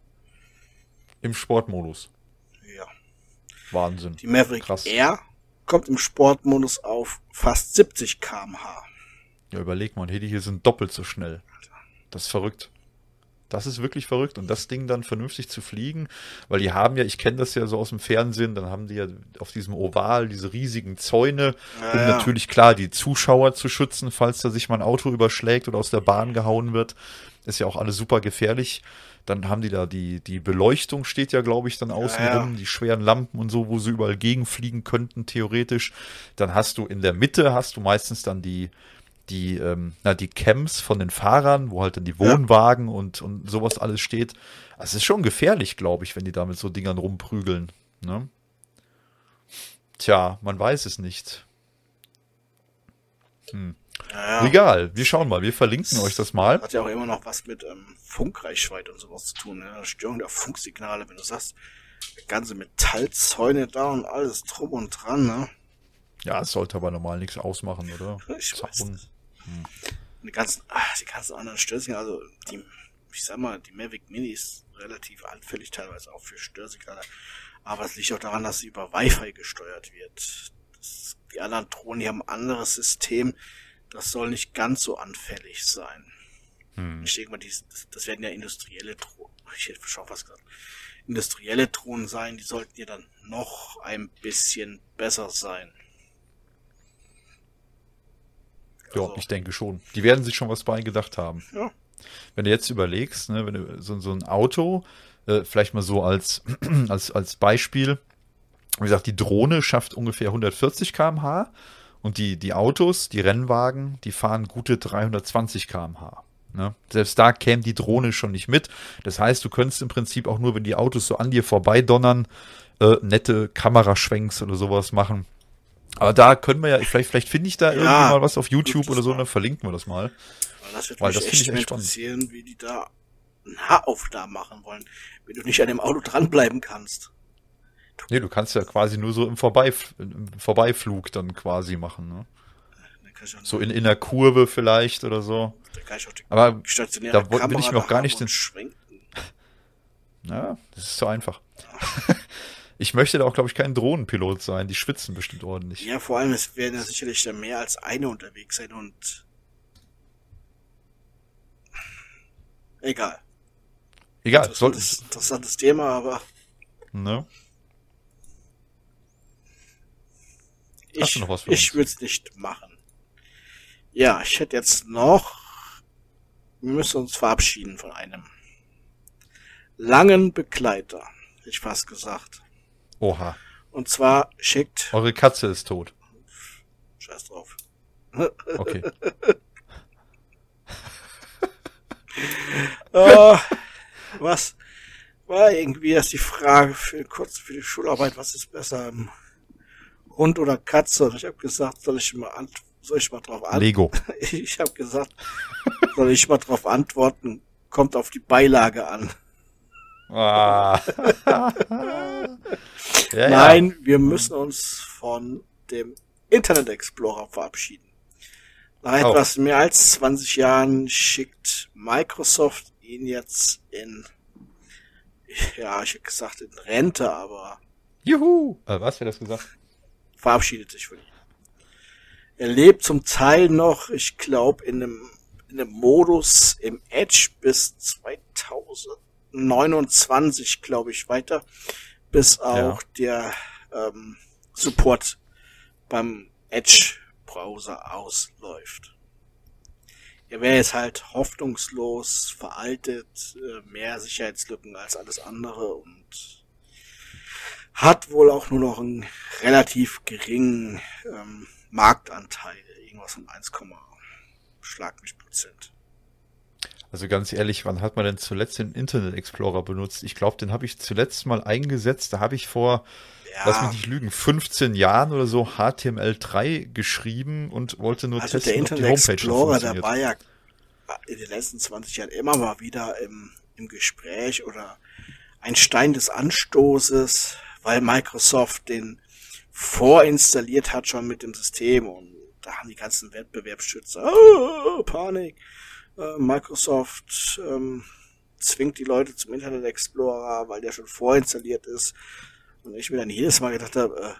Speaker 1: Im Sportmodus.
Speaker 2: Ja.
Speaker 1: Wahnsinn.
Speaker 2: Die Maverick
Speaker 1: Krass.
Speaker 2: Air kommt im Sportmodus auf fast siebzig Kilometer pro Stunde.
Speaker 1: Ja, überleg mal, hey, die hier sind doppelt so schnell. Das ist verrückt. Das ist wirklich verrückt. Und das Ding dann vernünftig zu fliegen, weil die haben ja, ich kenne das ja so aus dem Fernsehen, dann haben die ja auf diesem Oval diese riesigen Zäune,
Speaker 2: Ja,
Speaker 1: um
Speaker 2: ja.
Speaker 1: natürlich klar die Zuschauer zu schützen, falls da sich mal ein Auto überschlägt oder aus der Bahn gehauen wird. Ist ja auch alles super gefährlich. Dann haben die da die, die Beleuchtung steht ja, glaube ich, dann außen
Speaker 2: ja.
Speaker 1: rum, die schweren Lampen und so, wo sie überall gegenfliegen könnten, theoretisch. Dann hast du in der Mitte, hast du meistens dann die, die, ähm, na, die Camps von den Fahrern, wo halt dann die Wohnwagen und, und sowas alles steht. Also es ist schon gefährlich, glaube ich, wenn die da mit so Dingern rumprügeln. Ne? Tja, man weiß es nicht. Hm.
Speaker 2: Ja, ja.
Speaker 1: Egal, wir schauen mal, wir verlinken euch das mal.
Speaker 2: Hat ja auch immer noch was mit ähm, Funkreichweite und sowas zu tun. Ne? Störung der Funksignale, wenn du sagst, ganze Metallzäune da und alles drum und dran. Ne?
Speaker 1: Ja, es sollte aber normal nichts ausmachen, oder?
Speaker 2: Ich weiß
Speaker 1: Zaun.
Speaker 2: nicht. Die ganzen, ach, die ganzen anderen Störsignale, also die, ich sag mal, die Mavic Mini ist relativ anfällig teilweise auch für Störsignale. Aber es liegt auch daran, dass sie über Wi-Fi gesteuert wird. Das, die anderen Drohnen, die haben ein anderes System. Das soll nicht ganz so anfällig sein.
Speaker 1: Hm.
Speaker 2: Ich denke mal, die, das, das werden ja industrielle Drohnen. Ich hätte schon was gesagt. Industrielle Drohnen sein, die sollten ja dann noch ein bisschen besser sein.
Speaker 1: Ja,
Speaker 2: Also,
Speaker 1: ich denke schon. Die werden sich schon was bei gedacht haben.
Speaker 2: ja.
Speaker 1: Wenn du jetzt überlegst, ne, wenn du so, so ein Auto, äh, vielleicht mal so als, als, als Beispiel, wie gesagt, die Drohne schafft ungefähr hundertvierzig Kilometer pro Stunde und die, die Autos, die Rennwagen, die fahren gute dreihundertzwanzig Kilometer pro Stunde. Ne? Selbst da käme die Drohne schon nicht mit. Das heißt, du könntest im Prinzip auch nur, wenn die Autos so an dir vorbeidonnern, äh, nette Kameraschwenks oder sowas machen. Aber da können wir ja, vielleicht, vielleicht finde ich da
Speaker 2: Ja,
Speaker 1: irgendwie mal was auf YouTube
Speaker 2: das
Speaker 1: oder so,
Speaker 2: mal.
Speaker 1: dann verlinken wir das mal.
Speaker 2: Weil das wird
Speaker 1: Weil
Speaker 2: mich
Speaker 1: das finde
Speaker 2: echt
Speaker 1: ich
Speaker 2: mal
Speaker 1: echt spannend.
Speaker 2: interessieren, wie die da Nahaufnahmen machen wollen, wenn du nicht an dem Auto dranbleiben kannst.
Speaker 1: Nee, du kannst ja quasi nur so im, Vorbeif im Vorbeiflug dann quasi machen, ne?
Speaker 2: Dann kann ich auch,
Speaker 1: So in, in der Kurve vielleicht oder so.
Speaker 2: dann kann ich auch die
Speaker 1: Aber
Speaker 2: stationäre
Speaker 1: da wo- will
Speaker 2: Kamera
Speaker 1: ich mir auch
Speaker 2: da
Speaker 1: gar
Speaker 2: haben
Speaker 1: nicht
Speaker 2: und
Speaker 1: den-
Speaker 2: schwenken.
Speaker 1: Ja, das ist so einfach. Ich möchte da auch, glaube ich, kein Drohnenpilot sein. Die schwitzen bestimmt ordentlich.
Speaker 2: Ja, vor allem, es werden ja sicherlich dann mehr als eine unterwegs sein und egal.
Speaker 1: Egal,
Speaker 2: Das
Speaker 1: soll,
Speaker 2: ist ein interessantes Thema, aber
Speaker 1: ne? Hast
Speaker 2: ich,
Speaker 1: du noch was für
Speaker 2: ich
Speaker 1: uns?
Speaker 2: würde es nicht machen. Ja, ich hätte jetzt noch, wir müssen uns verabschieden von einem langen Begleiter, hätte ich fast gesagt.
Speaker 1: Oha,
Speaker 2: Und zwar schickt,
Speaker 1: eure Katze ist tot.
Speaker 2: scheiß drauf,
Speaker 1: Okay.
Speaker 2: äh, was war irgendwie erst die Frage für kurz für die Schularbeit, was ist besser, ähm, Hund oder Katze? Und ich habe gesagt, soll ich mal ant soll ich mal drauf antworten?
Speaker 1: Lego.
Speaker 2: Ich habe gesagt, soll ich mal drauf antworten? Kommt auf die Beilage an.
Speaker 1: Ah. ja,
Speaker 2: Nein, wir müssen uns von dem Internet Explorer verabschieden. Nach
Speaker 1: Oh.
Speaker 2: etwas mehr als zwanzig Jahren schickt Microsoft ihn jetzt in, ja, ich hätte gesagt in Rente, aber
Speaker 1: Ja. Juhu. Äh, was, wer das gesagt?
Speaker 2: verabschiedet sich von ihm. Er lebt zum Teil noch, ich glaube, in einem, in einem Modus im Edge bis zweitausendneunundzwanzig, glaube ich, weiter, bis auch der ähm, Support beim Edge-Browser ausläuft. Er wäre jetzt halt hoffnungslos veraltet, äh, mehr Sicherheitslücken als alles andere und hat wohl auch nur noch einen relativ geringen ähm, Marktanteil, irgendwas um eins, Schlag mich Prozent.
Speaker 1: Also ganz ehrlich, wann hat man denn zuletzt den Internet Explorer benutzt? Ich glaube, den habe ich zuletzt mal eingesetzt. Da habe ich vor, lass mich
Speaker 2: Ja,
Speaker 1: nicht lügen, fünfzehn Jahren oder so H T M L drei geschrieben und wollte nur
Speaker 2: also der
Speaker 1: testen, ob die
Speaker 2: Internet
Speaker 1: Homepage noch
Speaker 2: Explorer, der
Speaker 1: funktioniert.
Speaker 2: war ja in den letzten zwanzig Jahren immer mal wieder im, im Gespräch oder ein Stein des Anstoßes, weil Microsoft den vorinstalliert hat schon mit dem System und da haben die ganzen Wettbewerbsschützer oh, Panik. Äh, Microsoft ähm, zwingt die Leute zum Internet Explorer, weil der schon vorinstalliert ist. Und ich mir dann jedes Mal gedacht habe, äh,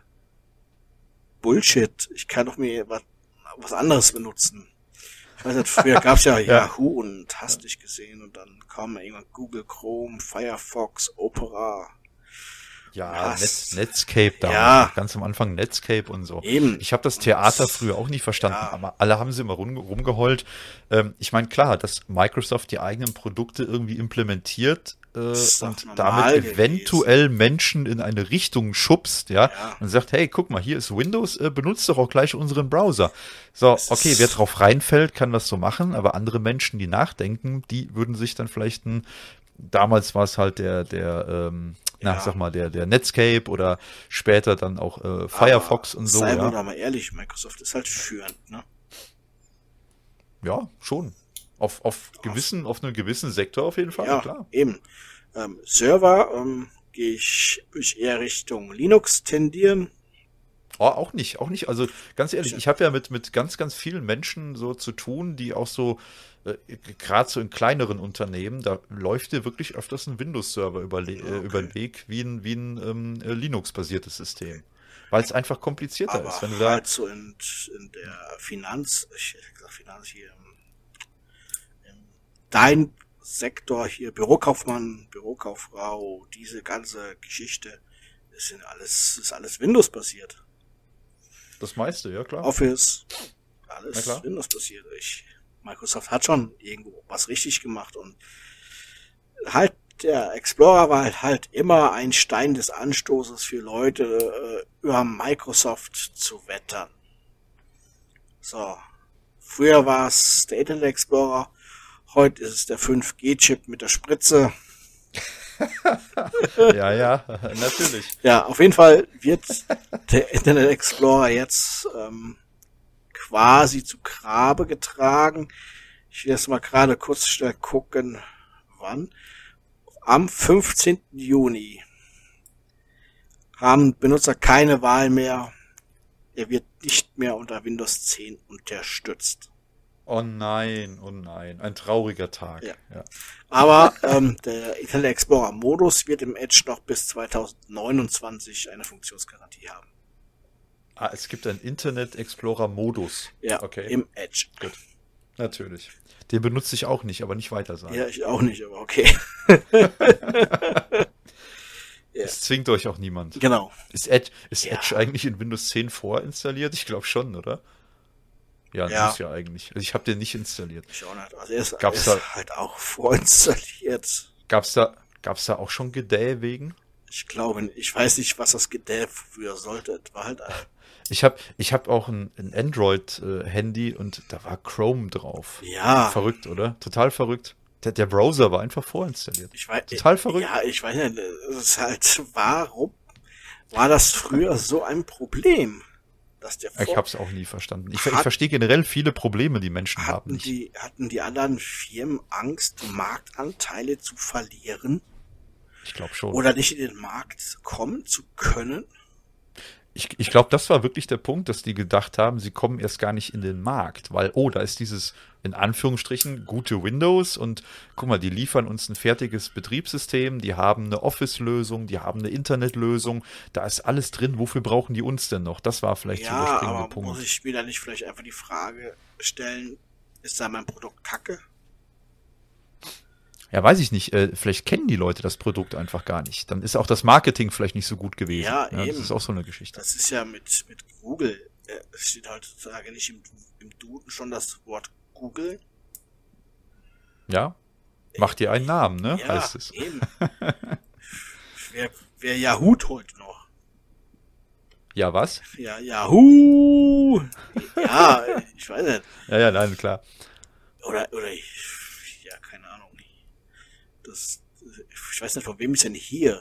Speaker 2: Bullshit, ich kann doch mir was, was anderes benutzen. Ich weiß nicht, früher gab's ja Yahoo und hast dich gesehen und dann kam irgendwann Google Chrome, Firefox, Opera.
Speaker 1: Ja,
Speaker 2: Was?
Speaker 1: Net, Netscape da,
Speaker 2: Ja.
Speaker 1: ganz am Anfang Netscape und so.
Speaker 2: Eben.
Speaker 1: Ich habe das Theater früher auch nicht verstanden,
Speaker 2: Ja.
Speaker 1: aber alle haben sie immer rum, rumgeheult. Ähm, ich meine, klar, dass Microsoft die eigenen Produkte irgendwie implementiert äh,
Speaker 2: ist doch
Speaker 1: und
Speaker 2: normal
Speaker 1: damit
Speaker 2: gewesen.
Speaker 1: eventuell Menschen in eine Richtung schubst, ja,
Speaker 2: Ja.
Speaker 1: und sagt, hey, guck mal, hier ist Windows, äh, benutzt doch auch gleich unseren Browser. So,
Speaker 2: Das
Speaker 1: okay,
Speaker 2: ist-
Speaker 1: wer drauf reinfällt, kann das so machen, aber andere Menschen, die nachdenken, die würden sich dann vielleicht ein, damals war es halt der, der, ähm, na,
Speaker 2: Ja.
Speaker 1: sag mal, der, der Netscape oder später dann auch äh, Firefox
Speaker 2: Aber
Speaker 1: und so,
Speaker 2: Seien wir
Speaker 1: ja.
Speaker 2: doch mal ehrlich, Microsoft ist halt führend, ne?
Speaker 1: Ja, schon. Auf, auf gewissen, auf einem gewissen Sektor auf jeden Fall,
Speaker 2: Ja,
Speaker 1: klar.
Speaker 2: eben. Ähm, Server ähm, gehe ich, würd ich eher Richtung Linux tendieren.
Speaker 1: Oh, auch nicht, auch nicht. Also ganz ehrlich, ich habe ja mit, mit ganz, ganz vielen Menschen so zu tun, die auch so, äh, gerade so in kleineren Unternehmen, da läuft dir wirklich öfters ein Windows-Server über, äh, über den Weg wie ein, wie ein ähm, äh, Linux-basiertes System. Weil es einfach komplizierter
Speaker 2: Aber
Speaker 1: ist. Wenn du da,
Speaker 2: halt so in, in der Finanz, ich hätte gesagt Finanz hier, im, im dein Sektor hier, Bürokaufmann, Bürokauffrau, diese ganze Geschichte, das sind alles, ist alles Windows-basiert.
Speaker 1: das meiste, ja klar.
Speaker 2: Office, alles Windows-basiert. Ich, Microsoft hat schon irgendwo was richtig gemacht und halt der Explorer war halt, halt immer ein Stein des Anstoßes für Leute, äh, über Microsoft zu wettern. So. Früher war es der Internet Explorer, heute ist es der fünf G Chip mit der Spritze.
Speaker 1: Ja, ja, natürlich.
Speaker 2: Ja, auf jeden Fall wird der Internet Explorer jetzt ähm, quasi zu Grabe getragen. Ich will jetzt mal gerade kurz schnell gucken, wann. Am fünfzehnten Juni haben Benutzer keine Wahl mehr. Er wird nicht mehr unter Windows zehn unterstützt.
Speaker 1: Oh nein, oh nein, ein trauriger Tag.
Speaker 2: Ja.
Speaker 1: Ja.
Speaker 2: Aber ähm, der Internet Explorer Modus wird im Edge noch bis zweitausendneunundzwanzig eine Funktionsgarantie haben.
Speaker 1: Ah, es gibt einen Internet Explorer Modus.
Speaker 2: Ja,
Speaker 1: okay.
Speaker 2: Im Edge.
Speaker 1: Gut. Natürlich. Den benutze ich auch nicht, aber nicht weiter sagen.
Speaker 2: Ja, ich auch nicht, aber okay. Ja.
Speaker 1: Es zwingt euch auch niemand.
Speaker 2: Genau.
Speaker 1: Ist Edge, ist
Speaker 2: Ja.
Speaker 1: Edge eigentlich in Windows zehn vorinstalliert? Ich glaube schon, oder? Ja,
Speaker 2: Ja.
Speaker 1: muss ja eigentlich. Also ich habe den nicht installiert.
Speaker 2: Ich auch nicht. Also er ist,
Speaker 1: Gab's
Speaker 2: er ist
Speaker 1: da-
Speaker 2: halt auch vorinstalliert.
Speaker 1: Gab's da, gab's da auch schon Gedäh wegen?
Speaker 2: Ich glaube, ich weiß nicht, was das Gedämpf früher sollte. Es war halt ein-
Speaker 1: Ich habe ich hab auch ein, ein Android-Handy und da war Chrome drauf.
Speaker 2: ja.
Speaker 1: Verrückt, oder? Total verrückt. Der, der Browser war einfach vorinstalliert.
Speaker 2: Ich weiß,
Speaker 1: Total verrückt.
Speaker 2: Ja, ich weiß nicht, es ist halt, warum war das früher so ein Problem, dass der
Speaker 1: Ich
Speaker 2: vor-
Speaker 1: habe es auch nie verstanden. Ich, ich
Speaker 2: Hat-
Speaker 1: verstehe generell viele Probleme, die Menschen haben
Speaker 2: hatten
Speaker 1: nicht.
Speaker 2: die, hatten die anderen Firmen Angst, Marktanteile zu verlieren
Speaker 1: Ich glaube schon.
Speaker 2: oder nicht in den Markt kommen zu können?
Speaker 1: Ich, ich glaube, das war wirklich der Punkt, dass die gedacht haben, sie kommen erst gar nicht in den Markt, weil, oh, da ist dieses, in Anführungsstrichen, gute Windows und guck mal, die liefern uns ein fertiges Betriebssystem, die haben eine Office-Lösung, die haben eine Internet-Lösung, da ist alles drin, wofür brauchen die uns denn noch? Das war vielleicht so der
Speaker 2: Ja,
Speaker 1: springende
Speaker 2: aber
Speaker 1: Punkt.
Speaker 2: muss ich mir da nicht vielleicht einfach die Frage stellen, ist da mein Produkt kacke?
Speaker 1: Ja, weiß ich nicht, äh, vielleicht kennen die Leute das Produkt einfach gar nicht. Dann ist auch das Marketing vielleicht nicht so gut gewesen.
Speaker 2: Ja,
Speaker 1: Das
Speaker 2: eben.
Speaker 1: ist auch so eine Geschichte.
Speaker 2: Das ist ja mit, mit Google, äh, es steht heutzutage nicht im, im Duden schon das Wort Google.
Speaker 1: Ja, macht dir einen Namen, ne,
Speaker 2: Ja,
Speaker 1: heißt es.
Speaker 2: eben. wer, wer Yahoo heute noch?
Speaker 1: Ja, was?
Speaker 2: Ja, Yahoo! Ja, ich weiß nicht.
Speaker 1: Ja, ja, nein, klar.
Speaker 2: Oder, oder, ich, ja, keine Ahnung. Das, ich weiß nicht, von wem ist denn hier?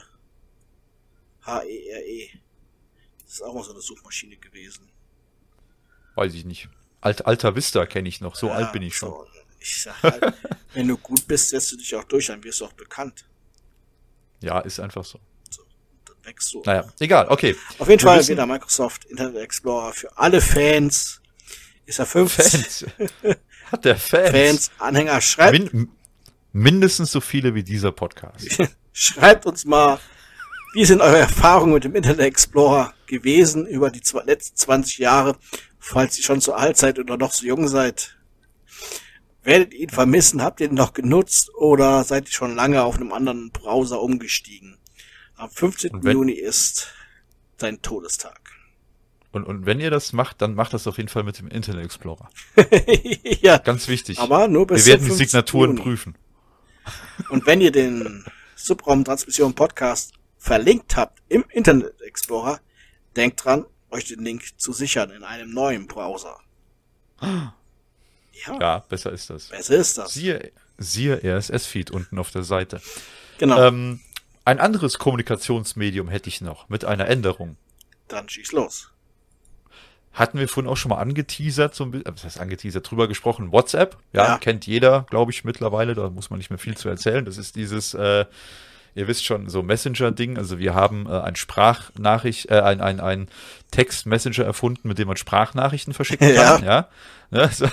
Speaker 2: H E R E. Das ist auch mal so eine Suchmaschine gewesen.
Speaker 1: Weiß ich nicht. Alt, Alta Vista kenne ich noch, so
Speaker 2: Ja,
Speaker 1: alt bin ich schon.
Speaker 2: so. Ich sag halt, wenn du gut bist, setzt du dich auch durch, dann wirst du auch bekannt.
Speaker 1: Ja, ist einfach so.
Speaker 2: Dann wächst du.
Speaker 1: Naja, egal, okay.
Speaker 2: Auf jeden
Speaker 1: Wir
Speaker 2: Fall
Speaker 1: wissen-
Speaker 2: wieder Microsoft Internet Explorer für alle Fans. Ist er fünfzehn
Speaker 1: Fans. Hat der Fans.
Speaker 2: Fans, Anhänger, schreibt,
Speaker 1: Min mindestens so viele wie dieser Podcast.
Speaker 2: schreibt uns mal, wie sind eure Erfahrungen mit dem Internet Explorer gewesen über die zw- letzten zwanzig Jahre, falls ihr schon so alt seid oder noch so jung seid. Werdet ihr ihn vermissen? Habt ihr ihn noch genutzt oder seid ihr schon lange auf einem anderen Browser umgestiegen? Am fünfzehnten
Speaker 1: Und wenn-
Speaker 2: Juni ist sein Todestag.
Speaker 1: Und, und wenn ihr das macht, dann macht das auf jeden Fall mit dem Internet Explorer.
Speaker 2: Ja,
Speaker 1: Ganz wichtig.
Speaker 2: aber nur bis
Speaker 1: Wir werden
Speaker 2: zum
Speaker 1: die
Speaker 2: fünfzehnten
Speaker 1: Signaturen
Speaker 2: Juni.
Speaker 1: prüfen.
Speaker 2: Und wenn ihr den Subraum-Transmission Podcast verlinkt habt im Internet Explorer, denkt dran, euch den Link zu sichern in einem neuen Browser. Ja,
Speaker 1: Ja, besser ist das.
Speaker 2: besser ist das.
Speaker 1: Siehe, siehe R S S-Feed unten auf der Seite.
Speaker 2: Genau,
Speaker 1: Ähm, ein anderes Kommunikationsmedium hätte ich noch mit einer Änderung.
Speaker 2: dann schieß los.
Speaker 1: Hatten wir vorhin auch schon mal angeteasert, so ein bisschen, was heißt angeteasert, drüber gesprochen, WhatsApp, ja,
Speaker 2: Ja.
Speaker 1: kennt jeder, glaube ich, mittlerweile, da muss man nicht mehr viel zu erzählen. Das ist dieses, äh, ihr wisst schon, so Messenger-Ding, also wir haben äh, ein Sprachnachricht, äh, ein, ein, ein Text-Messenger erfunden, mit dem man Sprachnachrichten verschicken
Speaker 2: Ja.
Speaker 1: kann, ja. ja so.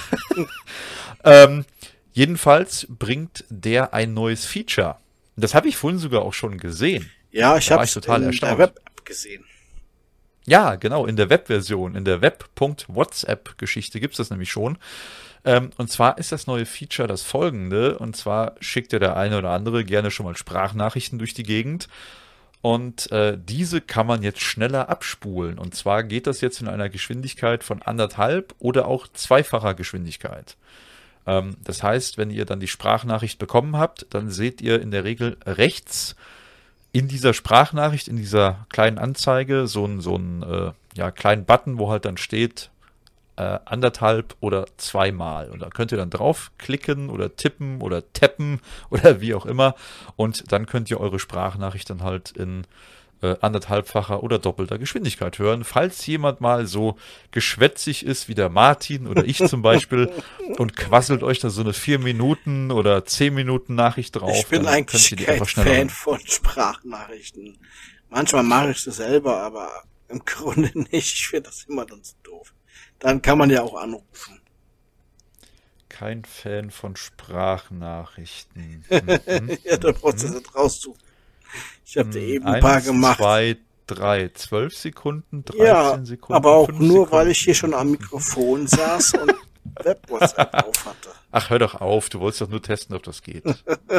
Speaker 1: ähm, jedenfalls bringt der ein neues Feature. Das habe ich vorhin sogar auch schon gesehen.
Speaker 2: Ja, ich
Speaker 1: Da war
Speaker 2: habe
Speaker 1: ich total
Speaker 2: in
Speaker 1: erstaunt.
Speaker 2: der Web-App gesehen.
Speaker 1: Ja, genau, in der Webversion, in der Web.WhatsApp-Geschichte gibt's das nämlich schon. Ähm, und zwar ist das neue Feature das folgende, und zwar schickt ja der eine oder andere gerne schon mal Sprachnachrichten durch die Gegend. Und äh, diese kann man jetzt schneller abspulen. Und zwar geht das jetzt in einer Geschwindigkeit von anderthalb oder auch zweifacher Geschwindigkeit. Ähm, das heißt, wenn ihr dann die Sprachnachricht bekommen habt, dann seht ihr in der Regel rechts in dieser Sprachnachricht, in dieser kleinen Anzeige, so einen so einen, äh, ja, kleinen Button, wo halt dann steht, äh, anderthalb oder zweimal. Und da könnt ihr dann draufklicken oder tippen oder tappen oder wie auch immer. Und dann könnt ihr eure Sprachnachricht dann halt in äh, anderthalbfacher oder doppelter Geschwindigkeit hören. Falls jemand mal so geschwätzig ist wie der Martin oder ich zum Beispiel und quasselt euch da so eine vier Minuten oder zehn Minuten Nachricht drauf,
Speaker 2: Ich bin
Speaker 1: dann könnt
Speaker 2: eigentlich
Speaker 1: ihr die
Speaker 2: kein
Speaker 1: einfach schneller
Speaker 2: Fan
Speaker 1: hören.
Speaker 2: von Sprachnachrichten. Manchmal mache ich das selber, aber im Grunde nicht. Ich finde das immer dann so doof. Dann kann man ja auch anrufen.
Speaker 1: Kein Fan von Sprachnachrichten. Mhm.
Speaker 2: Ja, da brauchst du das nicht raussuchen. Ich habe dir eben ein
Speaker 1: Eins,
Speaker 2: paar gemacht.
Speaker 1: zwei, drei, zwölf Sekunden, dreizehn
Speaker 2: Ja,
Speaker 1: Sekunden,
Speaker 2: aber auch
Speaker 1: fünf
Speaker 2: nur,
Speaker 1: Sekunden.
Speaker 2: weil ich hier schon am Mikrofon saß und Web-WhatsApp auf hatte.
Speaker 1: Ach, hör doch auf, du wolltest doch nur testen, ob das geht.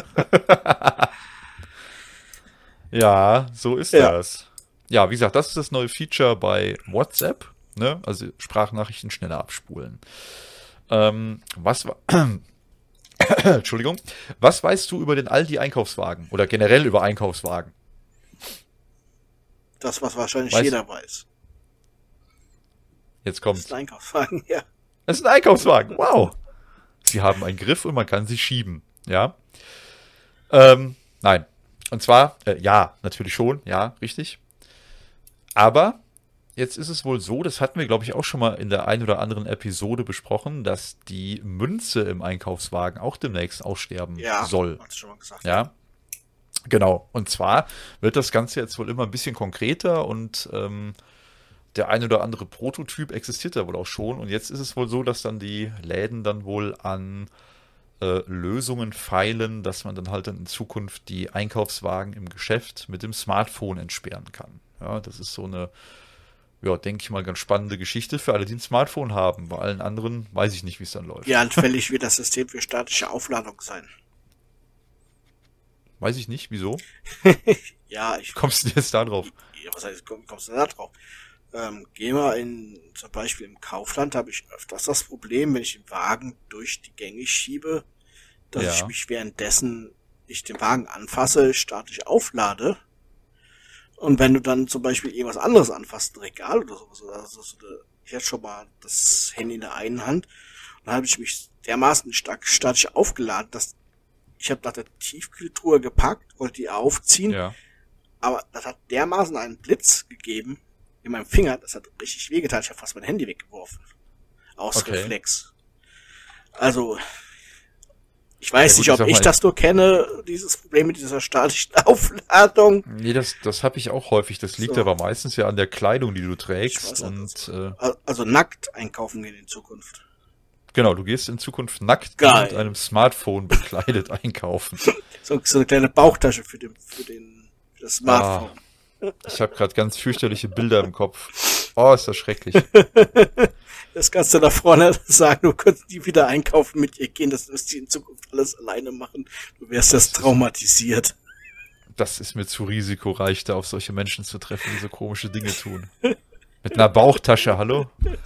Speaker 1: Ja, so ist
Speaker 2: Ja.
Speaker 1: das. Ja, wie gesagt, das ist das neue Feature bei WhatsApp, ne? Also Sprachnachrichten schneller abspulen. Ähm, was war... Entschuldigung. Was weißt du über den Aldi-Einkaufswagen oder generell über Einkaufswagen?
Speaker 2: Das, was wahrscheinlich
Speaker 1: Weiß-
Speaker 2: jeder weiß.
Speaker 1: Jetzt
Speaker 2: Das
Speaker 1: kommt's.
Speaker 2: ist ein Einkaufswagen, ja.
Speaker 1: Es ist ein Einkaufswagen. Wow. Sie haben einen Griff und man kann sie schieben. Ja. Ähm, nein. Und zwar, äh, ja, natürlich schon. Ja, richtig. Aber jetzt ist es wohl so, das hatten wir, glaube ich, auch schon mal in der ein oder anderen Episode besprochen, dass die Münze im Einkaufswagen auch demnächst aussterben
Speaker 2: Ja,
Speaker 1: soll.
Speaker 2: hast du schon mal gesagt.
Speaker 1: Ja. Genau. Und zwar wird das Ganze jetzt wohl immer ein bisschen konkreter und ähm, der ein oder andere Prototyp existiert da wohl auch schon. Und jetzt ist es wohl so, dass dann die Läden dann wohl an äh, Lösungen feilen, dass man dann halt dann in Zukunft die Einkaufswagen im Geschäft mit dem Smartphone entsperren kann. Ja, das ist so eine, ja, denke ich mal, ganz spannende Geschichte für alle, die ein Smartphone haben. Bei allen anderen weiß ich nicht, wie es dann läuft.
Speaker 2: Wie anfällig wird das System für statische Aufladung sein?
Speaker 1: Weiß ich nicht, wieso?
Speaker 2: Ja, ich,
Speaker 1: Kommst du jetzt da drauf?
Speaker 2: ja, was heißt, komm, kommst du da drauf? Ähm, geh mal in, zum Beispiel im Kaufland habe ich öfters das Problem, wenn ich den Wagen durch die Gänge schiebe, dass
Speaker 1: Ja.
Speaker 2: ich mich währenddessen ich den Wagen anfasse, statisch auflade. Und wenn du dann zum Beispiel irgendwas anderes anfasst, ein Regal oder sowas, oder so, so, ich hatte schon mal das Handy in der einen Hand, und dann habe ich mich dermaßen stark statisch aufgeladen, dass ich habe nach der Tiefkühltruhe gepackt, wollte die aufziehen,
Speaker 1: Ja.
Speaker 2: aber das hat dermaßen einen Blitz gegeben in meinem Finger, das hat richtig wehgetan. Ich habe fast mein Handy weggeworfen. Aus
Speaker 1: Okay.
Speaker 2: Reflex. Also, ich weiß
Speaker 1: Ja, gut,
Speaker 2: nicht,
Speaker 1: ich
Speaker 2: ob
Speaker 1: sag
Speaker 2: ich
Speaker 1: mal-
Speaker 2: das nur kenne, dieses Problem mit dieser statischen Aufladung.
Speaker 1: Nee, das, das habe ich auch häufig. Das liegt
Speaker 2: So.
Speaker 1: aber meistens ja an der Kleidung, die du
Speaker 2: Ich
Speaker 1: trägst.
Speaker 2: weiß
Speaker 1: Und äh,
Speaker 2: Also nackt einkaufen gehen in Zukunft.
Speaker 1: genau, du gehst in Zukunft nackt
Speaker 2: Geil.
Speaker 1: mit einem Smartphone bekleidet einkaufen.
Speaker 2: So, so eine kleine Bauchtasche für, den, für, den, für das Smartphone.
Speaker 1: Ich habe gerade ganz fürchterliche Bilder im Kopf. Oh, ist das schrecklich.
Speaker 2: Das kannst du da vorne sagen, du könntest die wieder einkaufen mit ihr gehen, das wirst du in Zukunft alles alleine machen. Du wärst das traumatisiert.
Speaker 1: Das ist mir zu risikoreich, da auf solche Menschen zu treffen, die so komische Dinge tun. Mit einer Bauchtasche, hallo?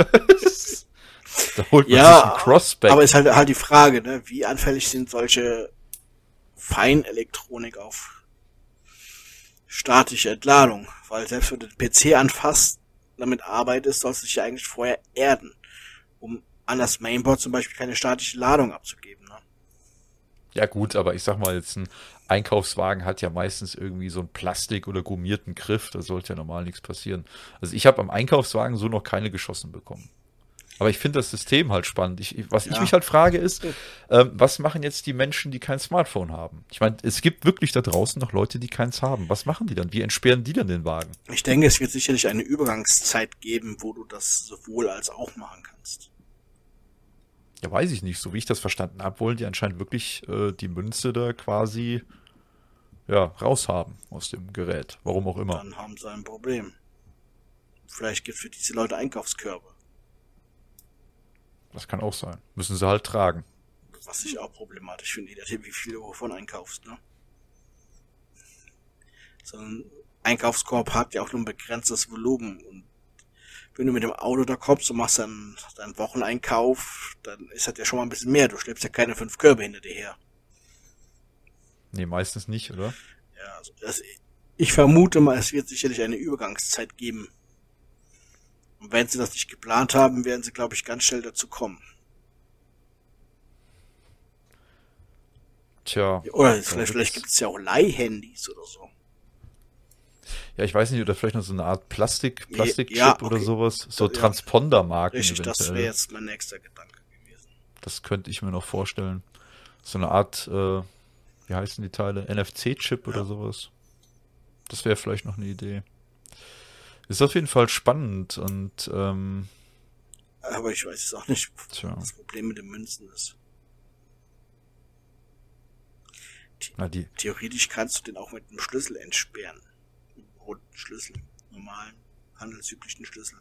Speaker 1: Da holt man
Speaker 2: Ja,
Speaker 1: sich ein Crossback.
Speaker 2: aber ist halt halt die Frage, ne, wie anfällig sind solche Feinelektronik auf statische Entladung? Weil selbst wenn du den P C anfasst, damit arbeitest, sollst du dich ja eigentlich vorher erden, um an das Mainboard zum Beispiel keine statische Ladung abzugeben. Ne?
Speaker 1: Ja gut, aber ich sag mal, jetzt ein Einkaufswagen hat ja meistens irgendwie so einen Plastik- oder gummierten Griff, da sollte ja normal nichts passieren. Also ich habe am Einkaufswagen so noch keine geschossen bekommen. Aber ich finde das System halt spannend. Ich, was ich
Speaker 2: Ja.
Speaker 1: mich halt frage ist, ähm, was machen jetzt die Menschen, die kein Smartphone haben? Ich meine, es gibt wirklich da draußen noch Leute, die keins haben. Was machen die dann? Wie entsperren die dann den Wagen?
Speaker 2: Ich denke, es wird sicherlich eine Übergangszeit geben, wo du das sowohl als auch machen kannst.
Speaker 1: Ja, weiß ich nicht. So wie ich das verstanden habe, wollen die anscheinend wirklich äh, die Münze da quasi ja, raushaben aus dem Gerät. Warum auch immer.
Speaker 2: Dann haben sie ein Problem. Vielleicht gibt es für diese Leute Einkaufskörbe,
Speaker 1: Das kann auch sein. Müssen sie halt tragen.
Speaker 2: was ich auch problematisch finde, je nachdem, wie viel du wovon einkaufst. Ne? So ein Einkaufskorb hat ja auch nur ein begrenztes Volumen. Und wenn du mit dem Auto da kommst und machst dann deinen Wocheneinkauf, dann ist das ja schon mal ein bisschen mehr. Du schleppst ja keine fünf Körbe hinter dir her.
Speaker 1: Nee, meistens nicht, oder?
Speaker 2: Ja, also das, ich vermute mal, es wird sicherlich eine Übergangszeit geben. Und wenn sie das nicht geplant haben, werden sie, glaube ich, ganz schnell dazu kommen.
Speaker 1: Tja.
Speaker 2: Oder vielleicht, vielleicht gibt es ja auch Leihhandys oder so.
Speaker 1: Ja, ich weiß nicht, oder vielleicht noch so eine Art Plastik, Plastikchip
Speaker 2: ja, okay.
Speaker 1: oder sowas. So
Speaker 2: Ja.
Speaker 1: Transpondermarken
Speaker 2: Richtig,
Speaker 1: eventuell.
Speaker 2: das wäre jetzt mein nächster Gedanke gewesen.
Speaker 1: Das könnte ich mir noch vorstellen. So eine Art, äh, wie heißen die Teile? N F C-Chip oder
Speaker 2: Ja.
Speaker 1: sowas. Das wäre vielleicht noch eine Idee. Ist auf jeden Fall spannend und ähm,
Speaker 2: Aber ich weiß es auch nicht,
Speaker 1: tja.
Speaker 2: was das Problem mit den Münzen ist.
Speaker 1: Na, die,
Speaker 2: Theoretisch kannst du den auch mit einem Schlüssel entsperren. Mit einem roten Schlüssel. Normalen, handelsüblichen Schlüssel.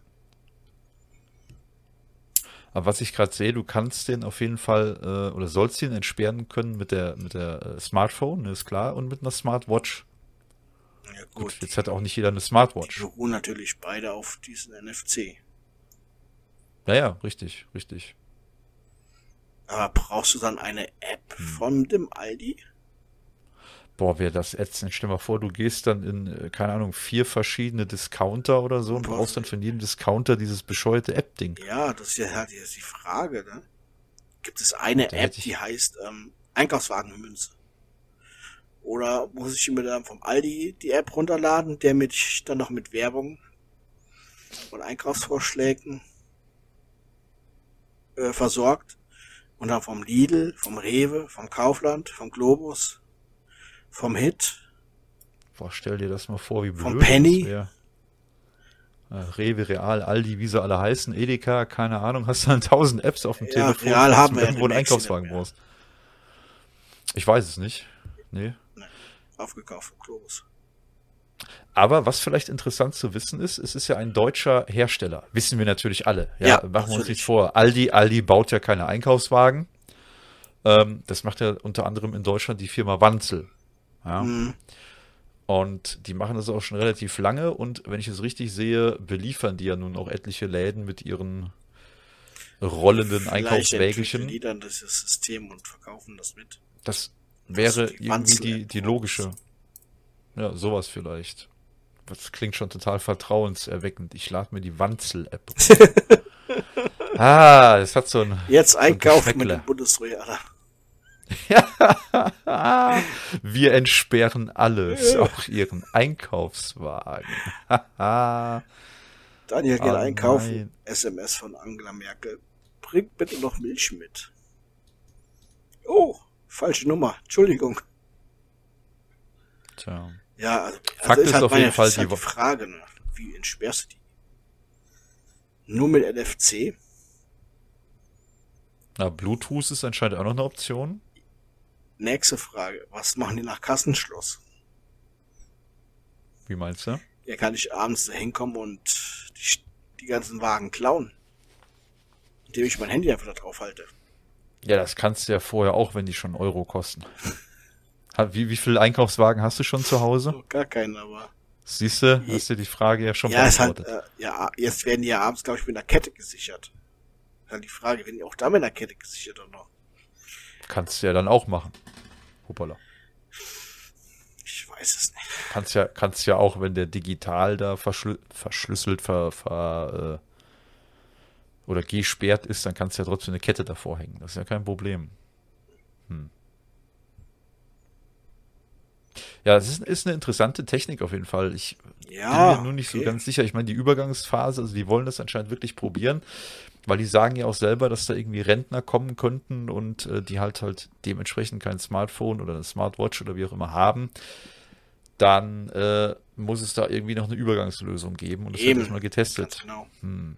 Speaker 1: aber was ich gerade sehe, du kannst den auf jeden Fall äh, oder sollst ihn entsperren können mit der mit der äh, Smartphone, ne, ist klar, und mit einer Smartwatch.
Speaker 2: Ja gut,
Speaker 1: Gut, jetzt hat auch nicht jeder eine Smartwatch.
Speaker 2: die beruhen natürlich beide auf diesen N F C.
Speaker 1: Ja, ja, richtig, richtig.
Speaker 2: Aber brauchst du dann eine App
Speaker 1: Hm.
Speaker 2: von dem Aldi?
Speaker 1: Boah, wäre das ätzend. Stell dir mal vor, du gehst dann in, äh, keine Ahnung, vier verschiedene Discounter oder so und
Speaker 2: Boah.
Speaker 1: brauchst dann von jedem Discounter dieses bescheuerte App-Ding.
Speaker 2: Ja, das ist ja halt jetzt die Frage, ne? Gibt es eine
Speaker 1: Da
Speaker 2: App,
Speaker 1: hätte ich-
Speaker 2: die heißt ähm, Einkaufswagenmünze? Oder muss ich mir dann vom Aldi die App runterladen, der mich dann noch mit Werbung und Einkaufsvorschlägen äh, versorgt? Und dann vom Lidl, vom Rewe, vom Kaufland, vom Globus, vom Hit.
Speaker 1: Boah, stell dir das mal vor, wie blöd
Speaker 2: Vom Penny?
Speaker 1: das wäre. Äh, Rewe, Real, Aldi, wie sie alle heißen, Edeka, keine Ahnung, hast dann tausend Apps auf dem
Speaker 2: Ja,
Speaker 1: Telefon,
Speaker 2: Real
Speaker 1: falls
Speaker 2: haben
Speaker 1: du
Speaker 2: wir ja
Speaker 1: irgendwo einen
Speaker 2: demnächst
Speaker 1: Einkaufswagen
Speaker 2: nicht mehr.
Speaker 1: brauchst. Ich weiß es nicht. Nee.
Speaker 2: Aufgekauft vom Globus.
Speaker 1: Aber was vielleicht interessant zu wissen ist, es ist ja ein deutscher Hersteller. Wissen wir natürlich alle. Ja,
Speaker 2: Ja,
Speaker 1: machen wir uns
Speaker 2: natürlich.
Speaker 1: nichts vor. Aldi, Aldi baut ja keine Einkaufswagen. Ähm, das macht ja unter anderem in Deutschland die Firma Wanzel. Ja.
Speaker 2: Mhm.
Speaker 1: Und die machen das auch schon relativ lange. Und wenn ich es richtig sehe, beliefern die ja nun auch etliche Läden mit ihren rollenden
Speaker 2: Vielleicht
Speaker 1: Einkaufswägelchen.
Speaker 2: entwickeln die dann dieses System und verkaufen das mit.
Speaker 1: Das wäre
Speaker 2: die
Speaker 1: irgendwie
Speaker 2: Wanzel-App
Speaker 1: die, die logische. Ja, sowas vielleicht. Das klingt schon total vertrauenserweckend. Ich lade mir die Wanzel-App. Ah, das hat so ein...
Speaker 2: Jetzt einkaufen mit
Speaker 1: Geschmäckle.
Speaker 2: dem Bundesroyaler.
Speaker 1: Wir entsperren alles, auch ihren Einkaufswagen.
Speaker 2: Daniel geht
Speaker 1: Oh
Speaker 2: einkaufen.
Speaker 1: nein.
Speaker 2: S M S von Angela Merkel. Bringt bitte noch Milch mit. Oh, falsche Nummer. Entschuldigung.
Speaker 1: Tja.
Speaker 2: Ja, also,
Speaker 1: Fakt
Speaker 2: also
Speaker 1: ist
Speaker 2: halt
Speaker 1: auf
Speaker 2: meine,
Speaker 1: jeden Fall,
Speaker 2: ist halt
Speaker 1: die
Speaker 2: die Frage, ne? Wie entsperrst du die? Nur mit N F C?
Speaker 1: Na, Bluetooth ist anscheinend auch noch eine Option.
Speaker 2: Nächste Frage. Was machen die nach Kassenschluss?
Speaker 1: Wie meinst du?
Speaker 2: Ja, kann ich abends da hinkommen und die, die ganzen Wagen klauen? Indem ich mein Handy einfach da drauf halte.
Speaker 1: Ja, das kannst du ja vorher auch, wenn die schon Euro kosten. Ha- Wie, wie viele Einkaufswagen hast du schon zu Hause?
Speaker 2: Oh, gar keinen, aber.
Speaker 1: Siehst du, hast du die Frage ja schon
Speaker 2: Ja, ist halt,
Speaker 1: beantwortet.
Speaker 2: äh, ja, jetzt werden die ja abends, glaube ich, mit einer Kette gesichert. Dann die Frage, werden die auch da mit einer Kette gesichert oder noch?
Speaker 1: Kannst du ja dann auch machen. Hoppala.
Speaker 2: Ich weiß es nicht.
Speaker 1: Kannst ja, kannst ja auch, wenn der digital da verschlü verschlüsselt ver, ver, äh, oder gesperrt ist, dann kannst du ja trotzdem eine Kette davor hängen. Das ist ja kein Problem. Hm. Ja, es ist, ist eine interessante Technik auf jeden Fall. Ich
Speaker 2: Ja,
Speaker 1: bin mir nur nicht so
Speaker 2: okay.
Speaker 1: ganz sicher. Ich meine, die Übergangsphase, also die wollen das anscheinend wirklich probieren, weil die sagen ja auch selber, dass da irgendwie Rentner kommen könnten und äh, die halt halt dementsprechend kein Smartphone oder eine Smartwatch oder wie auch immer haben. Dann äh, muss es da irgendwie noch eine Übergangslösung geben und das wird
Speaker 2: Eben.
Speaker 1: erstmal
Speaker 2: Ganz
Speaker 1: getestet.
Speaker 2: genau.
Speaker 1: Hm.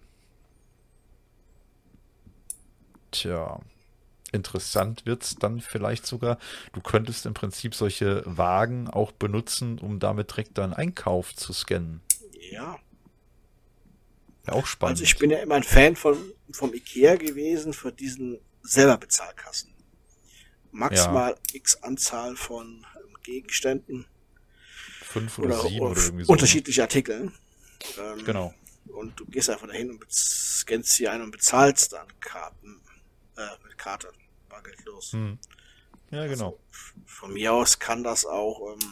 Speaker 1: Tja, interessant wird's dann vielleicht sogar. Du könntest im Prinzip solche Wagen auch benutzen, um damit direkt deinen Einkauf zu scannen.
Speaker 2: Ja.
Speaker 1: Ja, auch spannend.
Speaker 2: Also ich bin ja immer ein Fan von, vom Ikea gewesen für diesen selber Bezahlkassen. Maximal X Anzahl von ähm, Gegenständen.
Speaker 1: fünf oder,
Speaker 2: oder,
Speaker 1: sieben
Speaker 2: oder
Speaker 1: oder irgendwie so.
Speaker 2: unterschiedliche Artikel. Ähm,
Speaker 1: Genau.
Speaker 2: Und du gehst einfach dahin und scannst sie ein und bezahlst dann Karten, äh, mit Karte, bargeldlos.
Speaker 1: Hm. Ja, genau.
Speaker 2: Also, von mir aus kann das auch ähm,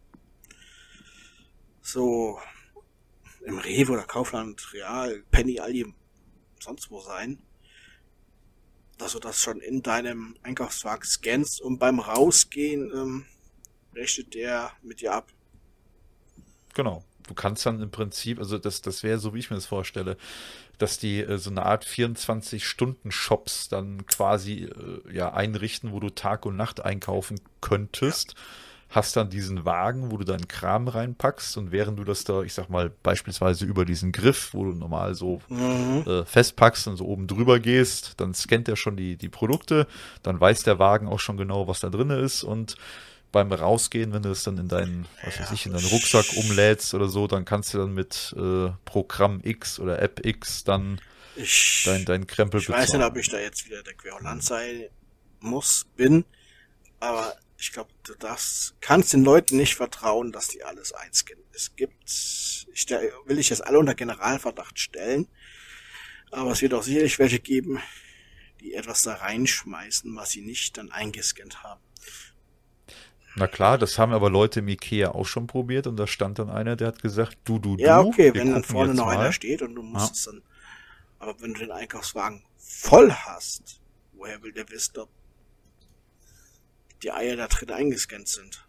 Speaker 2: so im Rewe oder Kaufland, Real, Penny, Aldi, sonst wo sein, dass du das schon in deinem Einkaufswagen scannst und beim Rausgehen ähm, rechnet der mit dir ab.
Speaker 1: Genau. Du kannst dann im Prinzip, also das, das wäre so, wie ich mir das vorstelle, dass die äh, so eine Art vierundzwanzig-Stunden-Shops dann quasi äh, ja einrichten, wo du Tag und Nacht einkaufen
Speaker 2: Ja.
Speaker 1: könntest. Hast dann diesen Wagen, wo du deinen Kram reinpackst und während du das da, ich sag mal, beispielsweise über diesen Griff, wo du normal so
Speaker 2: Mhm.
Speaker 1: äh, festpackst und so oben drüber gehst, dann scannt er schon die, die Produkte, dann weiß der Wagen auch schon genau, was da drin ist und beim Rausgehen, wenn du es dann in deinen, was weiß
Speaker 2: Ja,
Speaker 1: ich, in deinen
Speaker 2: ich-
Speaker 1: Rucksack umlädst oder so, dann kannst du dann mit äh, Programm X oder App X dann
Speaker 2: Ich,
Speaker 1: dein, dein Krempel
Speaker 2: ich weiß nicht,
Speaker 1: bezahlen.
Speaker 2: ob ich da jetzt wieder der Querulant sein muss, bin, aber ich glaube, du darfst, kannst den Leuten nicht vertrauen, dass die alles einscannen. Es gibt, ich stell- will ich jetzt alle unter Generalverdacht stellen, aber es wird auch sicherlich welche geben, die etwas da reinschmeißen, was sie nicht dann eingescannt haben.
Speaker 1: Na klar, das haben aber Leute im Ikea auch schon probiert und da stand dann einer, der hat gesagt, du, du, du,
Speaker 2: Ja, okay,
Speaker 1: wir
Speaker 2: wenn dann
Speaker 1: gucken
Speaker 2: vorne
Speaker 1: jetzt
Speaker 2: noch einer
Speaker 1: mal.
Speaker 2: steht und du musst
Speaker 1: Ja.
Speaker 2: es dann, aber wenn du den Einkaufswagen voll hast, woher will der wissen, ob die Eier da drin eingescannt sind?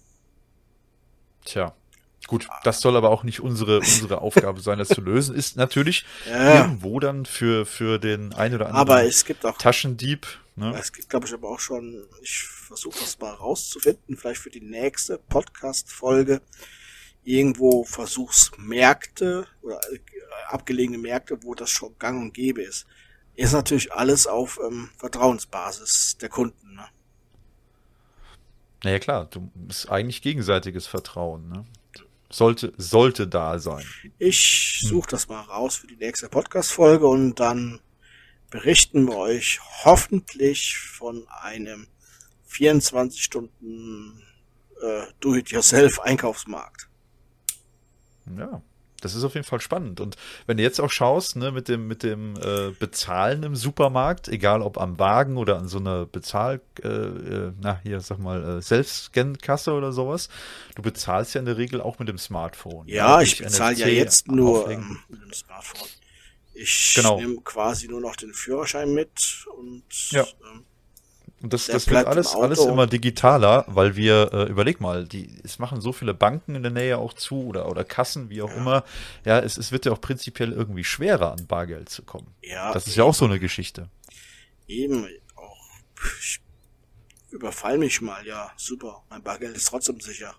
Speaker 1: Tja, gut, das soll aber auch nicht unsere, unsere Aufgabe sein, das zu lösen. Ist natürlich
Speaker 2: Ja,
Speaker 1: irgendwo dann für, für den ein oder anderen
Speaker 2: aber es gibt auch,
Speaker 1: Taschendieb, ne?
Speaker 2: es gibt glaube ich aber auch schon, ich versuche das mal rauszufinden, vielleicht für die nächste Podcast-Folge, irgendwo Versuchsmärkte oder äh, abgelegene Märkte, wo das schon gang und gäbe ist. Ist natürlich alles auf ähm, Vertrauensbasis der Kunden. Ne?
Speaker 1: Naja klar, du ist eigentlich gegenseitiges Vertrauen, ne? Sollte, sollte da sein.
Speaker 2: Ich
Speaker 1: Hm.
Speaker 2: suche das mal raus für die nächste Podcast-Folge und dann berichten wir euch hoffentlich von einem vierundzwanzig Stunden äh, Do-it-yourself-Einkaufsmarkt.
Speaker 1: Ja, das ist auf jeden Fall spannend. Und wenn du jetzt auch schaust, ne, mit dem, mit dem äh, Bezahlen im Supermarkt, egal ob am Wagen oder an so einer Bezahl, äh, äh, na hier, sag mal, äh, Selbstscan-Kasse oder sowas, du bezahlst ja in der Regel auch mit dem Smartphone.
Speaker 2: Ja,
Speaker 1: durch
Speaker 2: ich bezahle ja
Speaker 1: N F C
Speaker 2: jetzt nur
Speaker 1: auflegen.
Speaker 2: ähm, mit dem Smartphone. Ich
Speaker 1: Genau.
Speaker 2: nehme quasi nur noch den Führerschein mit und
Speaker 1: Ja.
Speaker 2: ähm,
Speaker 1: Und das,
Speaker 2: Der
Speaker 1: das wird
Speaker 2: bleibt im
Speaker 1: alles, alles
Speaker 2: Auto.
Speaker 1: immer digitaler, weil wir, äh, überleg mal, die, es machen so viele Banken in der Nähe auch zu oder, oder Kassen, wie auch
Speaker 2: Ja.
Speaker 1: immer. Ja, es, es wird ja auch prinzipiell irgendwie schwerer, an Bargeld zu kommen.
Speaker 2: ja,
Speaker 1: Das ist ja auch so eine Geschichte.
Speaker 2: eben auch. Ich überfall mich mal, ja, super. Mein Bargeld ist trotzdem sicher.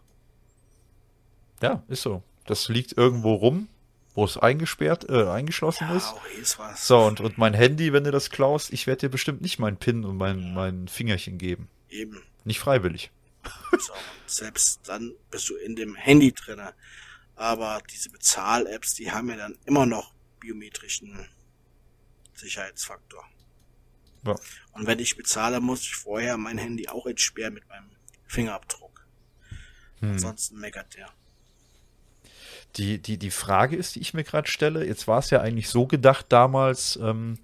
Speaker 1: Ja, ist so. Das liegt irgendwo rum, wo es eingesperrt, äh, eingeschlossen
Speaker 2: Ja,
Speaker 1: ist.
Speaker 2: auch hier ist was.
Speaker 1: So, und, und mein Handy, wenn du das klaust, ich werde dir bestimmt nicht meinen PIN und mein, mein Fingerchen geben.
Speaker 2: Eben.
Speaker 1: Nicht freiwillig.
Speaker 2: So, selbst dann bist du in dem Handy drinne. Aber diese Bezahl-Apps, die haben ja dann immer noch biometrischen Sicherheitsfaktor.
Speaker 1: Ja.
Speaker 2: Und wenn ich bezahle, muss ich vorher mein Handy auch entsperren mit meinem Fingerabdruck.
Speaker 1: Hm.
Speaker 2: Ansonsten meckert der.
Speaker 1: Die, die, die Frage ist, die ich mir gerade stelle, jetzt war es ja eigentlich so gedacht damals, ähm,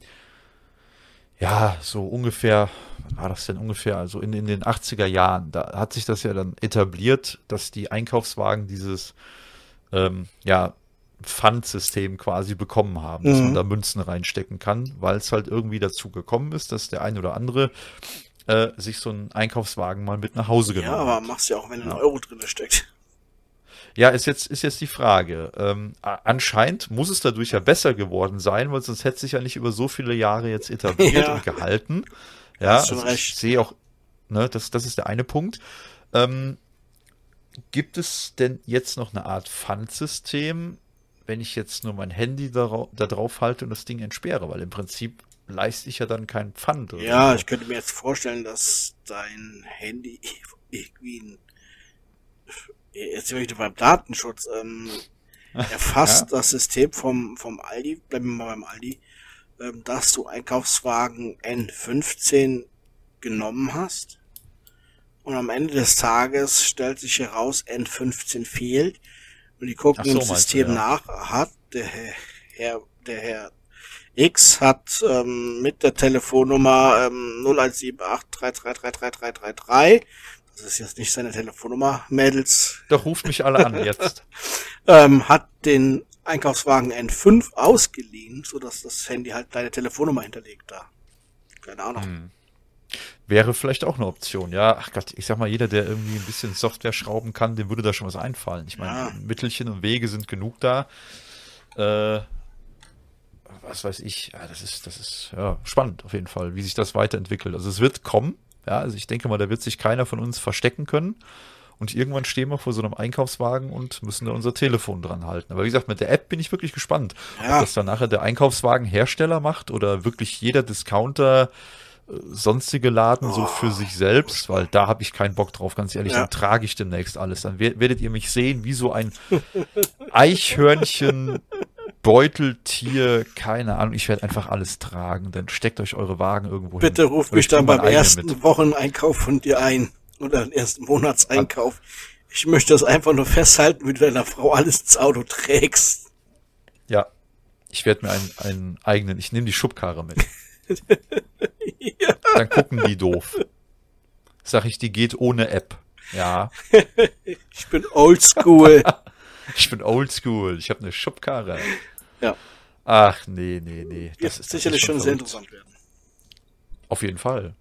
Speaker 1: ja, so ungefähr, wann war das denn ungefähr, also in, in den achtziger Jahren, da hat sich das ja dann etabliert, dass die Einkaufswagen dieses, ähm, ja, Pfandsystem quasi bekommen haben, dass
Speaker 2: Mhm.
Speaker 1: man da Münzen reinstecken kann, weil es halt irgendwie dazu gekommen ist, dass der ein oder andere äh, sich so einen Einkaufswagen mal mit nach Hause
Speaker 2: Ja,
Speaker 1: genommen
Speaker 2: aber
Speaker 1: hat.
Speaker 2: machst ja auch, wenn ein
Speaker 1: Ja.
Speaker 2: Euro drinne steckt.
Speaker 1: Ja, ist jetzt, ist jetzt die Frage. Ähm, a- anscheinend muss es dadurch ja besser geworden sein, weil sonst hätte sich ja nicht über so viele Jahre jetzt etabliert
Speaker 2: Ja.
Speaker 1: und gehalten. Ja,
Speaker 2: Hast schon
Speaker 1: also ich
Speaker 2: recht.
Speaker 1: sehe auch, ne, das, das ist der eine Punkt. Ähm, gibt es denn jetzt noch eine Art Pfandsystem, wenn ich jetzt nur mein Handy darauf, da drauf halte und das Ding entsperre? Weil im Prinzip leiste ich ja dann kein Pfand. Oder
Speaker 2: Ja,
Speaker 1: so.
Speaker 2: ich könnte mir jetzt vorstellen, dass dein Handy irgendwie ein, jetzt sind wir wieder beim Datenschutz, ähm, erfasst
Speaker 1: Ja.
Speaker 2: das System vom, vom Aldi, bleiben wir mal beim Aldi, ähm, dass du Einkaufswagen N fünfzehn genommen hast und am Ende des Tages stellt sich heraus, N fünfzehn fehlt und die gucken
Speaker 1: Ach so,
Speaker 2: im
Speaker 1: meinst
Speaker 2: System
Speaker 1: du, ja.
Speaker 2: nach, hat der Herr, der Herr X hat ähm, mit der Telefonnummer ähm, null eins sieben acht drei drei drei drei drei drei drei, das ist jetzt nicht seine Telefonnummer, Mädels,
Speaker 1: Doch, ruft mich alle an jetzt.
Speaker 2: ähm, hat den Einkaufswagen N fünf ausgeliehen, sodass das Handy halt deine Telefonnummer hinterlegt da. Keine Ahnung.
Speaker 1: Hm. Wäre vielleicht auch eine Option, ja. Ach Gott, ich sag mal, jeder, der irgendwie ein bisschen Software schrauben kann, dem würde da schon was einfallen. Ich meine,
Speaker 2: Ja.
Speaker 1: Mittelchen und Wege sind genug da. Äh, was weiß ich, ja, das ist, das ist ja spannend auf jeden Fall, wie sich das weiterentwickelt. Also es wird kommen, ja, also ich denke mal, da wird sich keiner von uns verstecken können. Und irgendwann stehen wir vor so einem Einkaufswagen und müssen da unser Telefon dran halten. Aber wie gesagt, mit der App bin ich wirklich gespannt,
Speaker 2: Ja.
Speaker 1: ob das dann nachher der Einkaufswagenhersteller macht oder wirklich jeder Discounter, äh, sonstige Laden so für sich selbst, weil da habe ich keinen Bock drauf, ganz ehrlich.
Speaker 2: Ja.
Speaker 1: Dann trage ich demnächst alles. Dann wer- werdet ihr mich sehen wie so ein Eichhörnchen, Beuteltier, keine Ahnung. Ich werde einfach alles tragen. Dann steckt euch eure Wagen irgendwo
Speaker 2: Bitte
Speaker 1: hin.
Speaker 2: ruf
Speaker 1: Oder
Speaker 2: mich
Speaker 1: ich bring
Speaker 2: dann
Speaker 1: meinen
Speaker 2: beim
Speaker 1: eigenen
Speaker 2: ersten
Speaker 1: mit.
Speaker 2: Wocheneinkauf von dir ein. Oder den ersten Monatseinkauf. Ich möchte das einfach nur festhalten, wie du deiner Frau alles ins Auto trägst.
Speaker 1: Ja, ich werde mir einen, einen eigenen, ich nehme die Schubkarre mit.
Speaker 2: Ja.
Speaker 1: Dann gucken die doof. Sag ich, die geht ohne App. Ja,
Speaker 2: Ich bin oldschool.
Speaker 1: ich bin oldschool, ich habe eine Schubkarre.
Speaker 2: Ja.
Speaker 1: Ach, nee, nee, nee.
Speaker 2: Wird
Speaker 1: Das ist, das
Speaker 2: sicherlich
Speaker 1: ist
Speaker 2: schon sehr
Speaker 1: verrückt.
Speaker 2: interessant werden.
Speaker 1: Auf jeden Fall.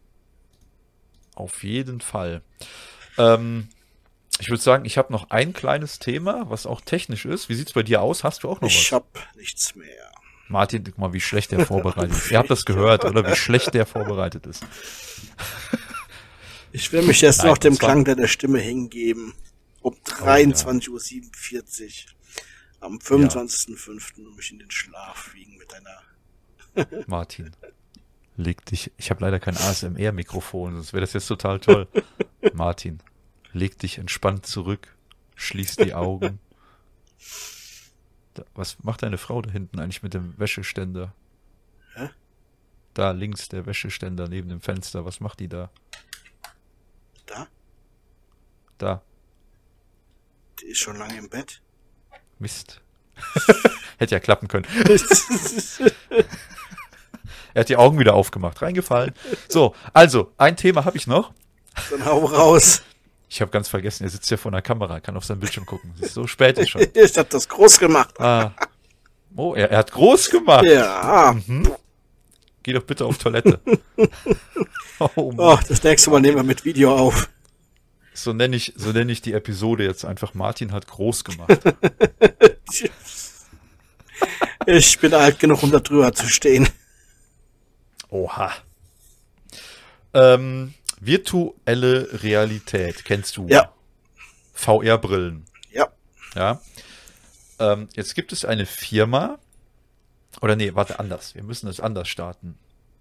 Speaker 1: Auf jeden Fall. Ähm, ich würde sagen, ich habe noch ein kleines Thema, was auch technisch ist. Wie sieht's bei dir aus? Hast du auch noch
Speaker 2: Ich
Speaker 1: was?
Speaker 2: hab nichts mehr.
Speaker 1: Martin, guck mal, wie schlecht der vorbereitet ist. Ihr habt das gehört, oder? Wie schlecht der vorbereitet ist.
Speaker 2: Ich will mich jetzt
Speaker 1: Nein,
Speaker 2: noch dem
Speaker 1: das war-
Speaker 2: Klang deiner Stimme hingeben. Um dreiundzwanzig Uhr siebenundvierzig am fünfundzwanzigsten fünften um mich in den Schlaf wiegen mit deiner...
Speaker 1: Martin, leg dich. Ich habe leider kein A S M R-Mikrofon, sonst wäre das jetzt total toll. Martin, leg dich entspannt zurück, schließ die Augen. Da, was macht deine Frau da hinten eigentlich mit dem Wäscheständer?
Speaker 2: Hä?
Speaker 1: Da links der Wäscheständer neben dem Fenster. Was macht die da?
Speaker 2: Da?
Speaker 1: Da.
Speaker 2: Die ist schon lange im Bett.
Speaker 1: Mist. Hätte ja klappen können. Er hat die Augen wieder aufgemacht. Reingefallen. So, also, ein Thema habe ich noch.
Speaker 2: Dann hau raus.
Speaker 1: Ich habe ganz vergessen, er sitzt ja vor einer Kamera, kann auf sein Bildschirm gucken. Es ist so spät ist schon.
Speaker 2: Ich hab das groß gemacht.
Speaker 1: Ah. Oh, er, er hat groß gemacht.
Speaker 2: Ja.
Speaker 1: Mhm. Geh doch bitte auf Toilette. Oh, Mann.
Speaker 2: Oh, das nächste Mal nehmen wir mit Video auf.
Speaker 1: So nenne ich, so nenne ich die Episode jetzt einfach. Martin hat groß gemacht.
Speaker 2: Ich bin alt genug, um da drüber zu stehen.
Speaker 1: Oha. Ähm, virtuelle Realität, kennst du?
Speaker 2: Ja.
Speaker 1: V R-Brillen.
Speaker 2: Ja.
Speaker 1: Ja. Ähm, jetzt gibt es eine Firma. Oder nee, warte, anders. Wir müssen das anders starten.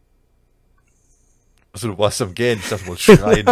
Speaker 1: Achso, du warst am Gähnen. Ich dachte, du wolltest schreien.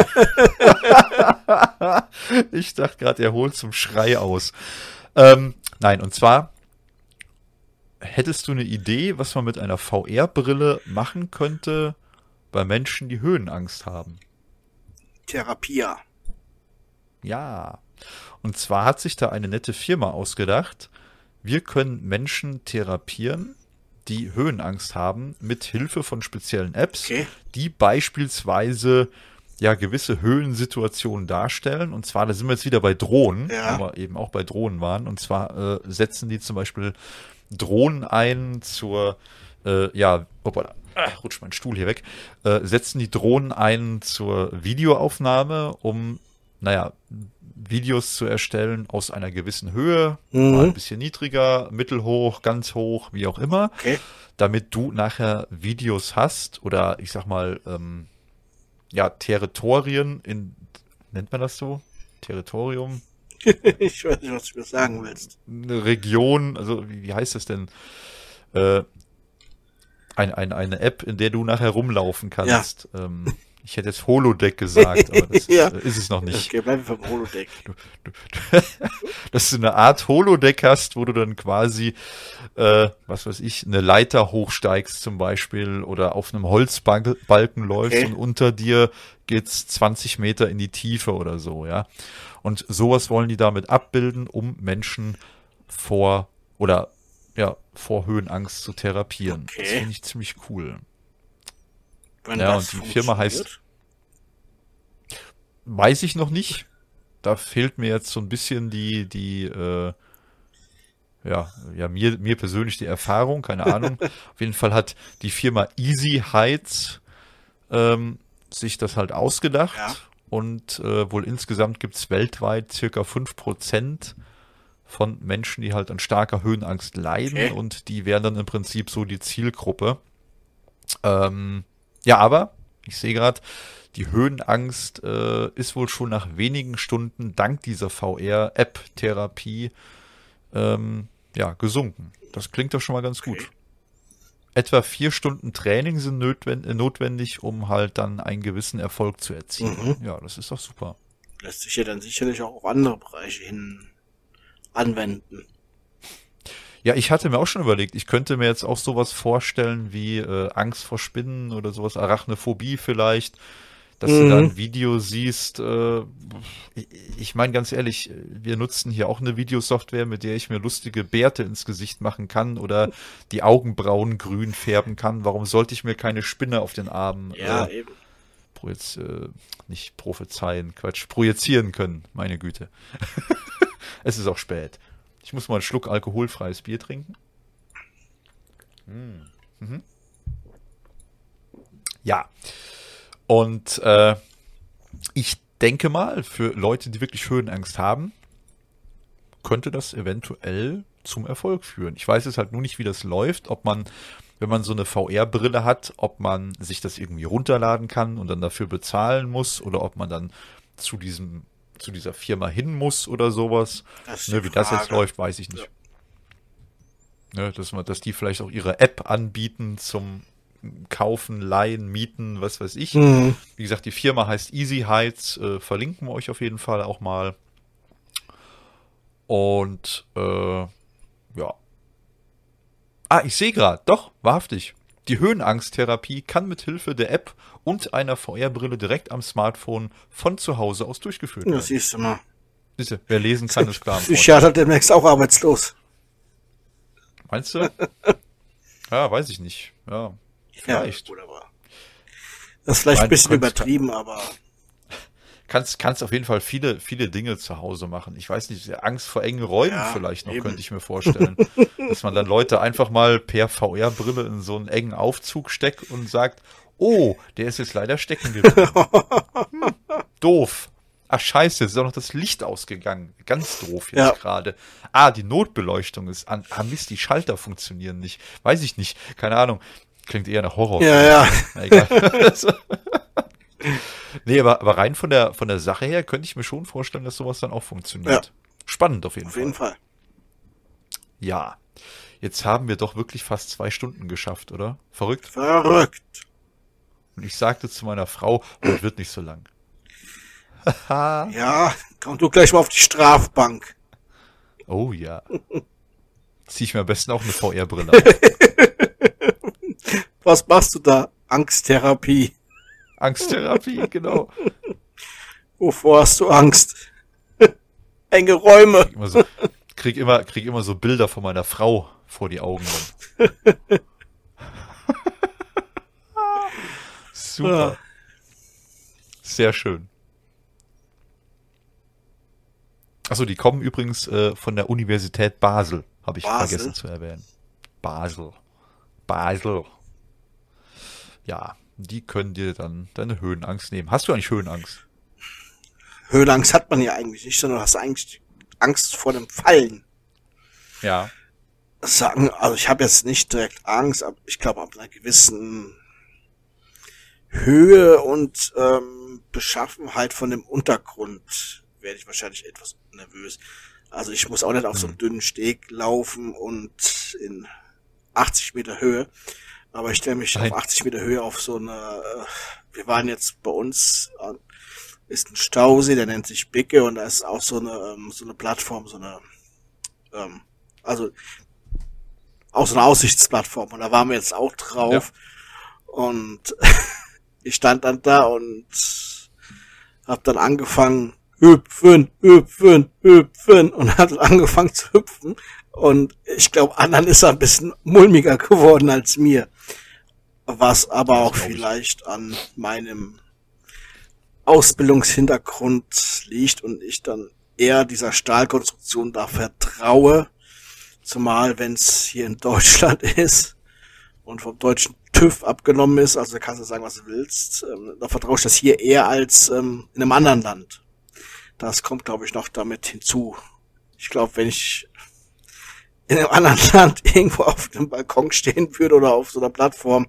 Speaker 1: Ich dachte gerade, er holt zum Schrei aus. Ähm, nein, und zwar hättest du eine Idee, was man mit einer V R-Brille machen könnte bei Menschen, die Höhenangst haben?
Speaker 2: Therapia.
Speaker 1: Ja. Und zwar hat sich da eine nette Firma ausgedacht, wir können Menschen therapieren, die Höhenangst haben, mit Hilfe von speziellen Apps,
Speaker 2: Okay.
Speaker 1: die beispielsweise ja gewisse Höhensituationen darstellen. Und zwar, da sind wir jetzt wieder bei Drohnen,
Speaker 2: Ja.
Speaker 1: wo wir eben auch bei Drohnen waren. Und zwar äh, setzen die zum Beispiel Drohnen ein zur, äh, ja, hoppala, ah, rutscht mein Stuhl hier weg, äh, setzen die Drohnen ein zur Videoaufnahme, um, naja, Videos zu erstellen aus einer gewissen Höhe,
Speaker 2: Mhm.
Speaker 1: mal ein bisschen niedriger, mittelhoch, ganz hoch, wie auch immer,
Speaker 2: Okay.
Speaker 1: damit du nachher Videos hast oder ich sag mal, ähm, ja, Territorien in, nennt man das so? Territorium?
Speaker 2: Ich weiß nicht, was du mir sagen willst.
Speaker 1: Eine Region, also wie, wie heißt das denn? Äh, ein, ein, eine App, in der du nachher rumlaufen kannst. Ähm, Ich hätte jetzt Holodeck gesagt, aber das
Speaker 2: Ja.
Speaker 1: ist, äh, ist es noch nicht.
Speaker 2: Okay, bleiben wir beim Holodeck.
Speaker 1: Du, du, du, dass du eine Art Holodeck hast, wo du dann quasi, äh, was weiß ich, eine Leiter hochsteigst zum Beispiel oder auf einem Holzbalken läufst
Speaker 2: Okay.
Speaker 1: und unter dir geht's zwanzig Meter in die Tiefe oder so, ja. Und sowas wollen die damit abbilden, um Menschen vor oder ja, vor Höhenangst zu therapieren. Das
Speaker 2: Okay.
Speaker 1: finde ich ziemlich cool.
Speaker 2: Wenn
Speaker 1: Ja,
Speaker 2: das
Speaker 1: und die Firma heißt-
Speaker 2: funktioniert.
Speaker 1: Weiß ich noch nicht. Da fehlt mir jetzt so ein bisschen die, die, äh, ja, ja, mir, mir persönlich die Erfahrung, keine Ahnung. Auf jeden Fall hat die Firma Easy Heights ähm, sich das halt ausgedacht.
Speaker 2: Ja.
Speaker 1: Und äh, wohl insgesamt gibt es weltweit circa fünf Prozent von Menschen, die halt an starker Höhenangst leiden.
Speaker 2: Okay.
Speaker 1: Und die wären dann im Prinzip so die Zielgruppe. Ähm, ja, aber ich sehe gerade, die Höhenangst äh, ist wohl schon nach wenigen Stunden dank dieser V R-App-Therapie ähm, ja, gesunken. Das klingt doch schon mal ganz
Speaker 2: Okay.
Speaker 1: gut. Etwa vier Stunden Training sind notwend äh, notwendig, um halt dann einen gewissen Erfolg zu erzielen.
Speaker 2: Mhm.
Speaker 1: Ja, das ist doch super.
Speaker 2: Lässt sich ja dann sicherlich auch auf andere Bereiche hin anwenden.
Speaker 1: Ja, ich hatte mir auch schon überlegt, ich könnte mir jetzt auch sowas vorstellen wie äh, Angst vor Spinnen oder sowas, Arachnophobie vielleicht, dass du da
Speaker 2: Mhm.
Speaker 1: ein Video siehst. Äh, ich ich meine ganz ehrlich, wir nutzen hier auch eine Videosoftware, mit der ich mir lustige Bärte ins Gesicht machen kann oder die Augenbrauen grün färben kann. Warum sollte ich mir keine Spinne auf den Arm
Speaker 2: Ja,
Speaker 1: äh,
Speaker 2: eben.
Speaker 1: projiz äh, nicht prophezeien, Quatsch, projizieren können? Meine Güte. Es ist auch spät. Ich muss mal einen Schluck alkoholfreies Bier trinken. Mm. Mhm. Ja. Und äh, ich denke mal, für Leute, die wirklich Höhenangst haben, könnte das eventuell zum Erfolg führen. Ich weiß jetzt halt nur nicht, wie das läuft, ob man, wenn man so eine V R-Brille hat, ob man sich das irgendwie runterladen kann und dann dafür bezahlen muss oder ob man dann zu diesem, zu dieser Firma hin muss oder sowas.
Speaker 2: Das ist die
Speaker 1: Ne, wie das jetzt
Speaker 2: Frage.
Speaker 1: läuft, weiß ich nicht. Ne, dass man, dass die vielleicht auch ihre App anbieten zum Kaufen, Leihen, Mieten, was weiß ich.
Speaker 2: Mhm.
Speaker 1: Wie gesagt, die Firma heißt Easy Heights, äh, verlinken wir euch auf jeden Fall auch mal. Und äh, ja. Ah, ich sehe gerade, doch, wahrhaftig. Die Höhenangsttherapie kann mit Hilfe der App und einer V R-Brille direkt am Smartphone von zu Hause aus durchgeführt
Speaker 2: Ja,
Speaker 1: werden.
Speaker 2: siehst du mal.
Speaker 1: Siehst du, wer lesen kann, ist klar. im Vorteil.
Speaker 2: Psychiater demnächst auch arbeitslos.
Speaker 1: Meinst du? Ja, weiß ich nicht. Ja, vielleicht.
Speaker 2: Ja, wunderbar. Das ist vielleicht
Speaker 1: Nein,
Speaker 2: ein bisschen
Speaker 1: du könntest-
Speaker 2: übertrieben, aber
Speaker 1: Kannst, kannst auf jeden Fall viele, viele Dinge zu Hause machen. Ich weiß nicht, Angst vor engen Räumen
Speaker 2: Ja,
Speaker 1: vielleicht noch,
Speaker 2: eben.
Speaker 1: könnte ich mir vorstellen. Dass man dann Leute einfach mal per V R-Brille in so einen engen Aufzug steckt und sagt, oh, der ist jetzt leider stecken geblieben. Hm, doof. Ach scheiße, jetzt ist auch noch das Licht ausgegangen. Ganz doof jetzt
Speaker 2: Ja.
Speaker 1: gerade. Ah, die Notbeleuchtung ist an. Ah Mist, die Schalter funktionieren nicht. Weiß ich nicht. Keine Ahnung. Klingt eher nach Horror.
Speaker 2: ja, ja.
Speaker 1: Na, egal. Nee, aber, aber rein von der, von der Sache her könnte ich mir schon vorstellen, dass sowas dann auch funktioniert. Spannend auf jeden
Speaker 2: Auf
Speaker 1: Fall.
Speaker 2: jeden Fall.
Speaker 1: Ja. Jetzt haben wir doch wirklich fast zwei Stunden geschafft, oder? Verrückt.
Speaker 2: Verrückt.
Speaker 1: Und ich sagte zu meiner Frau, das wird nicht so lang.
Speaker 2: Ja, komm du gleich mal auf die Strafbank.
Speaker 1: Oh ja. Zieh ich mir am besten auch eine V R-Brille auf.
Speaker 2: Was machst du da? Angsttherapie.
Speaker 1: Angsttherapie, genau.
Speaker 2: Wovor hast du Angst? Enge Räume.
Speaker 1: Immer so, krieg immer, krieg immer so Bilder von meiner Frau vor die Augen. Dann. Super.
Speaker 2: Ja.
Speaker 1: Sehr schön. Achso, die kommen übrigens äh, von der Universität Basel, habe ich
Speaker 2: Basel?
Speaker 1: vergessen zu erwähnen. Basel. Basel. Ja, die können dir dann deine Höhenangst nehmen. Hast du eigentlich Höhenangst?
Speaker 2: Höhenangst hat man ja eigentlich nicht, sondern du hast eigentlich Angst vor dem Fallen.
Speaker 1: Ja.
Speaker 2: Sagen, also ich habe jetzt nicht direkt Angst, aber ich glaube ab einer gewissen Höhe und ähm, Beschaffenheit von dem Untergrund werde ich wahrscheinlich etwas nervös. Also ich muss auch nicht auf so einem dünnen Steg laufen und in achtzig Meter Höhe. Aber ich stelle mich
Speaker 1: Nein.
Speaker 2: auf achtzig Meter Höhe auf so eine, äh, wir waren jetzt bei uns, äh, ist ein Stausee, der nennt sich Bicke und da ist auch so eine, ähm, so eine Plattform, so eine, ähm, also auch so eine Aussichtsplattform und da waren wir jetzt auch drauf ja. und ich stand dann da und hab dann angefangen, hüpfen, hüpfen, hüpfen und hat angefangen zu hüpfen und ich glaube, anderen ist er ein bisschen mulmiger geworden als mir, was aber auch vielleicht an meinem Ausbildungshintergrund liegt und ich dann eher dieser Stahlkonstruktion da vertraue, zumal wenn es hier in Deutschland ist und vom deutschen TÜV abgenommen ist, also da kannst du sagen, was du willst, ähm, da vertraue ich das hier eher als ähm, in einem anderen Land. Das kommt, glaube ich, noch damit hinzu. Ich glaube, wenn ich in einem anderen Land irgendwo auf dem Balkon stehen würde oder auf so einer Plattform,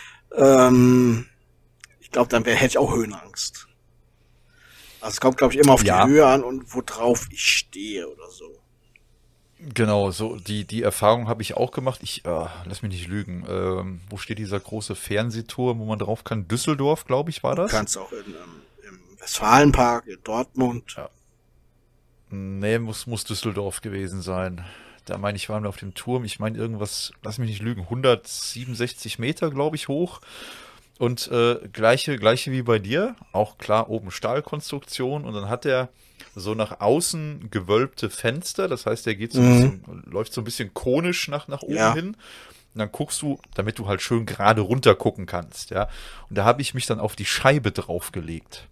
Speaker 2: ähm, ich glaube, dann wär, hätte ich auch Höhenangst. Also es kommt, glaube ich, immer auf
Speaker 1: Ja.
Speaker 2: die Höhe an und worauf ich stehe oder so.
Speaker 1: Genau, so die, die Erfahrung habe ich auch gemacht. Ich, äh, lass mich nicht lügen. Ähm, wo steht dieser große Fernsehturm, wo man drauf kann? Düsseldorf, glaube ich, war
Speaker 2: Du
Speaker 1: das?
Speaker 2: kannst auch in, ähm, im Westfalenpark, in Dortmund.
Speaker 1: Ja. Nee, muss, muss Düsseldorf gewesen sein. Da meine ich, waren wir auf dem Turm. Ich meine irgendwas, lass mich nicht lügen, hundertsiebenundsechzig Meter, glaube ich, hoch. Und äh, gleiche, gleiche wie bei dir. Auch klar, oben Stahlkonstruktion. Und dann hat er so nach außen gewölbte Fenster. Das heißt, der geht so ein
Speaker 2: Mhm.
Speaker 1: bisschen, läuft so ein bisschen konisch nach, nach oben
Speaker 2: Ja.
Speaker 1: hin. Und dann guckst du, damit du halt schön gerade runter gucken kannst, ja. Und da habe ich mich dann auf die Scheibe draufgelegt.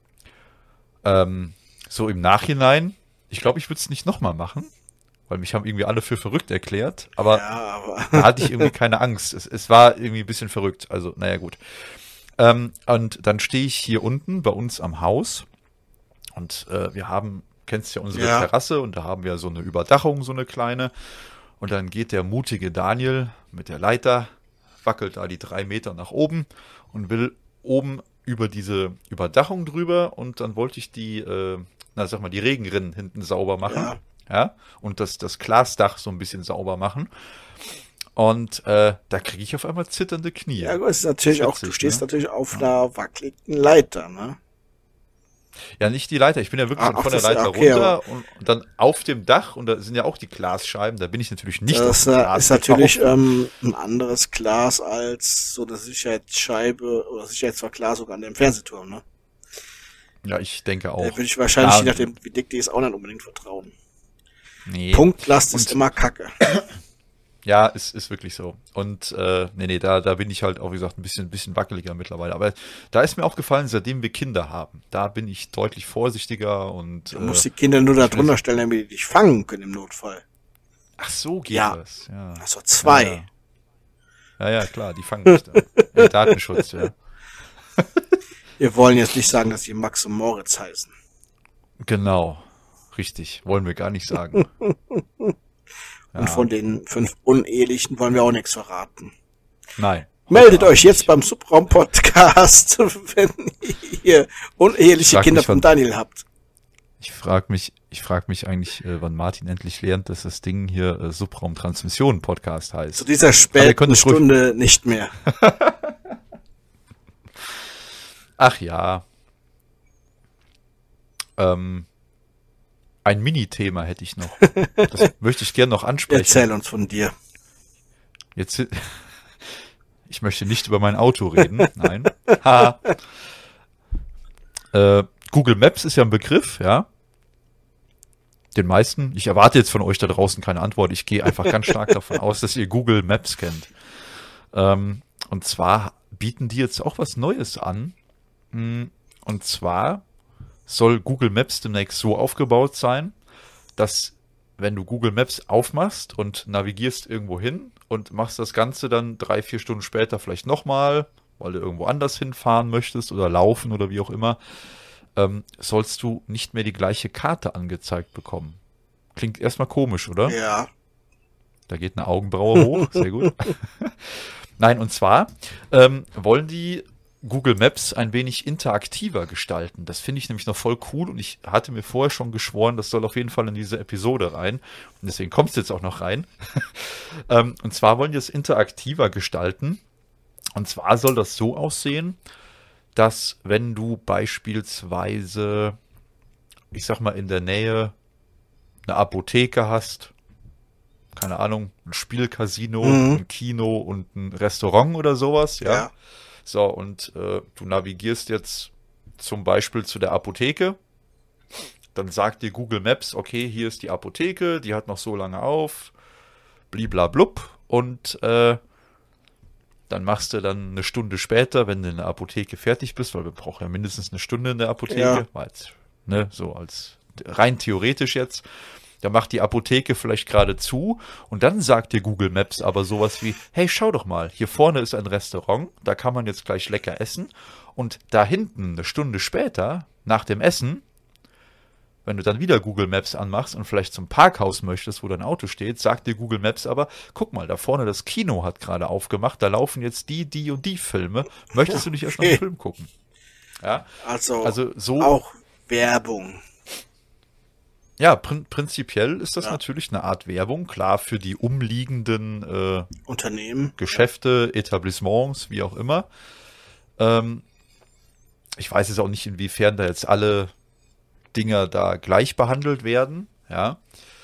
Speaker 1: Ähm, so im Nachhinein, ich glaube, ich würde es nicht nochmal machen, weil mich haben irgendwie alle für verrückt erklärt, aber
Speaker 2: Ja, aber
Speaker 1: da hatte ich irgendwie keine Angst. Es, es war irgendwie ein bisschen verrückt, also naja gut. Ähm, und dann stehe ich hier unten bei uns am Haus und äh, wir haben, kennst ja unsere
Speaker 2: Ja.
Speaker 1: Terrasse und da haben wir so eine Überdachung, so eine kleine. Und dann geht der mutige Daniel mit der Leiter, wackelt da die drei Meter nach oben und will oben über diese Überdachung drüber und dann wollte ich die, äh, na sag mal, die Regenrinnen hinten sauber machen.
Speaker 2: Ja.
Speaker 1: Ja, und das, das Glasdach so ein bisschen sauber machen. Und äh, da kriege ich auf einmal zitternde Knie.
Speaker 2: ja, gut, es ist natürlich
Speaker 1: Das ist
Speaker 2: auch, du
Speaker 1: witzig,
Speaker 2: stehst
Speaker 1: ne?
Speaker 2: natürlich auf einer wackeligen Leiter, ne?
Speaker 1: Ja, nicht die Leiter. Ich bin ja wirklich
Speaker 2: Ah,
Speaker 1: schon
Speaker 2: ach,
Speaker 1: von der
Speaker 2: das-
Speaker 1: Leiter
Speaker 2: okay,
Speaker 1: runter und, und dann auf dem Dach und da sind ja auch die Glasscheiben. Da bin ich natürlich nicht auf
Speaker 2: Das
Speaker 1: dem
Speaker 2: äh,
Speaker 1: Glas.
Speaker 2: ist
Speaker 1: Ich war
Speaker 2: natürlich
Speaker 1: auf-
Speaker 2: ähm, ein anderes Glas als so eine Sicherheitsscheibe oder Sicherheitsverglasung an dem Fernsehturm, ne?
Speaker 1: ja, ich denke
Speaker 2: Da
Speaker 1: auch.
Speaker 2: würde ich wahrscheinlich,
Speaker 1: Ja,
Speaker 2: je nachdem, wie dick die ist, auch nicht unbedingt vertrauen.
Speaker 1: Nee.
Speaker 2: Punktlast
Speaker 1: Und-
Speaker 2: ist immer Kacke.
Speaker 1: Ja, ist, ist wirklich so. Und äh, nee, nee, da, da bin ich halt auch, wie gesagt, ein bisschen, bisschen wackeliger mittlerweile. Aber da ist mir auch gefallen, seitdem wir Kinder haben, da bin ich deutlich vorsichtiger und
Speaker 2: Du
Speaker 1: äh,
Speaker 2: musst die Kinder nur da drunter stellen, damit die dich fangen können im Notfall.
Speaker 1: ach so geht
Speaker 2: Ja.
Speaker 1: das. Ja.
Speaker 2: Also zwei.
Speaker 1: Ja, ja. Ja, ja, klar, die fangen mich da. Ja, Datenschutz, ja.
Speaker 2: Wir wollen jetzt nicht sagen, dass die Max und Moritz heißen.
Speaker 1: Genau. Richtig. Wollen wir gar nicht sagen. Ja.
Speaker 2: Und von den fünf Unehelichen wollen wir auch nichts verraten.
Speaker 1: Nein.
Speaker 2: Meldet
Speaker 1: Heute
Speaker 2: euch jetzt beim Subraum-Podcast, wenn ihr uneheliche
Speaker 1: Frag
Speaker 2: Kinder
Speaker 1: mich,
Speaker 2: von
Speaker 1: wann-
Speaker 2: Daniel habt.
Speaker 1: Ich frage mich, ich frage mich eigentlich, äh, wann Martin endlich lernt, dass das Ding hier äh, Subraum-Transmission-Podcast
Speaker 2: Zu
Speaker 1: heißt.
Speaker 2: dieser
Speaker 1: ihr
Speaker 2: späten
Speaker 1: könnt es ruhig-
Speaker 2: Stunde nicht mehr.
Speaker 1: Ach ja. Ähm, ein Mini-Thema hätte ich noch. Das möchte ich gerne noch ansprechen.
Speaker 2: Erzähl uns von dir.
Speaker 1: Jetzt, ich möchte nicht über mein Auto reden. Nein. Ha. Äh, Google Maps ist ja ein Begriff, ja. Den meisten. Ich erwarte jetzt von euch da draußen keine Antwort. Ich gehe einfach ganz stark davon aus, dass ihr Google Maps kennt. Ähm, und zwar bieten die jetzt auch was Neues an. Mm, Und zwar soll Google Maps demnächst so aufgebaut sein, dass wenn du Google Maps aufmachst und navigierst irgendwo hin und machst das Ganze dann drei, vier Stunden später vielleicht nochmal, weil du irgendwo anders hinfahren möchtest oder laufen oder wie auch immer, ähm, sollst du nicht mehr die gleiche Karte angezeigt bekommen. Klingt erstmal komisch, oder?
Speaker 2: Ja.
Speaker 1: Da geht eine Augenbraue hoch, sehr gut. Nein, und zwar ähm, wollen die Google Maps ein wenig interaktiver gestalten. Das finde ich nämlich noch voll cool und ich hatte mir vorher schon geschworen, das soll auf jeden Fall in diese Episode rein. Und deswegen kommt es jetzt auch noch rein. ähm, und zwar wollen die es interaktiver gestalten, Und zwar soll das so aussehen, dass wenn du beispielsweise, ich sag mal, in der Nähe eine Apotheke hast, keine Ahnung, ein Spielcasino,
Speaker 2: Mhm.
Speaker 1: ein Kino und ein Restaurant oder sowas, ja.
Speaker 2: Ja.
Speaker 1: So, und äh, du navigierst jetzt zum Beispiel zu der Apotheke, dann sagt dir Google Maps, okay, hier ist die Apotheke, die hat noch so lange auf, bliblablub, und äh, dann machst du dann eine Stunde später, wenn du in der Apotheke fertig bist, weil wir brauchen ja mindestens eine Stunde in der Apotheke,
Speaker 2: Ja.
Speaker 1: weil jetzt, ne, so als rein theoretisch jetzt, da macht die Apotheke vielleicht gerade zu und dann sagt dir Google Maps aber sowas wie, hey, schau doch mal, hier vorne ist ein Restaurant, da kann man jetzt gleich lecker essen und da hinten eine Stunde später, nach dem Essen, wenn du dann wieder Google Maps anmachst und vielleicht zum Parkhaus möchtest, wo dein Auto steht, sagt dir Google Maps aber, guck mal, da vorne das Kino hat gerade aufgemacht, da laufen jetzt die, die und die Filme. Möchtest du nicht erst noch einen
Speaker 2: Okay.
Speaker 1: Film gucken? Ja,
Speaker 2: Also,
Speaker 1: also so,
Speaker 2: auch Werbung.
Speaker 1: ja, prin prinzipiell ist das
Speaker 2: Ja.
Speaker 1: natürlich eine Art Werbung, klar, für die umliegenden äh,
Speaker 2: Unternehmen.
Speaker 1: Geschäfte, Etablissements, wie auch immer. Ähm, ich weiß jetzt auch nicht, inwiefern da jetzt alle Dinger da gleich behandelt werden, ja.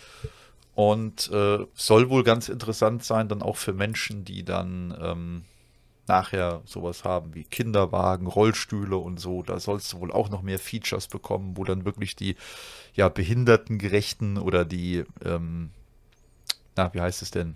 Speaker 1: Und äh, soll wohl ganz interessant sein, dann auch für Menschen, die dann ähm, nachher sowas haben wie Kinderwagen, Rollstühle und so. Da sollst du wohl auch noch mehr Features bekommen, wo dann wirklich die ja behindertengerechten oder die, ähm, na, wie heißt es denn?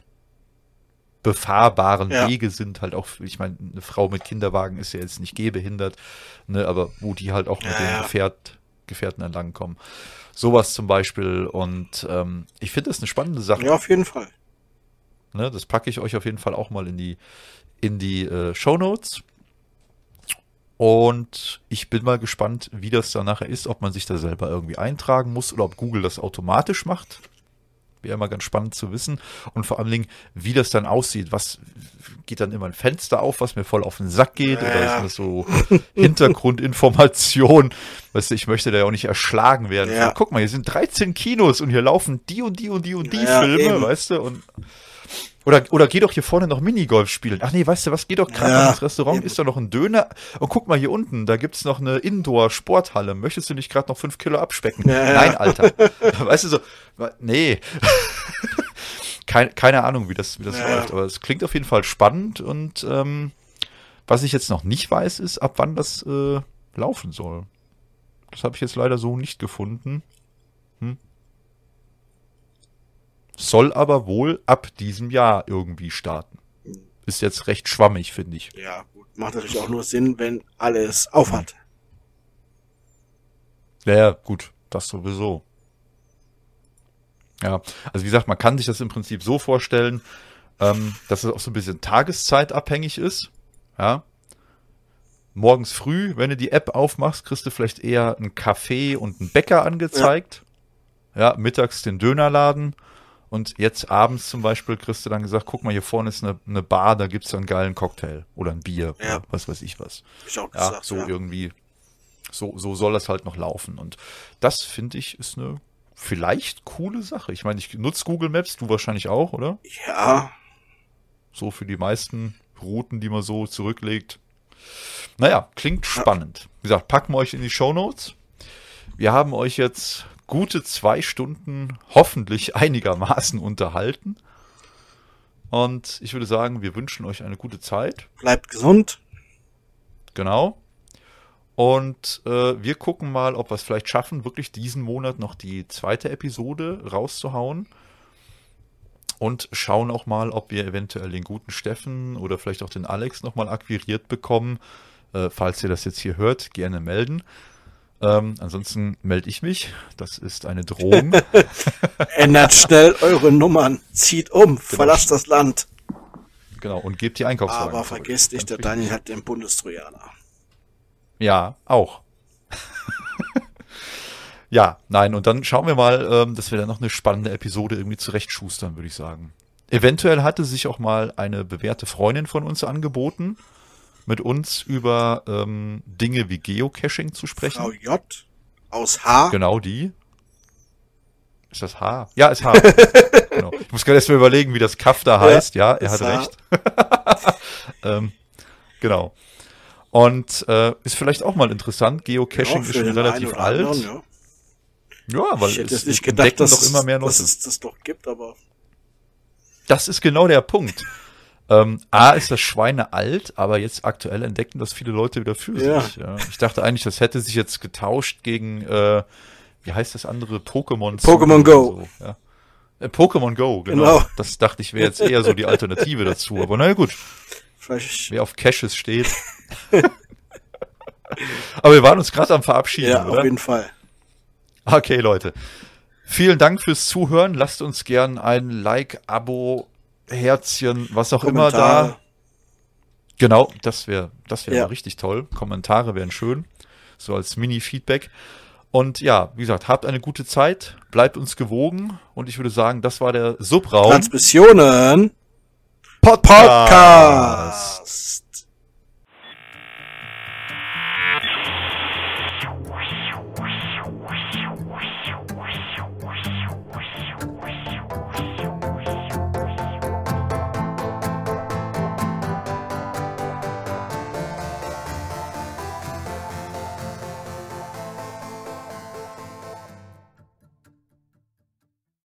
Speaker 1: Befahrbaren
Speaker 2: Ja.
Speaker 1: Wege sind halt auch, ich meine, eine Frau mit Kinderwagen ist ja jetzt nicht gehbehindert, ne, aber wo die halt auch mit
Speaker 2: Ja,
Speaker 1: dem
Speaker 2: ja.
Speaker 1: Gefährt, Gefährten entlang kommen. Sowas zum Beispiel. Und ähm, ich finde das eine spannende Sache.
Speaker 2: Ja, auf jeden Fall.
Speaker 1: Ne, das packe ich euch auf jeden Fall auch mal in die, in die äh, Shownotes. Und ich bin mal gespannt, wie das dann nachher ist, ob man sich da selber irgendwie eintragen muss oder ob Google das automatisch macht. Wäre immer ganz spannend zu wissen. Und vor allen Dingen, wie das dann aussieht. Was geht dann immer ein Fenster auf, was mir voll auf den Sack geht?
Speaker 2: Ja.
Speaker 1: Oder ist das so Hintergrundinformation? Weißt du, ich möchte da ja auch nicht erschlagen werden.
Speaker 2: Ja.
Speaker 1: Guck mal, hier sind dreizehn Kinos und hier laufen die und die und die und die
Speaker 2: Ja,
Speaker 1: Filme,
Speaker 2: eben.
Speaker 1: weißt du? Und oder, oder geh doch hier vorne noch Minigolf spielen. Ach nee, weißt du was, geh doch gerade
Speaker 2: Ja,
Speaker 1: noch ins Restaurant,
Speaker 2: eben.
Speaker 1: ist da noch ein Döner. Und guck mal hier unten, da gibt's noch eine Indoor-Sporthalle. Möchtest du nicht gerade noch fünf Kilo abspecken?
Speaker 2: Ja, ja.
Speaker 1: Nein, Alter. Weißt du so, wa- nee. Keine, keine Ahnung, wie das, wie das
Speaker 2: Ja.
Speaker 1: läuft. Aber es klingt auf jeden Fall spannend. Und ähm, was ich jetzt noch nicht weiß, ist, ab wann das äh, laufen soll. Das habe ich jetzt leider so nicht gefunden. Hm. Soll aber wohl ab diesem Jahr irgendwie starten. Ist jetzt recht schwammig, finde ich.
Speaker 2: Ja, gut. Macht natürlich auch nur Sinn, wenn alles aufhat.
Speaker 1: Ja, ja, gut, das sowieso. Ja, also wie gesagt, man kann sich das im Prinzip so vorstellen, ähm, dass es auch so ein bisschen tageszeitabhängig ist. Ja. Morgens früh, wenn du die App aufmachst, kriegst du vielleicht eher einen Kaffee und einen Bäcker angezeigt. Ja, mittags den Dönerladen. Und jetzt abends zum Beispiel kriegst du dann gesagt, guck mal, hier vorne ist eine, eine Bar, da gibt's einen geilen Cocktail oder ein Bier
Speaker 2: Ja.
Speaker 1: oder was weiß ich was.
Speaker 2: Hab ich auch
Speaker 1: Ja,
Speaker 2: gesagt.
Speaker 1: so
Speaker 2: ja.
Speaker 1: irgendwie, so, so soll das halt noch laufen. Und das, finde ich, ist eine vielleicht coole Sache. Ich meine, ich nutze Google Maps, du wahrscheinlich auch, oder?
Speaker 2: Ja,
Speaker 1: So für die meisten Routen, die man so zurücklegt. Naja, klingt spannend. Wie gesagt, packen wir euch in die Shownotes. Wir haben euch jetzt gute zwei Stunden hoffentlich einigermaßen unterhalten. Und ich würde sagen, wir wünschen euch eine gute Zeit.
Speaker 2: bleibt gesund.
Speaker 1: Genau. Und äh, wir gucken mal, ob wir es vielleicht schaffen, wirklich diesen Monat noch die zweite Episode rauszuhauen. Und schauen auch mal, ob wir eventuell den guten Steffen oder vielleicht auch den Alex nochmal akquiriert bekommen. Äh, falls ihr das jetzt hier hört, gerne melden. Ähm, ansonsten melde ich mich. Das ist eine Drohung.
Speaker 2: Ändert schnell eure Nummern. Zieht um. Verlasst das Land.
Speaker 1: Genau, und gebt die Einkaufswagen
Speaker 2: Aber
Speaker 1: zurück.
Speaker 2: vergesst nicht,
Speaker 1: Ganz
Speaker 2: der
Speaker 1: wichtig.
Speaker 2: Daniel hat den Bundestrojaner.
Speaker 1: Ja, auch. Ja, nein, und dann schauen wir mal, ähm, dass wir dann noch eine spannende Episode irgendwie zurechtschustern, würde ich sagen. Eventuell hatte sich auch mal eine bewährte Freundin von uns angeboten, mit uns über ähm, Dinge wie Geocaching zu sprechen.
Speaker 2: Frau J. aus H.
Speaker 1: Genau die. Ist das H? Ja, ist H. Genau. Ich muss gerade erst mal überlegen, wie das Kaff da heißt. Ja, er
Speaker 2: ist
Speaker 1: hat
Speaker 2: H.
Speaker 1: recht. ähm, Genau. Und äh, ist vielleicht auch mal interessant, Geocaching
Speaker 2: Ja,
Speaker 1: ist
Speaker 2: für
Speaker 1: schon
Speaker 2: den
Speaker 1: relativ
Speaker 2: einen oder
Speaker 1: alt.
Speaker 2: anderen, ja.
Speaker 1: Ja, weil
Speaker 2: Ich hätte
Speaker 1: es
Speaker 2: jetzt nicht
Speaker 1: entdecken
Speaker 2: gedacht, dass,
Speaker 1: doch immer mehr
Speaker 2: dass
Speaker 1: Leute.
Speaker 2: es das doch gibt, aber
Speaker 1: Das ist genau der Punkt. Ähm, A ist das Schweine alt, aber jetzt aktuell entdecken das viele Leute wieder für
Speaker 2: Ja.
Speaker 1: sich. Ja. Ich dachte eigentlich, das hätte sich jetzt getauscht gegen, äh, wie heißt das andere? Pokémon.
Speaker 2: Pokémon
Speaker 1: oder
Speaker 2: Go.
Speaker 1: So, ja. äh, Pokémon Go, genau.
Speaker 2: Genau.
Speaker 1: Das dachte ich wäre jetzt eher so die Alternative dazu. Aber naja gut,
Speaker 2: vielleicht,
Speaker 1: wer auf Caches steht. Aber wir waren uns gerade am Verabschieden,
Speaker 2: ja,
Speaker 1: oder?
Speaker 2: auf jeden Fall.
Speaker 1: Okay, Leute. Vielen Dank fürs Zuhören. Lasst uns gern ein Like, Abo, Herzchen, was auch immer
Speaker 2: Kommentare.
Speaker 1: da. Genau, das wäre das wäre
Speaker 2: Ja.
Speaker 1: richtig toll. Kommentare wären schön. So als Mini-Feedback. Und ja, wie gesagt, habt eine gute Zeit. Bleibt uns gewogen. Und ich würde sagen, das war der Subraum
Speaker 2: Transmissionen
Speaker 1: Podcast.
Speaker 2: Podcast.